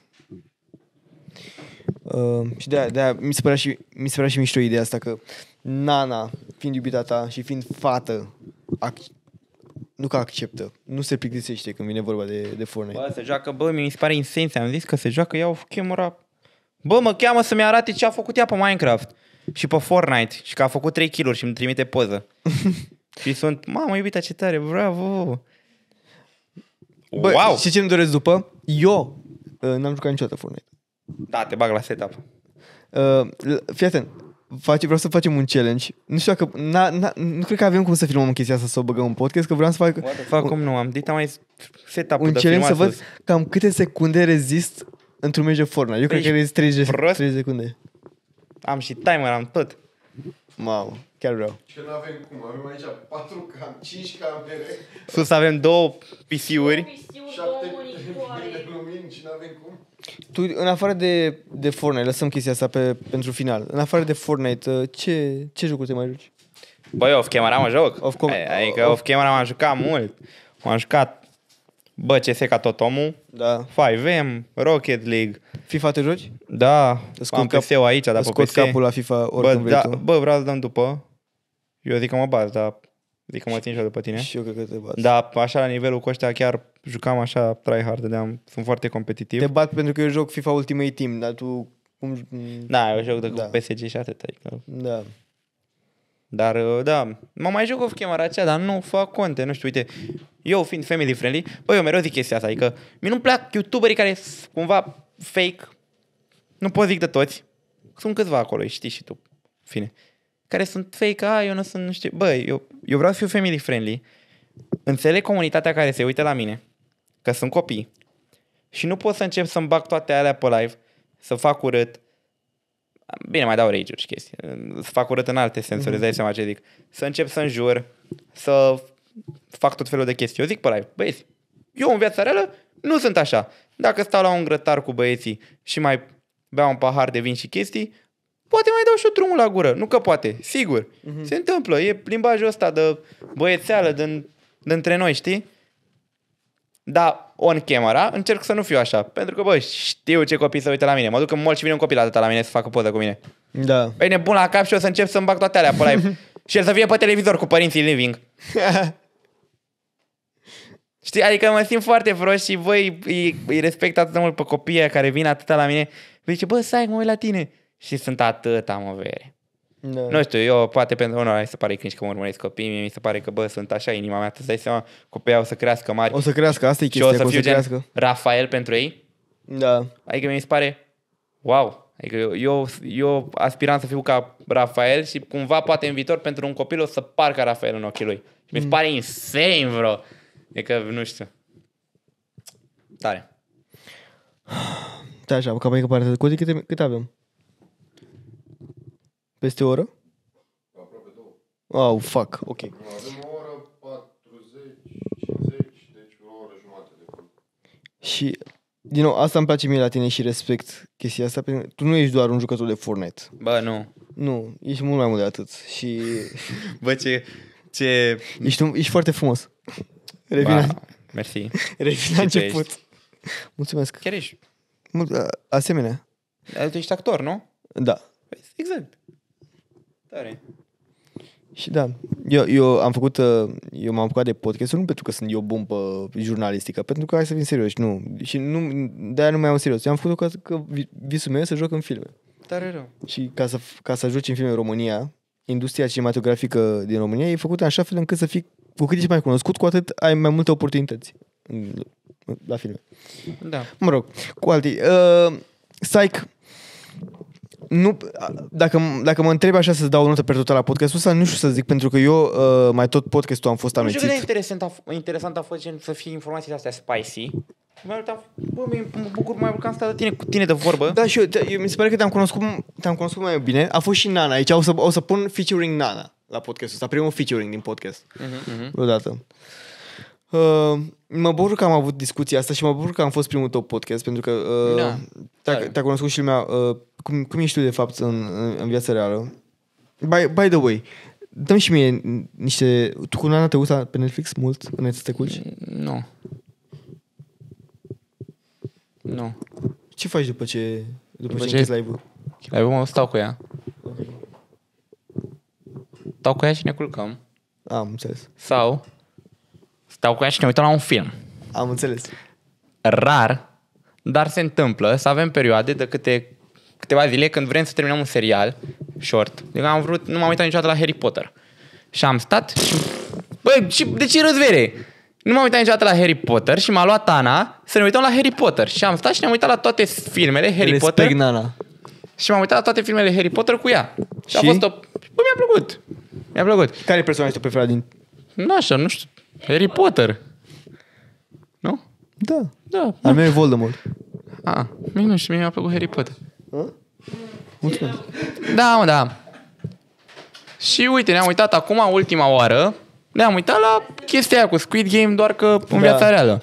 Uh, și de-aia, de-aia mi, se părea și, mi se părea și mișto ideea asta că Nana, fiind iubita ta și fiind fată, ac- nu că acceptă, nu se plictisește când vine vorba de, de Fortnite. Bă, se joacă, bă, mi se pare insane. Am zis că se joacă, iau camera. Bă, mă cheamă să-mi arate ce a făcut ea pe Minecraft și pe Fortnite și că a făcut trei kill-uri și îmi trimite poză. Și sunt, mamă, iubita, ce tare, bravo. Bă, Wow! și ce îmi doresc după? Eu uh, n-am jucat niciodată Fortnite. Da, te bag la setup. Uh, fii atent, face, vreau să facem un challenge. Nu știu dacă, na, na, nu cred că avem cum să filmăm chestia asta, să o băgăm în podcast, că vreau să fac What the fuck, cum nu? Am dit, am mai setup-ul un de challenge să filmat văd sus. cam câte secunde rezist într-un meci de Fortnite. Eu cred că Ești rezist treizeci, prost? treizeci secunde. Am și timer, am tot. Mamă, chiar vreau. Și nu avem cum, avem aici patru cam, cinci camere, Sus avem două P C-uri. șapte mii de lumini și nu avem cum. Tu, în afară de, de Fortnite, lăsăm chestia asta pe, pentru final. În afară de Fortnite, uh, ce, ce jocuri te mai joci? Băi, off-camera mă joc. Off com- Adică off-camera m-am jucat mult. M-am jucat, bă, C S ca tot omul. Da. cinci M, Rocket League. FIFA te joci? Da, Scot am cap- P C-ul aici, dar pe Scot P C. capul la FIFA Bă, oricând vrei da, tu. bă, vreau să dăm după. Eu zic că mă bat, dar zic că mă țin și eu după tine. Și eu cred că te bat. Dar așa la nivelul cu ăștia chiar jucam așa tryhard, de sunt foarte competitiv. Te bat pentru că eu joc FIFA Ultimate Team, dar tu... Cum... Da, eu joc de Da. cu P S G și atât. Adică. Da. Dar, uh, da, mă mai joc off-camera aceea, dar nu fac conte, nu știu, uite, eu fiind family friendly, băi, eu mereu zic chestia asta, adică mie nu-mi plac youtuberii care sunt cumva fake, nu pot zic de toți, sunt câțiva acolo, știi și tu, fine, care sunt fake, a, eu nu sunt, nu știu, băi, eu, eu vreau să fiu family friendly, înțeleg comunitatea care se uită la mine, că sunt copii, și nu pot să încep să-mi bag toate alea pe live, să fac urât. Bine, mai dau rage-uri și chestii. Să fac urât în alte sensuri, îți dai seama ce zic. Să încep să înjur, să fac tot felul de chestii. Eu zic pe live, băieți, eu în viața reală nu sunt așa. Dacă stau la un grătar cu băieții și mai beau un pahar de vin și chestii, poate mai dau și eu drumul la gură. Nu că poate, sigur. Uh-huh. Se întâmplă, e limbajul ăsta de băiețeală din, dintre noi, știi? Dar on camera încerc să nu fiu așa. Pentru că, bă, știu ce copii se uită la mine. Mă duc în mall și vine un copil atâta la mine să facă poză cu mine. Da. Băi, nebun la cap și o să încep să-mi bag toate alea pe live. Și el să fie pe televizor cu părinții living. Știi, adică mă simt foarte prost și voi îi, îi respect atât de mult pe copiii care vin atâta la mine. Vă zice, bă, stai, mă uit la tine. Și sunt atâta, mă, vere. Da. Nu știu, eu poate pentru unora mi se pare cringe că mă urmăresc copiii, mie mi se pare că, bă, sunt așa, inima mea, tu îți dai seama, copiii o să crească mari. O să crească, asta e Și o chestia, să că o fiu să gen crească. Rafael pentru ei. Da. Adică mi se pare, wow. Adică eu, eu, eu aspiram să fiu ca Rafael și cumva poate în viitor pentru un copil o să par ca Rafael în ochii lui. Și mi se pare insane, bro. Adică, nu știu. Tare. Da, așa, cam mai că parte de codi, câte, cât avem? Peste o oră? Aproape două. Oh, fuck, ok. Nu, avem o oră patruzeci, cincizeci, deci o oră jumate de cod. Și, din nou, asta îmi place mie la tine și respect chestia asta, pentru că tu nu ești doar un jucător de Fortnite. Bă, nu. Nu, ești mult mai mult de atât. Și Bă, ce... ce... ești, un, ești foarte frumos. Revin, Ba, la, mersi. revin la Ce tu început. ești? Mulțumesc. Chiar ești. Mult, a- asemenea. Tu ești actor, nu? Da. Exact. Tare. Și da, eu, eu am făcut, uh, eu m-am apucat de podcast nu pentru că sunt eu bun pe jurnalistică, pentru că hai să fim serioși, nu. Și nu, de-aia nu mai am serios. Eu am făcut că, că visul meu e să joc în filme. Tare rău. Și ca să, ca să joci în filme în România, industria cinematografică din România e făcută în așa fel încât să fii, cu cât ești mai cunoscut, cu atât ai mai multe oportunități în, la filme. Da. Mă rog, cu alții. Uh, Psych, Nu, dacă, dacă mă întrebi așa să-ți dau o notă per total la podcastul ăsta, nu știu să zic, pentru că eu uh, mai tot podcastul am fost Nu amețit. știu cât de interesant a, f- interesant a fost gen, să fie informațiile astea spicy. Mai mult am, bă, mă bucur mai mult că am stat de tine, cu tine de vorbă. Da, și eu, te- eu mi se pare că te-am cunoscut, te-am cunoscut mai bine. A fost și Nana aici, o să, o să pun featuring Nana la podcastul ăsta, primul featuring din podcast. Uh-huh. Odată. Uh, mă bucur că am avut discuția asta și mă bucur că am fost primul tău podcast, pentru că uh, Da. te-a, Tare. te-a cunoscut și lumea. Uh, cum, cum ești tu, de fapt, în, în, în viața reală? By, by the way, dă-mi și mie niște... Tu cu Nana te uiți pe Netflix mult înainte să te culci? Nu. Nu. Ce faci după ce, după, După ce ce- închizi live-ul? La urmă stau cu ea. Stau cu ea și ne culcăm. Am înțeles. Sau stau cu ea și ne uităm la un film. Am înțeles. Rar, dar se întâmplă să avem perioade de câte câteva zile când vrem să terminăm un serial short. De am vrut, nu m-am uitat niciodată la Harry Potter. Și am stat și... Băi, și de ce răzvere? Nu m-am uitat niciodată la Harry Potter și m-a luat Ana să ne uităm la Harry Potter. Și am stat și ne-am uitat la toate filmele Harry Respect, Potter. Nana. Și m-am uitat la toate filmele Harry Potter cu ea. Și, Și? a fost o... Bă, mi-a plăcut. Mi-a plăcut. Care e personajul tău preferat din... Nu așa, nu știu. Harry Potter. Nu? Da. Da. Al meu e Voldemort. Ah, mie nu știu, mie mi-a plăcut Harry Potter. Mulțumesc. Da, mă, da. Și uite, ne-am uitat acum, ultima oară, ne-am uitat la chestia aia cu Squid Game, doar că în Da. viața reală.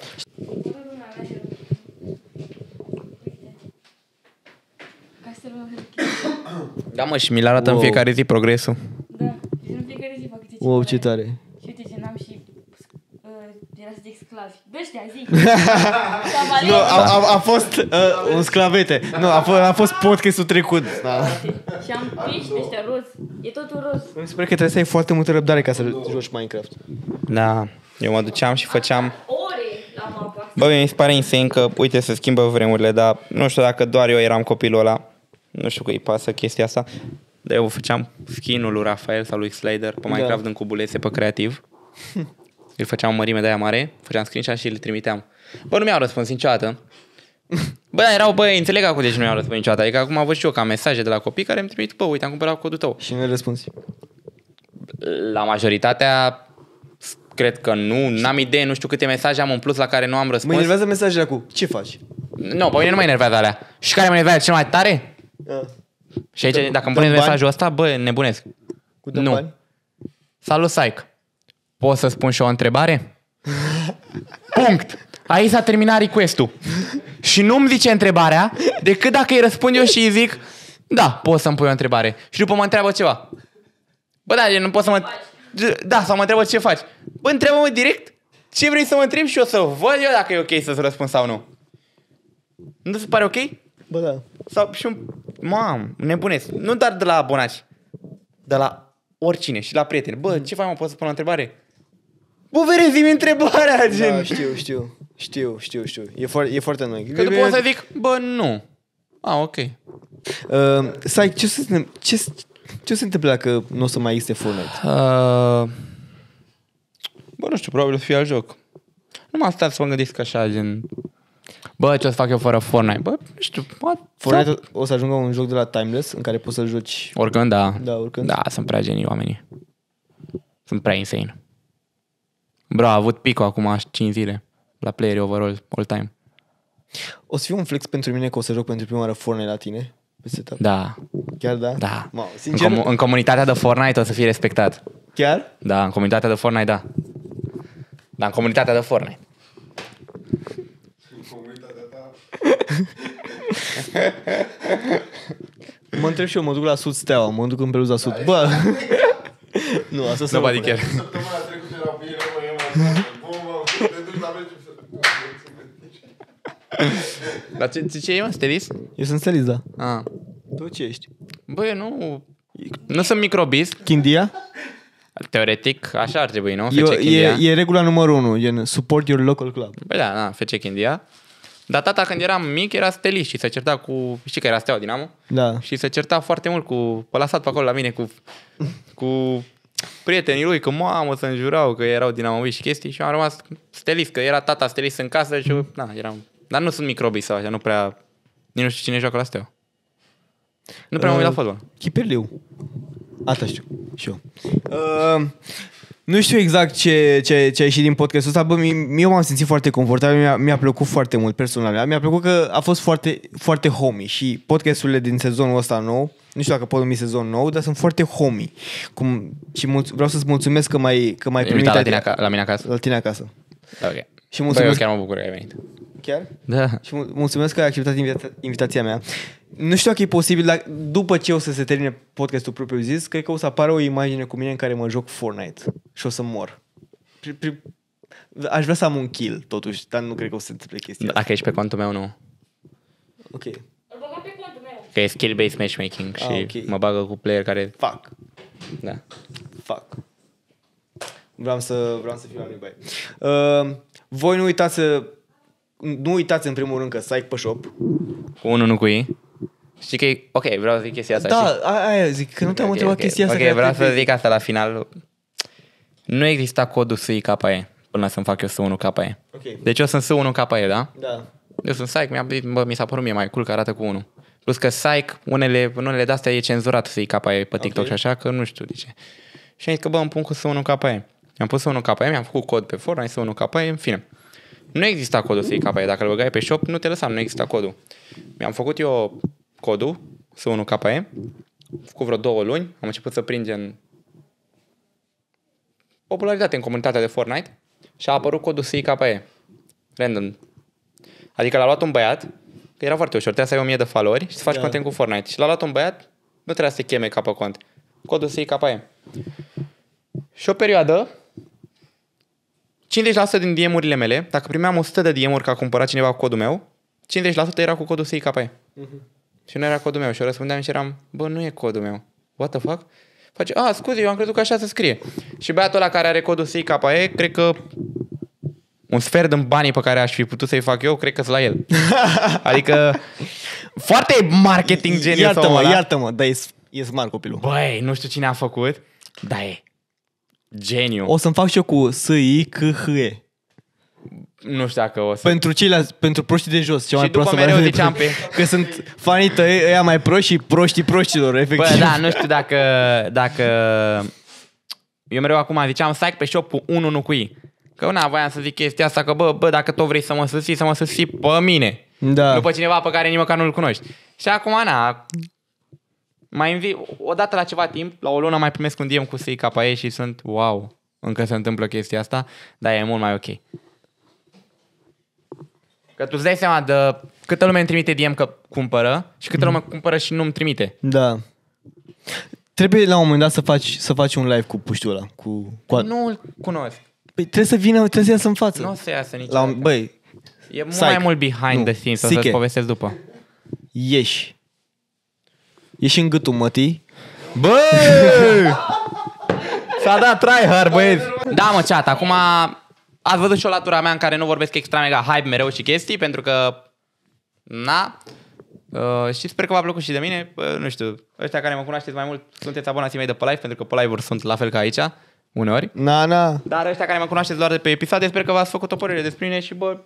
Da, mă, și mi-l arată Wow. în fiecare zi progresul. Da, și în fiecare zi fac câte Wow, ceva. ce tare. Și uite ce n-am și... Uh, era să zic sclavi. De ăștia, zic. Nu, Cavaleri. a, a, a fost uh, un sclavete. Nu, a, fost, a fost podcastul trecut. Da. Și am pești de ăștia roz. E totul roz. Mi se pare că trebuie să ai foarte multă răbdare ca să joci Minecraft. Da, eu mă duceam și făceam... Ore la mapa. Bă, mi se pare insane că, uite, se schimbă vremurile, dar nu știu dacă doar eu eram copilul ăla. Nu știu că îi pasă chestia asta. Dar eu făceam skin-ul lui Rafael sau lui Slater pe Minecraft Da. în cubulețe pe creativ. Îl făceam în mărime de aia mare, făceam screenshot și îl trimiteam. Bă, nu mi-au răspuns niciodată. Bă, erau, bă, înțeleg acum de ce nu mi-au răspuns niciodată. Adică acum am văzut și eu ca mesaje de la copii care îmi trimit, bă, uite, am cumpărat codul tău. Și nu răspunzi. La majoritatea, cred că nu, n-am idee, nu știu câte mesaje am în plus la care nu am Mă răspuns. enervează mesajele cu ce faci? Nu, pe mine nu mă enervează alea. Și care mă enervează cel mai tare? Uh, Și aici, Dăm- dacă îmi dăm puneți bani? mesajul ăsta, bă, nebunesc. cu dăm Nu. bani? Salut, Saic. Poți să spun și o întrebare? Punct. Aici s-a terminat request-ul. Și nu-mi zice întrebarea, decât dacă îi răspund eu și îi zic, da, poți să-mi pui o întrebare. Și după mă întreabă ceva. Bă, da, nu pot să mă... Da, sau mă întreabă ce faci. Bă, întreabă-mă direct ce vrei să mă întrebi și eu să văd eu dacă e ok să-ți răspund sau nu. Nu ți se pare ok? Bă, da. Sau și un... Mam, nebunesc. Nu doar de la abonați. De la oricine și la prieteni. Bă, ce faci, mă, poți să pun o întrebare? Bă, vere, zi-mi întrebarea, gen. Da, știu, știu. Știu, știu, știu. E, foarte, e foarte annoying. Că după o să zic, bă, nu. Ah, ok. Uh, Sai, ce o să se, ce, ce o să se întâmple dacă nu o să mai existe Fortnite? Uh, bă, nu știu, probabil o să fie alt joc. Nu m-am stat să mă gândesc așa, gen... Bă, ce o să fac eu fără Fortnite? Bă, nu știu, what? Fortnite o să ajungă un joc de la Timeless în care poți să-l joci. Oricând, da. Da, oricând. Da, sunt prea genii oamenii. Sunt prea insane. Bro, a avut pico acum cinci zile la player overall, all time. O să fie un flex pentru mine că o să joc pentru prima oară Fortnite la tine pe setup. Da, Chiar da? da. Mau, În, sincer, comu- în comunitatea de Fortnite o să fie respectat. chiar? Da, în comunitatea de Fortnite, da. Da, în comunitatea de Fortnite. Comunitatea ta. Mă întreb și eu, mă duc la Sud Steaua, mă duc în Peluza Sud. Bă! Nu, asta să Nobody nu care. Săptămâna trecută erau bine, mă, e mai bun, mă, te duci la meci să... Dar ce, ce, ce e, mă? Stelis? Eu sunt Stelis, da. Ah. Tu ce ești? Bă, eu nu... Nu sunt microbist. Chindia? Teoretic, așa ar trebui, nu? F C Eu, Chindia. e, e regula numărul unu, gen support your local club. Păi da, da, F C Chindia. Dar tata când eram mic era stelist și se certa cu... Știi că era Steaua Dinamo? Da. Și se certa foarte mult cu... Pe lăsat pe acolo la mine cu... Cu prietenii lui, că mamă să înjurau că erau dinamoviști și chestii și am rămas stelist, că era tata stelist în casă și eu, na, eram... Dar nu sunt microbist sau așa, nu prea... Nici nu știu cine joacă la Steaua. Nu prea mă uit la fotbal. Chiperliu. Asta știu. Și eu. Uh, nu știu exact ce, ce, ce a ieșit din podcastul ăsta. Bă, mie m-am simțit foarte confortabil. Mi-a, mi-a plăcut foarte mult personal. Mi-a plăcut că a fost foarte, foarte homey. Și podcasturile din sezonul ăsta nou, nu știu dacă pot numi sezon nou, dar sunt foarte homey. Cum, și mulț- vreau să-ți mulțumesc că m-ai, că m-ai primit la, tine aca- la mine acasă? La tine acasă. Ok. Și mulțumesc. Bă, eu chiar mă bucur că ai venit. Chiar? Da. Și mulțumesc că ai acceptat invita- invitația mea. Nu știu dacă e posibil, dar după ce o să se termine podcastul propriu zis, cred că o să apară o imagine cu mine în care mă joc Fortnite și o să mor. Aș vrea să am un kill, totuși, dar nu cred că o să se întâmple chestia asta. Dacă ești pe contul meu, nu. Ok. Că e skill-based matchmaking și Ah, okay. mă bagă cu player care... Fuck. Da. Fuck. Vreau să, vreau să fiu amic, băi. Uh, voi nu uitați să... Nu uitați în primul rând că Psych pe shop. Cu unul nu cu ei. Știi că e... Ok, vreau să zic chestia asta. Da, știi? aia zic, că nu te-am okay, întrebat okay. chestia asta. Ok, vreau să zic asta la final. Nu exista codul S I K E până să-mi fac eu S unu K E. Ok. Deci eu sunt S unu K E, da? Da. Eu sunt Psych, mi-a, bă, mi s-a părut mie mai cool că arată cu unu. Plus că Psych, unele, în unele de-astea e cenzurat S I K E pe TikTok okay. și așa, că nu știu de ce. Și am zis că bă, îmi pun cu S unu K E. Mi-am pus S unu K E, mi-am făcut cod pe Fortnite, S unu K E, în fine. Nu exista codul S I K E, dacă îl băgai pe shop, nu te lăsam, nu exista codul. Mi-am făcut eu codul, S unu K E, cu vreo două luni, am început să prind în popularitate în comunitatea de Fortnite și a apărut codul S I K E. Random. Adică l-a luat un băiat, că era foarte ușor, trebuia să ai o mie de followeri și să faci da. content cu Fortnite. Și l-a luat un băiat, nu trebuia să te cheme ca pe cont. Codul S I K E. Și o perioadă, cincizeci la sută din D M-urile mele, dacă primeam o sută de D M-uri că a cumpărat cineva cu codul meu, cincizeci la sută era cu codul S I K E. Uh-huh. Și nu era codul meu. Și eu răspundeam și eram, bă, nu e codul meu. What the fuck? Face, a, scuze, eu am crezut că așa se scrie. Și băiatul ăla care are codul S I K E, cred că un sfert din banii pe care aș fi putut să-i fac eu, cred că-s la el. Adică foarte marketing genius. Iartă-mă, iartă-mă, dar e, e smart copilul. Băi, nu știu cine a făcut, dar e geniu. O să-mi fac și eu cu S I K H E. Nu știu dacă o să... Pentru ceilalți, pentru proștii de jos. Cea mai și după proastă mereu de ziceam pe... Că sunt fanii tăi, ăia mai proști și proștii proștilor, efectiv. Bă, da, nu știu dacă... dacă... Eu mereu acum ziceam, Psych pe shop cu unul, nu cu ei. Că na, voiam să zic chestia asta, că bă, bă, dacă tot vrei să mă susții, să mă susții pe mine. Da. Nu pe cineva pe care nici măcar nu-l cunoști. Și acum, na, mai învii, odată la ceva timp, la o lună mai primesc un D M cu S I K E și sunt, wow, încă se întâmplă chestia asta, dar e mult mai ok. Că tu îți dai seama de câtă lume îmi trimite D M că cumpără și câtă lume cumpără și nu-mi trimite. Da. Trebuie la un moment dat să faci, să faci un live cu puștiul ăla. Cu, cu... Nu-l cunosc. Păi trebuie să vină, trebuie să iasă în față. Nu o să iasă niciodată. La un, băi, e mult Psych. mai mult behind Nu. the scenes, o Siche. să-ți povestesc după. ieși. Ieși în gâtul mătii. Bă! S-a dat tryhard, băieți. Da, mă, chat, acum ați văzut și o latura mea în care nu vorbesc extra mega hype mereu și chestii, pentru că, na, uh, și sper că v-a plăcut și de mine. Uh, nu știu, ăștia care mă cunoașteți mai mult sunteți abonații mei de pe live, pentru că pe live-uri sunt la fel ca aici, uneori. Na, na. Dar ăștia care mă cunoașteți doar de pe episoade, sper că v-ați făcut o părere despre mine și, bă,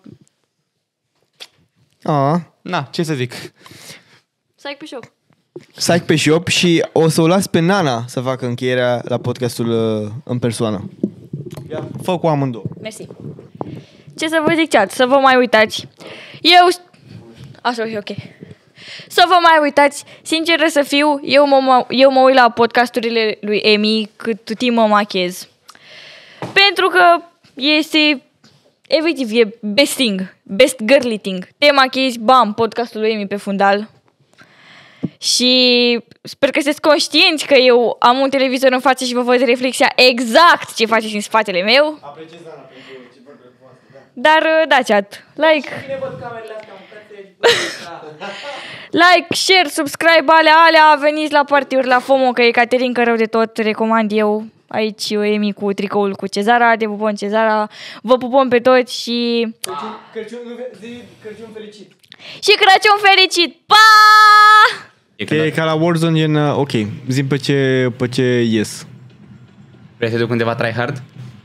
A. na, ce să zic. Psych pe shop. Psych pe shop și o să o las pe Nana să facă încheierea la podcastul uh, în persoană. Ia, fă cu amândouă. Mersi. Ce să vă zic, chat? Să vă mai uitați. Eu... Așa, ok. Să vă mai uitați. Sincer să fiu, eu mă, eu mă uit la podcasturile lui Emi cât timp mă machez. Pentru că este... Efectiv, e best thing. Best girly thing. Te machezi, bam, podcastul lui Emi pe fundal. Și sper că sunteți conștienți că eu am un televizor în față și vă văd reflexia exact ce faceți în spatele meu. Apreciez, Nana, pentru ce vorbesc cu asta, da. Dar, da, chat, like, like, share, subscribe, alea, alea, veniți la partiuri la FOMO, că e Caterinca rău de tot, recomand eu. Aici eu Emi cu tricoul cu Cezara, te pupăm Cezara, vă pupăm pe toți și... Crăciun, Crăciun fericit. Și Crăciun fericit! Pa! E ca la Warzone, în, ok, zi pe ce, pe ce ies. Vrei să duc undeva tryhard?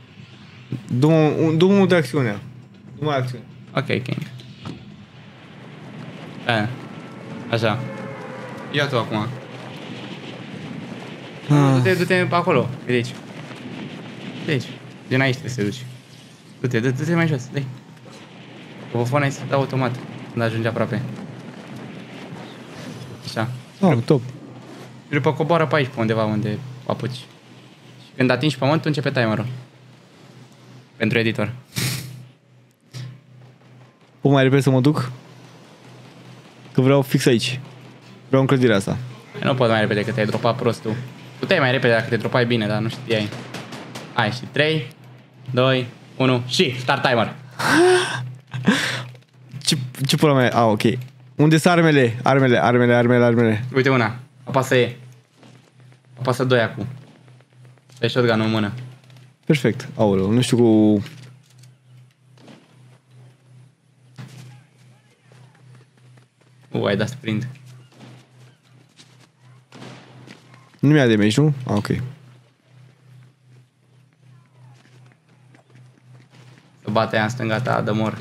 Du-mă de acțiune. Du-mă de acțiune. Ok, ok. A, așa. Ia tu acum. Ah. Du-te, du-te pe acolo. De aici. De aici. Din aici trebuie să te duci. Du-te, du-te mai jos. Dă-i. Covofonul se dă automat când ajunge aproape. Așa. Oh, top. Și după coboară pe aici, pe undeva unde apuci. Și când atingi pământul, începe timerul. Pentru editor. Pot mai repede să mă duc? Că vreau fix aici. Vreau în clădirea asta. Nu pot mai repede că te-ai dropat prostul. Puteai mai repede dacă te dropai bine, dar nu știai. Hai, și trei, doi, unu și start timer. Ce, ce pula mea? Ah, ok. Unde sunt armele? Armele, armele, armele, armele. Uite una. Apasă E. Apasă doi acum. Ai shotgun-ul în mână. Perfect. Aoleu, nu știu cu... U, ai dat sprint. Nu mi-a damage, nu? Ah, ok. Să bate aia în stânga ta, dă mor.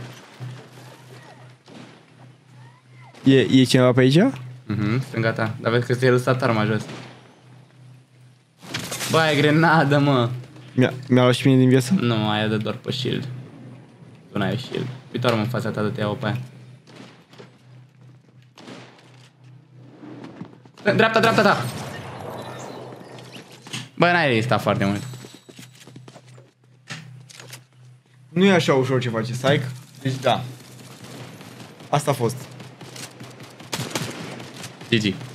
E, e cineva pe aici? Mhm, stânga ta. Dar vezi că ți-ai lăsat arma jos. Bă, ai grenadă, mă. Mi-a, mi-a luat și mine din viață? Nu, aia dă doar pe shield. Tu n-ai shield. Uite armă în fața ta, dă-te iau pe aia. Dreapta, dreapta ta! Bă, n-ai rezistat foarte mult. Nu e așa ușor ce face, Psych. Deci da. Asta a fost. G G.